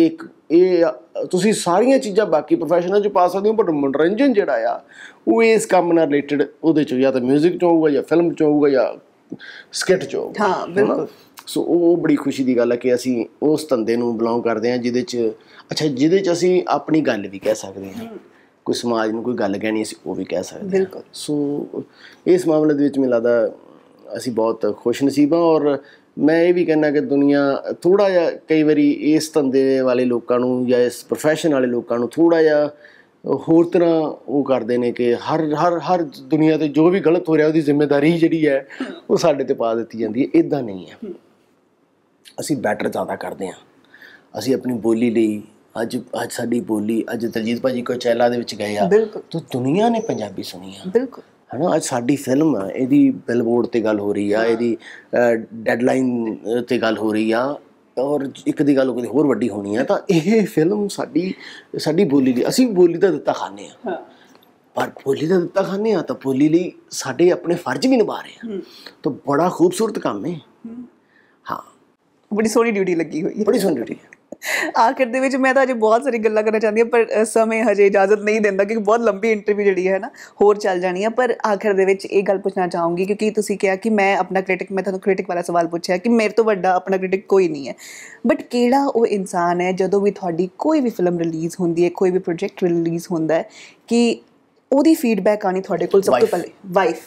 ਇਹ ਤੁਸੀਂ ਸਾਰੀਆਂ ਚੀਜ਼ਾਂ ਬਾਕੀ ਪ੍ਰੋਫੈਸ਼ਨਾਂ 'ਚ ਪਾ ਸਕਦੇ ਹੋ, ਬਟ ਮਨੋਰੰਜਨ ਜਿਹੜਾ ਆ ਉਹ ਇਸ ਕੰਮ ਨਾਲ ਰਿਲੇਟਡ ਉਹਦੇ 'ਚ ਜਾਂ ਤਾਂ ਮਿਊਜ਼ਿਕ 'ਚ ਹੋਊਗਾ, ਜਾਂ ਫਿਲਮ 'ਚ ਹੋਊਗਾ, ਜਾਂ ਸਕਿੱਟ 'ਚ ਹੋਊਗਾ। ਹਾਂ, ਬਿਲਕੁਲ। ਸੋ ਉਹ ਬੜੀ ਖੁਸ਼ੀ ਦੀ ਗੱਲ ਹੈ ਕਿ ਅਸੀਂ ਉਸ ਧੰਦੇ ਨੂੰ ਬਿਲੋਂਗ ਕਰਦੇ ਹਾਂ ਜਿਹਦੇ 'ਚ ਅਸੀਂ ਆਪਣੀ ਗੱਲ ਵੀ ਕਹਿ ਸਕਦੇ ਹਾਂ। ਕੋਈ ਸਮਾਜ ਨੂੰ ਕੋਈ ਗੱਲ ਕਹਿਣੀ ਅਸੀਂ ਉਹ ਵੀ ਕਹਿ ਸਕਦੇ ਹਾਂ। ਸੋ ਇਸ ਮਾਮਲੇ ਦੇ ਵਿੱਚ ਮੈਨੂੰ ਲੱਗਦਾ ਅਸੀਂ ਬਹੁਤ ਖੁਸ਼ਨਸੀਬ ਹਾਂ। ਔਰ ਮੈਂ ਇਹ ਵੀ ਕਹਿੰਦਾ ਕਿ ਦੁਨੀਆ ਥੋੜ੍ਹਾ ਜਿਹਾ ਕਈ ਵਾਰੀ ਇਸ ਧੰਦੇ ਵਾਲੇ ਲੋਕਾਂ ਨੂੰ ਜਾਂ ਇਸ ਪ੍ਰੋਫੈਸ਼ਨ ਵਾਲੇ ਲੋਕਾਂ ਨੂੰ ਥੋੜ੍ਹਾ ਜਿਹਾ ਹੋਰ ਤਰ੍ਹਾਂ ਉਹ ਕਰਦੇ ਨੇ ਕਿ ਹਰ ਦੁਨੀਆ 'ਤੇ ਜੋ ਵੀ ਗਲਤ ਹੋ ਰਿਹਾ ਉਹਦੀ ਜ਼ਿੰਮੇਵਾਰੀ ਜਿਹੜੀ ਹੈ ਉਹ ਸਾਡੇ 'ਤੇ ਪਾ ਦਿੱਤੀ ਜਾਂਦੀ ਹੈ। ਇੱਦਾਂ ਨਹੀਂ ਹੈ, ਅਸੀਂ ਬੈਟਰ ਜ਼ਿਆਦਾ ਕਰਦੇ ਹਾਂ। ਅਸੀਂ ਆਪਣੀ ਬੋਲੀ ਲਈ ਅੱਜ ਸਾਡੀ ਬੋਲੀ, ਅੱਜ ਦਲਜੀਤ ਭਾਜੀ ਕੋਚੈਲਾ ਦੇ ਵਿੱਚ ਗਏ ਆ ਤਾਂ ਦੁਨੀਆ ਨੇ ਪੰਜਾਬੀ ਸੁਣੀ ਆ, ਬਿਲਕੁਲ ਹੈ ਨਾ। ਅੱਜ ਸਾਡੀ ਫਿਲਮ ਆ, ਇਹਦੀ ਬਿਲਬੋਰਡ 'ਤੇ ਗੱਲ ਹੋ ਰਹੀ ਆ, ਇਹਦੀ ਡੈਡਲਾਈਨ 'ਤੇ ਗੱਲ ਹੋ ਰਹੀ ਆ, ਔਰ ਇੱਕ ਦੀ ਗੱਲ ਕਦੇ ਹੋਰ ਵੱਡੀ ਹੋਣੀ ਆ। ਤਾਂ ਇਹ ਫਿਲਮ ਸਾਡੀ ਬੋਲੀ ਲਈ, ਅਸੀਂ ਬੋਲੀ ਦਾ ਦਿੱਤਾ ਖਾਂਦੇ ਹਾਂ, ਪਰ ਬੋਲੀ ਦਾ ਦਿੱਤਾ ਖਾਂਦੇ ਹਾਂ ਤਾਂ ਬੋਲੀ ਲਈ ਸਾਡੇ ਆਪਣੇ ਫਰਜ਼ ਵੀ ਨਿਭਾ ਰਹੇ ਹਾਂ। ਤਾਂ ਬੜਾ ਖੂਬਸੂਰਤ ਕੰਮ ਹੈ। ਹਾਂ, ਬੜੀ ਸੋਹਣੀ ਡਿਊਟੀ ਲੱਗੀ ਹੋਈ ਹੈ, ਬੜੀ ਸੋਹਣੀ ਡਿਊਟੀ ਹੈ। ਆਖਿਰ ਦੇ ਵਿੱਚ ਮੈਂ ਤਾਂ ਅਜੇ ਬਹੁਤ ਸਾਰੀ ਗੱਲਾਂ ਕਰਨਾ ਚਾਹੁੰਦੀ ਹਾਂ, ਪਰ ਸਮੇਂ ਹਜੇ ਇਜਾਜ਼ਤ ਨਹੀਂ ਦਿੰਦਾ, ਕਿਉਂਕਿ ਬਹੁਤ ਲੰਬੀ ਇੰਟਰਵਿਊ ਜਿਹੜੀ ਹੈ ਨਾ ਹੋਰ ਚੱਲ ਜਾਣੀ ਆ। ਪਰ ਆਖਿਰ ਦੇ ਵਿੱਚ ਇਹ ਗੱਲ ਪੁੱਛਣਾ ਚਾਹੂੰਗੀ, ਕਿਉਂਕਿ ਤੁਸੀਂ ਕਿਹਾ ਕਿ ਮੈਂ ਤੁਹਾਨੂੰ ਕ੍ਰਿਟਿਕ ਵਾਲਾ ਸਵਾਲ ਪੁੱਛਿਆ ਕਿ ਮੇਰੇ ਤੋਂ ਵੱਡਾ ਆਪਣਾ ਕ੍ਰਿਟਿਕ ਕੋਈ ਨਹੀਂ ਹੈ, ਬਟ ਕਿਹੜਾ ਉਹ ਇਨਸਾਨ ਹੈ ਜਦੋਂ ਵੀ ਤੁਹਾਡੀ ਕੋਈ ਵੀ ਫਿਲਮ ਰਿਲੀਜ਼ ਹੁੰਦੀ ਹੈ, ਕੋਈ ਵੀ ਪ੍ਰੋਜੈਕਟ ਰਿਲੀਜ਼ ਹੁੰਦਾ ਹੈ, ਕਿ ਉਹਦੀ ਫੀਡਬੈਕ ਆਉਣੀ ਤੁਹਾਡੇ ਕੋਲ ਸਭ ਤੋਂ ਪਹਿਲੇ? ਵਾਈਫ।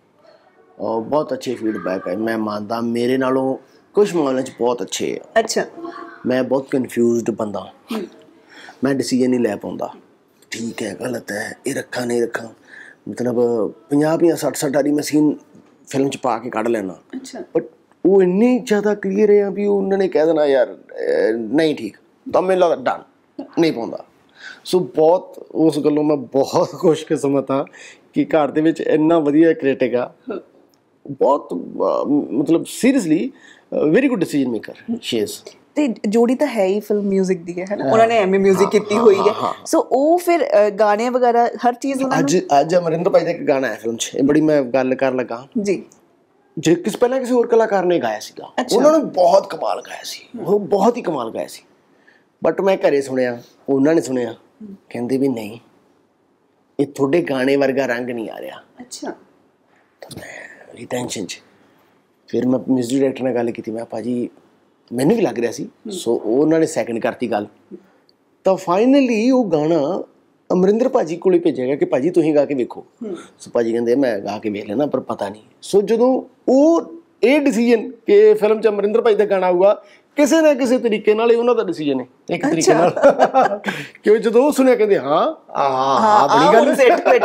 ਬਹੁਤ ਅੱਛੇ ਫੀਡਬੈਕ ਹੈ, ਮੈਂ ਮੰਨਦਾ। ਮੇਰੇ ਨਾਲੋਂ ਕੁਛ ਮਾਮਲਿਆਂ 'ਚ ਬਹੁਤ ਅੱਛੇ ਆ। ਅੱਛਾ। ਮੈਂ ਬਹੁਤ ਕਨਫਿਊਜ਼ਡ ਬੰਦਾ, ਮੈਂ ਡਿਸੀਜਨ ਨਹੀਂ ਲੈ ਪਾਉਂਦਾ, ਠੀਕ ਹੈ ਗਲਤ ਹੈ, ਇਹ ਰੱਖਾਂ ਨਹੀਂ ਰੱਖਾਂ। ਮਤਲਬ 50 60 ਵਾਲੀ ਮਸ਼ੀਨ ਫਿਲਮ 'ਚ ਪਾ ਕੇ ਕੱਢ ਲੈਣਾ, ਬਟ ਉਹ ਇੰਨੀ ਜ਼ਿਆਦਾ ਕਲੀਅਰ ਹੈ ਵੀ ਉਹਨਾਂ ਨੇ ਕਹਿ ਦੇਣਾ ਯਾਰ ਨਹੀਂ ਠੀਕ, ਤਾਂ ਮੈਨੂੰ ਲੱਗਦਾ ਡਨ ਨਹੀਂ ਪਾਉਂਦਾ। ਸੋ ਬਹੁਤ ਉਸ ਗੱਲੋਂ ਮੈਂ ਬਹੁਤ ਖੁਸ਼ਕਿਸਮਤ ਹਾਂ ਕਿ ਘਰ ਦੇ ਵਿੱਚ ਇੰਨਾ ਵਧੀਆ ਕ੍ਰਿਟਿਕ ਆ, ਬਹੁਤ ਮਤਲਬ seriously very good decision maker she is. ਤੇ ਜੋੜੀ ਤਾਂ ਹੈ ਹੀ ਫਿਲਮ ਮਿਊਜ਼ਿਕ ਦੀ ਹੈ ਨਾ, ਉਹਨਾਂ ਨੇ ਐਮਏ ਮਿਊਜ਼ਿਕ ਕੀਤੀ ਹੋਈ ਹੈ। ਸੋ ਉਹ ਫਿਰ ਗਾਣੇ ਵਗੈਰਾ ਹਰ ਚੀਜ਼ ਉਹਨਾਂ ਨੂੰ। ਅੱਜ ਅਮਰਿੰਦਰ ਭਾਈ ਦਾ ਇੱਕ ਗਾਣਾ ਹੈ ਫਿਲਮ 'ਚ, ਇਹ ਬੜੀ ਮੈਂ ਗੱਲ ਕਰਨ ਲੱਗਾ ਜੀ, ਜੇ ਪਹਿਲਾਂ ਕਿਸੇ ਹੋਰ ਕਲਾਕਾਰ ਨੇ ਗਾਇਆ ਸੀਗਾ, ਉਹਨਾਂ ਨੇ ਬਹੁਤ ਕਮਾਲ ਗਾਇਆ ਸੀ, ਉਹ ਬਹੁਤ ਹੀ ਕਮਾਲ ਗਾਇਆ ਸੀ। ਬਟ ਮੈਂ ਘਰੇ ਸੁਣਿਆ, ਉਹਨਾਂ ਨੇ ਸੁਣਿਆ, ਕਹਿੰਦੇ ਵੀ ਨਹੀਂ ਇਹ ਤੁਹਾਡੇ ਗਾਣੇ ਵਰਗਾ ਰੰਗ ਨਹੀਂ ਆ ਰਿਹਾ। ਅੱਛਾ। ਤਾਂ ਮੈਂ ਟੈਨਸ਼ਨ 'ਚ ਫਿਰ ਮੈਂ ਮਿਊਜ਼ਿਕ ਡਾਇਰੈਕਟਰ ਨਾਲ ਗੱਲ ਕੀਤੀ, ਮੈਂ ਭਾਜੀ ਮੈਨੂੰ ਵੀ ਲੱਗ ਰਿਹਾ ਸੀ। ਸੋ ਉਹਨਾਂ ਨੇ ਸੈਕਿੰਡ ਕਰਤੀ ਗੱਲ, ਤਾਂ ਫਾਈਨਲੀ ਉਹ ਗਾਣਾ ਅਮਰਿੰਦਰ ਭਾਜੀ ਕੋਲ ਭੇਜਿਆ ਗਿਆ ਕਿ ਭਾਜੀ ਤੁਸੀਂ ਗਾ ਕੇ ਵੇਖੋ। ਸੋ ਭਾਜੀ ਕਹਿੰਦੇ ਮੈਂ ਗਾ ਕੇ ਵੇਖ ਲੈਣਾ, ਪਰ ਪਤਾ ਨਹੀਂ। ਸੋ ਜਦੋਂ ਉਹ ਇਹ ਡਿਸੀਜਨ ਕਿ ਫਿਲਮ 'ਚ ਅਮਰਿੰਦਰ ਭਾਜੀ ਦਾ ਗਾਣਾ ਆਊਗਾ, ਕਿਸੇ ਨਾ ਕਿਸੇ ਤਰੀਕੇ ਨਾਲ ਇਹ ਉਹਨਾਂ ਦਾ ਡਿਸੀਜਨ ਹੈ ਇੱਕ ਤਰੀਕੇ ਨਾਲ, ਕਿਉਂ ਜਦੋਂ ਉਹ ਸੁਣਿਆ ਕਹਿੰਦੇ ਹਾਂ ਬਣੀ ਗੱਲ,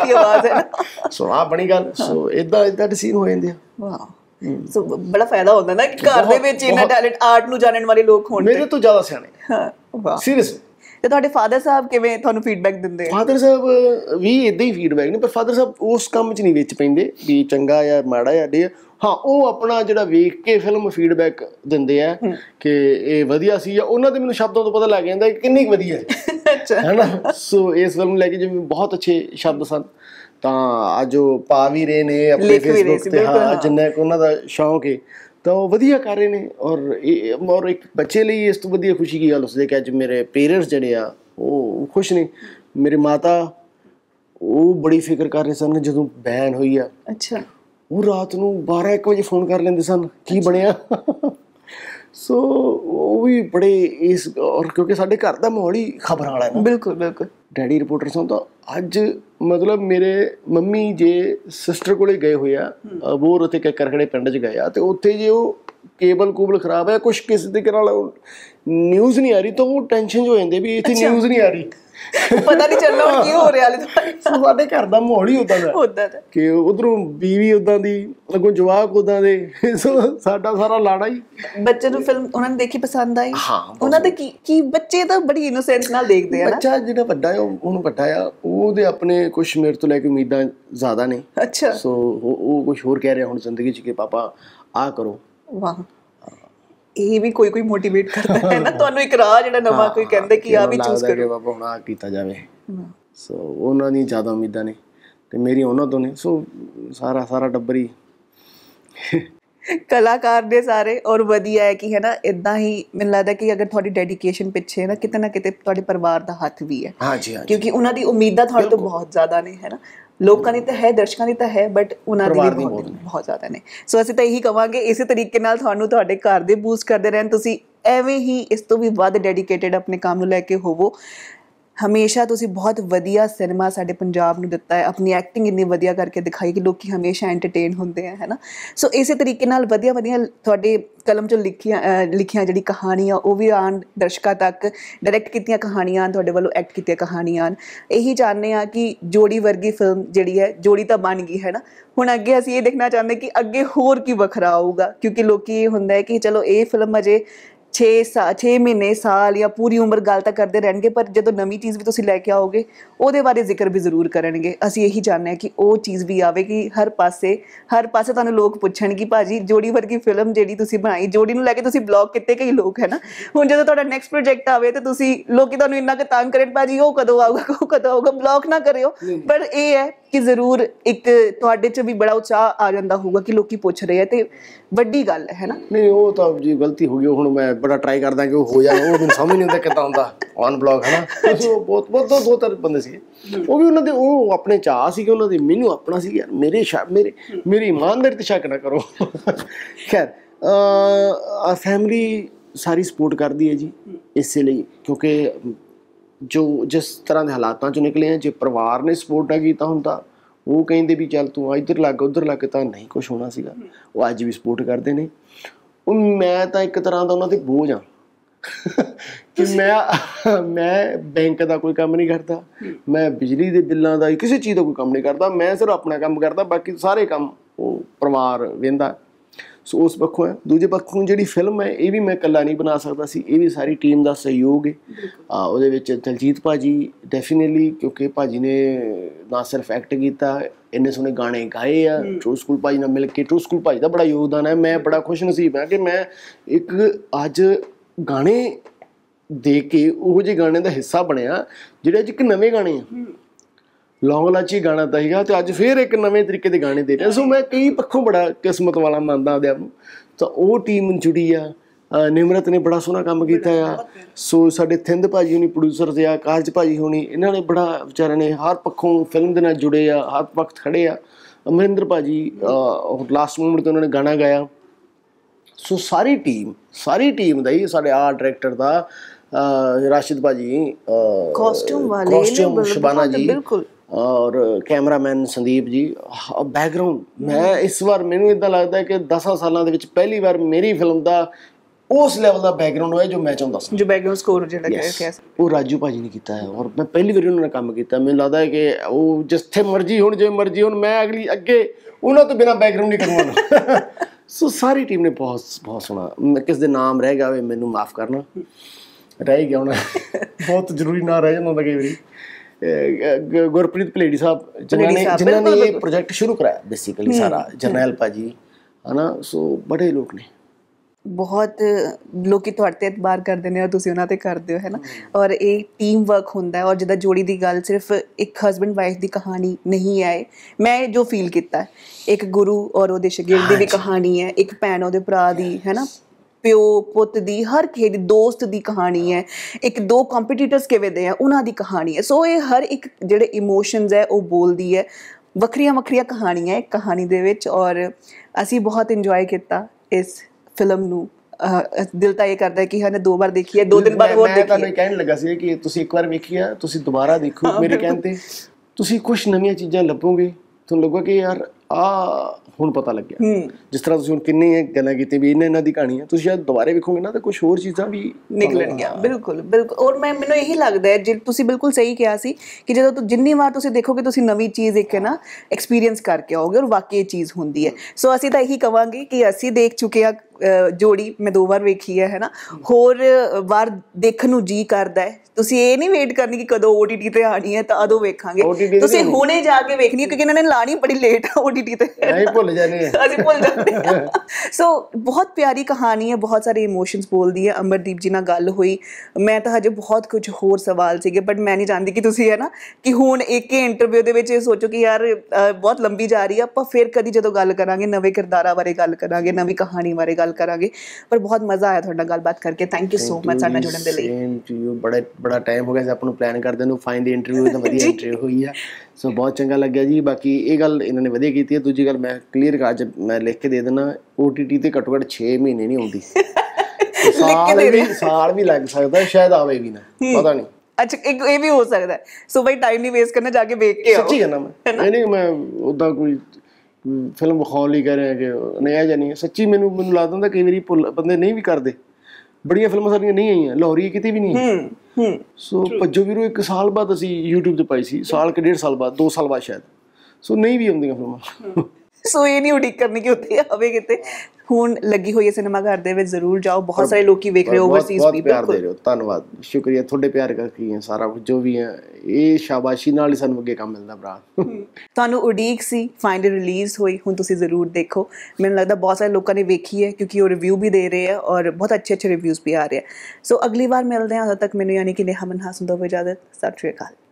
ਸੋ ਬਣੀ ਗੱਲ। ਸੋ ਏਦਾਂ ਡਿਸੀਜਨ ਹੋ ਜਾਂਦੇ ਆ। ਵਾਹ, ਸੋ ਬੜਾ ਫਾਇਦਾ ਹੁੰਦਾ ਨਾ ਕਿ ਘਰ ਦੇ ਵਿੱਚ ਇੰਨਾ ਟੈਲੈਂਟ, ਆਰਟ ਨੂੰ ਜਾਣਨ ਵਾਲੇ ਲੋਕ ਹੋਣ। ਮੇਰੇ ਤੋਂ ਜ਼ਿਆਦਾ ਸਿਆਣੇ। ਹਾਂ, ਵਾਹ, ਸੀਰੀਅਸਲੀ। ਤੇ ਤੁਹਾਡੇ ਫਾਦਰ ਸਾਹਿਬ ਕਿਵੇਂ ਤੁਹਾਨੂੰ ਫੀਡਬੈਕ ਦਿੰਦੇ? ਫਾਦਰ ਸਾਹਿਬ ਵੀ ਇੱਦਾਂ ਹੀ ਫੀਡਬੈਕ ਨੇ, ਪਰ ਫਾਦਰ ਸਾਹਿਬ ਉਸ ਕੰਮ 'ਚ ਨਹੀਂ ਵਿੱਚ ਪੈਂਦੇ ਵੀ ਚੰਗਾ ਜਾਂ ਮਾੜਾ ਜਾਂ ਡੇ। ਹਾਂ, ਉਹ ਆਪਣਾ ਜਿਹੜਾ ਵੇਖ ਕੇ ਫਿਲਮ ਫੀਡਬੈਕ ਦਿੰਦੇ ਆ ਕਿ ਇਹ ਵਧੀਆ ਸੀ, ਜਾਂ ਉਹਨਾਂ ਦੇ ਮੈਨੂੰ ਸ਼ਬਦਾਂ ਤੋਂ ਪਤਾ ਲੱਗ ਜਾਂਦਾ ਕਿ ਕਿੰਨੀ ਕੁ ਵਧੀਆ ਹੈ ਨਾ। ਸੋ ਇਸ ਫਿਲਮ ਨੂੰ ਲੈ ਕੇ ਜਿਵੇਂ ਬਹੁਤ ਅੱਛੇ ਸ਼ਬਦ ਸਨ, ਤਾਂ ਅੱਜ ਉਹ ਪਾ ਵੀ ਰਹੇ ਨੇ ਆਪਣੇ ਫੇਸਬੁੱਕ 'ਤੇ। ਹਾਂ, ਜਿੰਨਾ ਕੁ ਉਹਨਾਂ ਦਾ ਸ਼ੌਂਕ ਹੈ ਤਾਂ ਉਹ ਵਧੀਆ ਕਰ ਰਹੇ ਨੇ। ਔਰ ਇੱਕ ਬੱਚੇ ਲਈ ਇਸ ਤੋਂ ਵਧੀਆ ਖੁਸ਼ੀ ਕੀ ਗੱਲ ਉਸਦੇ ਕਿ ਅੱਜ ਮੇਰੇ ਪੇਰੈਂਟਸ ਜਿਹੜੇ ਆ ਉਹ ਖੁਸ਼ ਨੇ। ਮੇਰੇ ਮਾਤਾ ਉਹ ਬੜੀ ਫਿਕਰ ਕਰ ਰਹੇ ਸਨ ਜਦੋਂ ਬੈਨ ਹੋਈ ਆ। ਅੱਛਾ। ਉਹ ਰਾਤ ਨੂੰ 12-1 ਵਜੇ ਫੋਨ ਕਰ ਲੈਂਦੇ ਸਨ, ਕੀ ਬਣਿਆ। ਸੋ ਉਹ ਵੀ ਬੜੇ ਇਸ ਔਰ ਕਿਉਂਕਿ ਸਾਡੇ ਘਰ ਦਾ ਮਾਹੌਲ ਹੀ ਖਬਰਾਂ ਵਾਲਾ ਹੈ ਨਾ। ਬਿਲਕੁਲ ਬਿਲਕੁਲ। ਡੈਡੀ ਰਿਪੋਰਟਰ ਸਨ ਤਾਂ ਅੱਜ ਮਤਲਬ ਮੇਰੇ ਮੰਮੀ ਜੇ ਸਿਸਟਰ ਕੋਲੇ ਗਏ ਹੋਏ ਆ ਬੋਰ ਉੱਥੇ ਕਰਖੜੇ ਪਿੰਡ 'ਚ ਗਏ ਆ ਅਤੇ ਉੱਥੇ ਜੇ ਉਹ ਕੇਬਲ ਕੂਬਲ ਖਰਾਬ ਹੈ ਕੁਛ ਕਿਸੇ ਤਰੀਕੇ ਨਾਲ ਨਿਊਜ਼ ਨਹੀਂ ਆ ਰਹੀ ਤਾਂ ਉਹ ਟੈਨਸ਼ਨ 'ਚ ਹੋ ਜਾਂਦੇ ਵੀ ਇੱਥੇ ਨਿਊਜ਼ ਨਹੀਂ ਆ ਰਹੀ, ਪਤਾ ਨਹੀਂ ਚੱਲਣਾ ਹੁਣ ਕੀ ਹੋ ਰਿਹਾ। ਸਾਡੇ ਘਰ ਦਾ ਮਾਹੌਲ ਹੀ ਉੱਦਾਂ ਦਾ ਕਿ ਉਧਰੋਂ ਬੀਵੀ ਉੱਦਾਂ ਦੀ, ਅੱਗੋਂ ਜਵਾਕ ਉੱਦਾਂ ਦੇ, ਸੋ ਸਾਡਾ ਸਾਰਾ ਲਾੜਾ ਹੀ। ਬੱਚੇ ਨੂੰ ਫਿਲਮ ਉਹਨਾਂ ਨੇ ਦੇਖੀ, ਪਸੰਦ ਆਈ? ਹਾਂ। ਉਹਨਾਂ ਦੇ ਕੀ ਬੱਚੇ ਤਾਂ ਬੜੀ ਇਨੋਸੈਂਸ ਨਾਲ ਦੇਖਦੇ ਆ ਨਾ। ਬੱਚਾ ਜਿਹੜਾ ਵੱਡਾ ਹੈ ਉਹਨੂੰ ਵੱਡਾ ਆ, ਉਹਦੇ ਆਪਣੇ ਕੁਛ ਮੇਰੇ ਤੋਂ ਲੈ ਕੇ ਉਮੀਦਾਂ ਜ਼ਿਆਦਾ ਨੇ। ਅੱਛਾ। ਸੋ ਉਹ ਕੁਛ ਹੋਰ ਕਹਿ ਰਿਹਾ ਹੁਣ ਜ਼ਿੰਦਗੀ 'ਚ ਕਿ ਪਾਪਾ ਆਹ ਕਰੋ। ਵਾਹ, ਇਹ ਵੀ ਕੋਈ ਮੋਟੀਵੇਟ ਕਰਦਾ ਹੈ ਨਾ ਤੁਹਾਨੂੰ, ਇੱਕ ਰਾਹ ਜਿਹੜਾ ਨਵਾਂ ਕੋਈ ਕਹਿੰਦਾ ਕਿ ਆ ਵੀ ਚੂਜ਼ ਕਰੋ, ਬਾਬਾ ਹੁਣ ਆਹ ਕੀਤਾ ਜਾਵੇ। ਸੋ ਉਹਨਾਂ ਦੀ ਜ਼ਿਆਦਾ ਉਮੀਦਾਂ ਨੇ ਤੇ ਮੇਰੀ ਉਹਨਾਂ ਤੋਂ ਨੇ। ਸੋ ਸਾਰਾ ਟੱਬਰ ਹੀ ਕਲਾਕਾਰ ਦੇ ਸਾਰੇ। ਔਰ ਵਧੀਆ ਹੈ ਕਿ ਹੈ ਨਾ, ਇੱਦਾਂ ਹੀ ਮੈਨੂੰ ਲੱਗਦਾ ਕਿ ਅਗਰ ਤੁਹਾਡੀ ਡੈਡੀਕੇਸ਼ਨ ਪਿੱਛੇ ਨਾ ਕਿਤੇ ਤੁਹਾਡੇ ਪਰਿਵਾਰ ਦਾ ਹੱਥ ਵੀ ਹੈ। ਹਾਂਜੀ। ਕਿਉਂਕਿ ਉਹਨਾਂ ਦੀ ਉਮੀਦਾਂ ਤੁਹਾਡੇ ਤੋਂ ਬਹੁਤ ਜ਼ਿਆਦਾ ਨੇ, ਹੈ ਨਾ। ਲੋਕਾਂ ਦੀ ਤਾਂ ਹੈ, ਦਰਸ਼ਕਾਂ ਦੀ ਤਾਂ ਹੈ, ਬਟ ਉਹਨਾਂ ਦੀ ਵੀ ਬਹੁਤ ਜ਼ਿਆਦਾ ਨੇ। ਸੋ ਅਸੀਂ ਤਾਂ ਇਹੀ ਕਹਾਂਗੇ ਇਸੇ ਤਰੀਕੇ ਨਾਲ ਤੁਹਾਨੂੰ ਤੁਹਾਡੇ ਘਰ ਦੇ ਬੂਸਟ ਕਰਦੇ ਰਹਿਣ, ਤੁਸੀਂ ਐਵੇਂ ਹੀ ਇਸ ਤੋਂ ਵੀ ਵੱਧ ਡੈਡੀਕੇਟਿਡ ਆਪਣੇ ਕੰਮ ਨੂੰ ਲੈ ਕੇ ਹੋਵੋ। ਹਮੇਸ਼ਾ ਤੁਸੀਂ ਬਹੁਤ ਵਧੀਆ ਸਿਨੇਮਾ ਸਾਡੇ ਪੰਜਾਬ ਨੂੰ ਦਿੱਤਾ ਹੈ, ਆਪਣੀ ਐਕਟਿੰਗ ਇੰਨੀ ਵਧੀਆ ਕਰਕੇ ਦਿਖਾਈ ਕਿ ਲੋਕੀ ਹਮੇਸ਼ਾ ਐਂਟਰਟੇਨ ਹੁੰਦੇ ਆ, ਹੈ ਨਾ। ਸੋ ਇਸੇ ਤਰੀਕੇ ਨਾਲ ਵਧੀਆ ਤੁਹਾਡੇ ਕਲਮ 'ਚੋਂ ਲਿਖੀਆਂ ਜਿਹੜੀ ਕਹਾਣੀਆਂ ਉਹ ਵੀ ਆਉਣ ਦਰਸ਼ਕਾਂ ਤੱਕ, ਡਾਇਰੈਕਟ ਕੀਤੀਆਂ ਕਹਾਣੀਆਂ, ਤੁਹਾਡੇ ਵੱਲੋਂ ਐਕਟ ਕੀਤੀਆਂ ਕਹਾਣੀਆਂ। ਇਹੀ ਚਾਹੁੰਦੇ ਹਾਂ ਕਿ ਜੋੜੀ ਵਰਗੀ ਫਿਲਮ ਜਿਹੜੀ ਹੈ, ਜੋੜੀ ਤਾਂ ਬਣ ਗਈ ਹੈ ਨਾ, ਹੁਣ ਅੱਗੇ ਅਸੀਂ ਇਹ ਦੇਖਣਾ ਚਾਹੁੰਦੇ ਕਿ ਅੱਗੇ ਹੋਰ ਕੀ ਵੱਖਰਾ ਆਊਗਾ। ਕਿਉਂਕਿ ਲੋਕੀ ਇਹ ਹੁੰਦਾ ਹੈ ਕਿ ਚਲੋ ਇਹ ਫਿਲਮ ਅਜੇ 6 ਮਹੀਨੇ, ਸਾਲ ਜਾਂ ਪੂਰੀ ਉਮਰ ਗੱਲ ਤਾਂ ਕਰਦੇ ਰਹਿਣਗੇ, ਪਰ ਜਦੋਂ ਨਵੀਂ ਚੀਜ਼ ਵੀ ਤੁਸੀਂ ਲੈ ਕੇ ਆਓਗੇ ਉਹਦੇ ਬਾਰੇ ਜ਼ਿਕਰ ਵੀ ਜ਼ਰੂਰ ਕਰਨਗੇ। ਅਸੀਂ ਇਹੀ ਚਾਹੁੰਦੇ ਹਾਂ ਕਿ ਉਹ ਚੀਜ਼ ਵੀ ਆਵੇ ਕਿ ਹਰ ਪਾਸੇ ਤੁਹਾਨੂੰ ਲੋਕ ਪੁੱਛਣ ਕਿ ਭਾਜੀ ਜੋੜੀ ਵਰਗੀ ਫਿਲਮ ਜਿਹੜੀ ਤੁਸੀਂ ਬਣਾਈ, ਜੋੜੀ ਨੂੰ ਲੈ ਕੇ ਤੁਸੀਂ ਬਲੌਗ ਕੀਤੇ ਕਈ ਲੋਕ, ਹੈ ਨਾ। ਹੁਣ ਜਦੋਂ ਤੁਹਾਡਾ ਨੈਕਸਟ ਪ੍ਰੋਜੈਕਟ ਆਵੇ ਤੇ ਤੁਸੀਂ ਲੋਕੀ ਤੁਹਾਨੂੰ ਇੰਨਾ ਕੁ ਤੰਗ ਕਰਨ ਭਾਜੀ ਉਹ ਕਦੋਂ ਆਊਗਾ, ਬਲੌਗ ਨਾ ਕਰਿਓ। ਪਰ ਇਹ ਹੈ ਕਿ ਜ਼ਰੂਰ ਇੱਕ ਤੁਹਾਡੇ 'ਚ ਵੀ ਬੜਾ ਉਤਸ਼ਾਹ ਆ ਜਾਂਦਾ ਹੋਊਗਾ ਕਿ ਲੋਕੀ ਪੁੱਛ ਰਹੇ ਆ, ਤੇ ਵੱਡੀ ਗੱਲ ਹੈ ਨਾ। ਨਹੀਂ ਉਹ ਤਾਂ ਜੀ ਗਲਤੀ ਹੋ ਗਈ। ਹੁਣ ਮੈਂ ਬੜਾ ਟਰਾਈ ਕਰਦਾ ਕਿ ਉਹ ਹੋ ਜਾਏ, ਉਹ ਮੈਨੂੰ ਸਮਝ ਨਹੀਂ ਆਉਂਦਾ ਕਿੱਦਾਂ ਹੁੰਦਾ ਔਨ ਬਲੌਗ, ਹੈ ਨਾ। ਬਹੁਤ ਦੋ ਤਿੰਨ ਬੰਦੇ ਸੀਗੇ, ਉਹ ਵੀ ਉਹਨਾਂ ਦੇ ਉਹ ਆਪਣੇ ਚਾਅ ਸੀਗੇ ਉਹਨਾਂ ਦੇ, ਮੈਨੂੰ ਆਪਣਾ ਸੀ ਯਾਰ ਮੇਰੀ ਇਮਾਨਦਾਰੀ ਤੇ ਸ਼ੱਕ ਨਾ ਕਰੋ। ਖੈਰ ਫੈਮਿਲੀ ਸਾਰੀ ਸਪੋਰਟ ਕਰਦੀ ਹੈ ਜੀ, ਇਸੇ ਲਈ ਕਿਉਂਕਿ ਜੋ ਜਿਸ ਤਰ੍ਹਾਂ ਦੇ ਹਾਲਾਤਾਂ 'ਚੋਂ ਨਿਕਲੇ ਆ, ਜੇ ਪਰਿਵਾਰ ਨੇ ਸਪੋਰਟ ਨਾ ਕੀਤਾ ਹੁੰਦਾ, ਉਹ ਕਹਿੰਦੇ ਵੀ ਚੱਲ ਤੂੰ ਇੱਧਰ ਲੱਗ ਉੱਧਰ ਲੱਗ, ਤਾਂ ਨਹੀਂ ਕੁਛ ਹੋਣਾ ਸੀਗਾ। ਉਹ ਅੱਜ ਵੀ ਸਪੋਰਟ ਕਰਦੇ ਨੇ। ਉਹ ਮੈਂ ਤਾਂ ਇੱਕ ਤਰ੍ਹਾਂ ਦਾ ਉਹਨਾਂ 'ਤੇ ਬੋਝ ਹਾਂ ਕਿ ਮੈਂ ਬੈਂਕ ਦਾ ਕੋਈ ਕੰਮ ਨਹੀਂ ਕਰਦਾ, ਮੈਂ ਬਿਜਲੀ ਦੇ ਬਿੱਲਾਂ ਦਾ ਕਿਸੇ ਚੀਜ਼ ਦਾ ਕੋਈ ਕੰਮ ਨਹੀਂ ਕਰਦਾ, ਮੈਂ ਸਿਰਫ ਆਪਣਾ ਕੰਮ ਕਰਦਾ, ਬਾਕੀ ਸਾਰੇ ਕੰਮ ਉਹ ਪਰਿਵਾਰ ਵਹਿੰਦਾ। ਸੋ ਉਸ ਪੱਖੋਂ ਹੈ। ਦੂਜੇ ਪੱਖੋਂ ਜਿਹੜੀ ਫਿਲਮ ਹੈ ਇਹ ਵੀ ਮੈਂ ਇਕੱਲਾ ਨਹੀਂ ਬਣਾ ਸਕਦਾ ਸੀ, ਇਹ ਵੀ ਸਾਰੀ ਟੀਮ ਦਾ ਸਹਿਯੋਗ ਹੈ। ਉਹਦੇ ਵਿੱਚ ਦਲਜੀਤ ਭਾਜੀ ਡੈਫੀਨੇਟਲੀ, ਕਿਉਂਕਿ ਭਾਜੀ ਨੇ ਨਾ ਸਿਰਫ ਐਕਟ ਕੀਤਾ, ਇੰਨੇ ਸੋਹਣੇ ਗਾਣੇ ਗਾਏ ਆ। ਟਰੂ ਸਕੂਲ ਭਾਜੀ ਨਾਲ ਮਿਲ ਕੇ, ਟਰੂ ਸਕੂਲ ਭਾਜੀ ਦਾ ਬੜਾ ਯੋਗਦਾਨ ਹੈ। ਮੈਂ ਬੜਾ ਖੁਸ਼ ਨਸੀਬ ਹਾਂ ਕਿ ਮੈਂ ਇੱਕ ਅੱਜ ਗਾਣੇ ਦੇਖ ਕੇ ਉਹੋ ਜਿਹੇ ਗਾਣੇ ਦਾ ਹਿੱਸਾ ਬਣਿਆ ਜਿਹੜੇ ਅੱਜ ਇੱਕ ਨਵੇਂ ਗਾਣੇ ਆ। ਲੌਂਗ ਲਾਚੀ ਗਾਣਾ ਤਾਂ ਸੀਗਾ ਤੇ ਅੱਜ ਫਿਰ ਇੱਕ ਨਵੇਂ ਤਰੀਕੇ ਦੇ ਗਾਣੇ ਦੇ ਰਹੇ। ਸੋ ਮੈਂ ਕਈ ਪੱਖੋਂ ਬੜਾ ਕਿਸਮਤ ਵਾਲਾ ਮੰਨਦਾ ਆਪਦੇ ਆਪ ਨੂੰ। ਤਾਂ ਉਹ ਟੀਮ ਜੁੜੀ ਆ। ਨਿਮਰਤ ਨੇ ਬੜਾ ਸੋਹਣਾ ਕੰਮ ਕੀਤਾ ਆ। ਸੋ ਸਾਡੇ ਥਿੰਦ ਭਾਜੀ ਹੋਣੀ ਪ੍ਰੋਡਿਊਸਰ ਆ, ਕਾਰਜ ਭਾਜੀ ਹੋਣੀ, ਇਹਨਾਂ ਨੇ ਬੜਾ ਵਿਚਾਰਿਆਂ ਨੇ ਹਰ ਪੱਖੋਂ ਫਿਲਮ ਦੇ ਨਾਲ ਜੁੜੇ ਆ, ਹਰ ਵਕਤ ਖੜੇ ਆ। ਅਮਰਿੰਦਰ ਭਾਜੀ ਲਾਸਟ ਮੂਮੈਂਟ 'ਤੇ ਉਹਨਾਂ ਨੇ ਗਾਣਾ ਗਾਇਆ। ਸੋ ਸਾਰੀ ਟੀਮ ਦਾ ਹੀ, ਸਾਡੇ ਆਰਟ ਡਾਇਰੈਕਟਰ ਦਾ ਰਾਸ਼ਿਦ ਭਾਜੀ, ਕਾਸਟਿਊਮ ਸ਼ਬਾਨਾ ਜੀ, ਔਰ ਕੈਮਰਾਮੈਨ ਸੰਦੀਪ ਜੀ, ਬੈਕਗਰਾਊਂਡ। ਮੈਂ ਇਸ ਵਾਰ ਮੈਨੂੰ ਇੱਦਾਂ ਲੱਗਦਾ ਕਿ 10 ਸਾਲਾਂ ਦੇ ਵਿੱਚ ਪਹਿਲੀ ਵਾਰ ਮੇਰੀ ਫਿਲਮ ਦਾ ਉਸ ਲੈਵਲ ਦਾ ਬੈਕਗਰਾਊਂਡ ਹੋਇਆ ਜੋ ਮੈਂ ਚਾਹੁੰਦਾ ਸੀ। ਜੋ ਬੈਕਗਰਾਊਂਡ ਸਕੋਰ ਜਿਹੜਾ ਕਿਹਾ ਸੀ ਉਹ ਰਾਜੂ ਭਾਜੀ ਨੇ ਕੀਤਾ ਹੈ, ਔਰ ਮੈਂ ਪਹਿਲੀ ਵਾਰੀ ਉਹਨਾਂ ਨਾਲ ਕੰਮ ਕੀਤਾ। ਮੈਨੂੰ ਲੱਗਦਾ ਹੈ ਕਿ ਉਹ ਜਿੱਥੇ ਮਰਜ਼ੀ ਹੋਣ, ਜਿਵੇਂ ਮਰਜ਼ੀ ਹੋਣ, ਮੈਂ ਅੱਗੇ ਉਹਨਾਂ ਤੋਂ ਬਿਨਾਂ ਬੈਕਗਰਾਊਂਡ ਨਹੀਂ ਕਰਵਾਉਣਾ। ਸੋ ਸਾਰੀ ਟੀਮ ਨੇ ਬਹੁਤ ਸੋਹਣਾ। ਕਿਸ ਦੇ ਨਾਮ ਰਹਿ ਗਿਆ ਹੋਵੇ ਮੈਨੂੰ ਮਾਫ਼ ਕਰਨਾ, ਰਹਿ ਗਿਆ ਹੋਣਾ, ਬਹੁਤ ਜ਼ਰੂਰੀ ਨਾ ਰਹਿ ਜਾਂਦਾ ਹੁੰਦਾ ਕਈ ਵਾਰੀ। ਗੁਰਪ੍ਰੀਤ ਪਲੇਡੀ ਸਾਹਿਬ ਜਿਨ੍ਹਾਂ ਨੇ ਇਹ ਪ੍ਰੋਜੈਕਟ ਸ਼ੁਰੂ ਕਰਾਇਆ ਬੇਸਿਕਲੀ ਸਾਰਾ, ਜਰਨੈਲ ਭਾਜੀ, ਹੈ ਨਾ। ਸੋ ਬੜੇ ਲੋਕ ਨੇ, ਬਹੁਤ ਲੋਕੀ ਤੁਹਾਡੇ 'ਤੇ ਇਤਬਾਰ ਕਰਦੇ ਨੇ ਔਰ ਤੁਸੀਂ ਉਹਨਾਂ 'ਤੇ ਕਰਦੇ ਹੋ, ਹੈ ਨਾ। ਔਰ ਇਹ ਟੀਮ ਵਰਕ ਹੁੰਦਾ। ਔਰ ਜਿੱਦਾਂ ਜੋੜੀ ਦੀ ਗੱਲ ਸਿਰਫ ਇੱਕ ਹਸਬੈਂਡ ਵਾਈਫ ਦੀ ਕਹਾਣੀ ਨਹੀਂ ਹੈ। ਮੈਂ ਜੋ ਫੀਲ ਕੀਤਾ, ਇੱਕ ਗੁਰੂ ਔਰ ਉਹਦੇ ਸ਼ਾਗਿਰਦ ਦੀ ਵੀ ਕਹਾਣੀ ਹੈ, ਇੱਕ ਭੈਣ ਉਹਦੇ ਭਰਾ ਦੀ, ਹੈ ਨਾ, ਪਿਓ ਪੁੱਤ ਦੀ, ਹਰ ਕਿਸੇ ਦੀ ਦੋਸਤ ਦੀ ਕਹਾਣੀ ਹੈ, ਇੱਕ ਦੋ ਕੰਪੀਟੀਟਰਸ ਕਿਵੇਂ ਦੇ ਆ ਉਹਨਾਂ ਦੀ ਕਹਾਣੀ ਹੈ। ਸੋ ਇਹ ਹਰ ਇੱਕ ਜਿਹੜੇ ਇਮੋਸ਼ਨਸ ਹੈ ਉਹ ਬੋਲਦੀ ਹੈ, ਵੱਖਰੀਆਂ ਕਹਾਣੀਆਂ ਇੱਕ ਕਹਾਣੀ ਦੇ ਵਿੱਚ। ਔਰ ਅਸੀਂ ਬਹੁਤ ਇੰਜੋਏ ਕੀਤਾ ਇਸ ਫਿਲਮ ਨੂੰ। ਦਿਲ ਤਾਂ ਇਹ ਕਰਦਾ ਕਿ ਹਾਂ 2 ਵਾਰ ਦੇਖੀ ਹੈ, 2 ਦਿਨ ਬਾਅਦ ਹੋਰ ਮੈਂ ਦੇਖੀ ਤੁਹਾਨੂੰ ਕਹਿਣ ਲੱਗਾ ਸੀ ਕਿ ਤੁਸੀਂ ਇੱਕ ਵਾਰ ਵੇਖੀ ਆ, ਤੁਸੀਂ ਦੁਬਾਰਾ ਦੇਖੋ ਮੇਰੇ ਕਹਿਣ ਤੇ, ਤੁਸੀਂ ਕੁਝ ਨਵੀਆਂ ਚੀਜ਼ਾਂ ਲੱਭੋਗੇ, ਤੁਹਾਨੂੰ ਲੱਗੂਗਾ ਕਿ ਯਾਰ ਆ ਹੁਣ ਪਤਾ ਲੱਗਿਆ। ਜਿਸ ਤਰ੍ਹਾਂ ਤੁਸੀਂ ਹੁਣ ਕਿੰਨੇ ਗੱਲਾਂ ਕੀਤੀਆਂ ਵੀ ਇਹਨਾਂ ਦੀ ਕਹਾਣੀ ਹੈ, ਤੁਸੀਂ ਸ਼ਾਇਦ ਦੁਬਾਰੇ ਵੇਖੋਗੇ ਨਾ ਤਾਂ ਕੁਝ ਹੋਰ ਚੀਜ਼ਾਂ ਵੀ ਨਿਕਲਣਗੀਆਂ। ਬਿਲਕੁਲ ਬਿਲਕੁਲ। ਔਰ ਮੈਨੂੰ ਇਹੀ ਲੱਗਦਾ ਹੈ, ਜੇ ਤੁਸੀਂ ਬਿਲਕੁਲ ਸਹੀ ਕਿਹਾ ਸੀ ਕਿ ਜਦੋਂ ਜਿੰਨੀ ਵਾਰ ਤੁਸੀਂ ਦੇਖੋਗੇ ਤੁਸੀਂ ਨਵੀਂ ਚੀਜ਼ ਇੱਕ ਨਾ ਐਕਸਪੀਰੀਅੰਸ ਕਰਕੇ ਆਓਗੇ, ਔਰ ਵਾਕਈ ਇਹ ਚੀਜ਼ ਹੁੰਦੀ ਹੈ। ਸੋ ਅਸੀਂ ਤਾਂ ਇਹੀ ਕਵਾਂਗੇ ਕਿ ਅਸੀਂ ਦੇਖ ਚੁੱਕੇ ਹਾਂ ਜੋੜੀ, ਮੈਂ 2 ਵਾਰ ਵੇਖੀ ਹੈ ਨਾ, ਹੋਰ ਵਾਰ ਦੇਖਣ ਨੂੰ ਜੀ ਕਰਦਾ ਹੈ। ਤੁਸੀਂ ਇਹ ਨਹੀਂ ਵੇਟ ਕਰਨੀ ਕਿ ਕਦੋਂ OTT ਤੇ ਆਣੀ ਹੈ ਤਾਂ ਉਦੋਂ ਵੇਖਾਂਗੇ, ਤੁਸੀਂ ਹੁਣੇ ਜਾ ਕੇ ਵੇਖਣੀ ਹੈ, ਕਿਉਂਕਿ ਇਹਨਾਂ ਨੇ ਲਾਣੀ ਬੜੀ ਲੇਟ ਆ OTT ਤੇ, ਭੁੱਲ ਜਾਂਦੇ ਆ, ਅਸੀਂ ਭੁੱਲ ਜਾਂਦੇ ਹਾਂ। ਸੋ ਬਹੁਤ ਪਿਆਰੀ ਕਹਾਣੀ ਹੈ, ਬਹੁਤ ਸਾਰੇ ਇਮੋਸ਼ਨਸ ਬੋਲਦੀ ਹੈ। ਅਮਰਦੀਪ ਜੀ ਨਾਲ ਗੱਲ ਹੋਈ, ਮੈਂ ਤਾਂ ਹਜੇ ਬਹੁਤ ਕੁਝ ਹੋਰ ਸਵਾਲ ਸੀਗੇ, ਬਟ ਮੈਂ ਨਹੀਂ ਚਾਹੁੰਦੀ ਕਿ ਤੁਸੀਂ ਹੈ ਨਾ ਕਿ ਹੁਣ ਇੱਕ ਹੀ ਇੰਟਰਵਿਊ ਦੇ ਵਿੱਚ ਇਹ ਸੋਚੋ ਕਿ ਯਾਰ ਬਹੁਤ ਲੰਬੀ ਜਾ ਰਹੀ ਹੈ। ਆਪਾਂ ਫਿਰ ਕਦੀ ਜਦੋਂ ਗੱਲ ਕਰਾਂਗੇ ਨਵੇਂ ਕਿਰਦਾਰਾਂ ਬਾਰੇ ਗੱਲ ਕਰਾਂਗੇ, ਨਵੀਂ ਕਹਾਣੀ ਬਾਰੇ ਗੱਲ ਕਰਾਂਗੇ। ਪਰ ਬਹੁਤ ਮਜ਼ਾ ਆਇਆ ਤੁਹਾਡੇ ਨਾਲ ਗੱਲਬਾਤ ਕਰਕੇ। ਥੈਂਕ ਯੂ ਸੋ ਮਚ ਸਾਡੇ ਨਾਲ ਜੁੜਨ ਦੇ ਲਈ। Same to you. ਬੜਾ ਟਾਈਮ ਹੋ ਗਿਆ ਸੀ ਆਪਾਂ ਨੂੰ ਪਲਾਨ ਕਰਦੇ ਨੂੰ, ਫਾਈਨਲੀ ਇੰਟਰਵਿਊ ਤਾਂ ਵਧੀਆ ਇੰਟਰਵਿਊ ਹੋਈ ਆ, ਸੋ ਬਹੁਤ ਚੰਗਾ ਲੱਗਿਆ ਜੀ। ਬਾਕੀ ਇਹ ਗੱਲ ਇਹਨਾਂ ਨੇ ਵਧੀਆ ਕੀਤੀ ਹੈ। ਦੂਜੀ ਗੱਲ ਮੈਂ ਕਲੀਅਰ ਕਰ, ਅੱਜ ਮੈਂ ਲਿਖ ਕੇ ਦੇ ਦੇਣਾ, OTT ਤੇ ਘੱਟੋ ਘੱਟ 6 ਮਹੀਨੇ ਨਹੀਂ ਆਉਂਦੀ, ਸਾਲ ਵੀ ਲੱਗ ਸਕਦਾ, ਸ਼ਾਇਦ ਆਵੇ ਵੀ ਨਾ, ਪਤਾ ਨਹੀਂ। ਅੱਛਾ, ਇੱਕ ਇਹ ਵੀ ਹੋ ਸਕਦਾ। ਸੋ ਬਈ ਟਾਈਮ ਨਹੀਂ ਵੇਸਟ ਕਰਨਾ, ਜਾ ਕੇ ਵੇਖ ਕੇ ਆਓ। ਸੱਚੀ ਕਹਿੰਦਾ ਮੈਂ, ਇਹ ਨਹੀਂ ਮੈਂ ਉੱਦਾਂ ਕੋਈ ਫਿਲਮ ਵਿਖਾਉਣ ਲਈ ਕਹਿ ਰਿਹਾ ਕਿ ਨਹੀਂ ਇਹ ਜਾਂ ਨਹੀਂ, ਸੱਚੀ ਮੈਨੂੰ ਲੱਗਦਾ ਹੁੰਦਾ ਕਈ ਵਾਰੀ ਬੰਦੇ ਨਹੀਂ ਵੀ ਕਰਦੇ। ਬੜੀਆਂ ਫਿਲਮਾਂ ਸਾਡੀਆਂ ਨਹੀਂ ਆਈਆਂ, ਲਾਹੌਰੀ ਕਿਤੇ ਵੀ ਨਹੀਂ। ਸੋ ਭੱਜੋ ਵੀਰੋ 1 ਸਾਲ ਬਾਅਦ ਅਸੀਂ YouTube ਤੇ ਪਾਈ ਸੀ, ਸਾਲ ਕਿ 1.5 ਸਾਲ ਬਾਅਦ, 2 ਸਾਲ ਬਾਅਦ ਸ਼ਾਇਦ। ਸੋ ਨਹੀਂ ਵੀ ਆਉਂਦੀਆਂ ਫਿਲਮਾਂ। ਸੋ ਇਹ ਨਹੀਂ ਉਡੀਕ ਕਰਨੀ ਕਿ ਉੱਥੇ ਆਵੇ ਕਿਤੇ। ਹੁਣ ਲੱਗੀ ਹੋਈ ਹੈ ਸਿਨੇਮਾ ਘਰ ਦੇ ਵਿੱਚ, ਜ਼ਰੂਰ ਜਾਓ। ਬਹੁਤ ਸਾਰੇ ਲੋਕੀ ਵੇਖ ਰਹੇ, ਓਵਰਸੀਜ਼ ਵੀ। ਪਿਆਰ ਦੇ ਰਹੇ ਹੋ, ਧੰਨਵਾਦ, ਸ਼ੁਕਰੀਆ। ਤੁਹਾਡੇ ਪਿਆਰ ਕਰਕੇ ਹੈ ਸਾਰਾ ਕੁਝ ਜੋ ਵੀ ਹੈ, ਇਹ ਸ਼ਾਬਾਸ਼ੀ ਨਾਲ ਹੀ ਸਾਨੂੰ ਅੱਗੇ ਕੰਮ ਮਿਲਦਾ ਭਰਾ। ਤੁਹਾਨੂੰ ਉਡੀਕ ਸੀ, ਫਾਈਨਲੀ ਰਿਲੀਜ਼ ਹੋਈ, ਹੁਣ ਤੁਸੀਂ ਜ਼ਰੂਰ ਦੇਖੋ। ਮੈਨੂੰ ਲੱਗਦਾ ਬਹੁਤ ਸਾਰੇ ਲੋਕਾਂ ਨੇ ਵੇਖੀ ਹੈ, ਕਿਉਂਕਿ ਉਹ ਰਿਵਿਊ ਵੀ ਦੇ ਰਹੇ ਆ ਔਰ ਬਹੁਤ ਅੱਛੇ ਰਿਵਿਊਜ਼ ਵੀ ਆ ਰਹੇ ਆ। ਸੋ ਅਗਲੀ ਵਾਰ ਮਿਲਦੇ ਹਾਂ, ਉਦੋਂ ਤੱਕ ਮੈਨੂੰ ਯਾਨੀ ਕਿ ਨੇਹਾ ਮਨਹਾਸ ਨੂੰ ਦਿਓ ਇਜਾਜ਼ਤ। ਸਤਿ ਸ਼੍ਰੀ ਅਕਾਲ।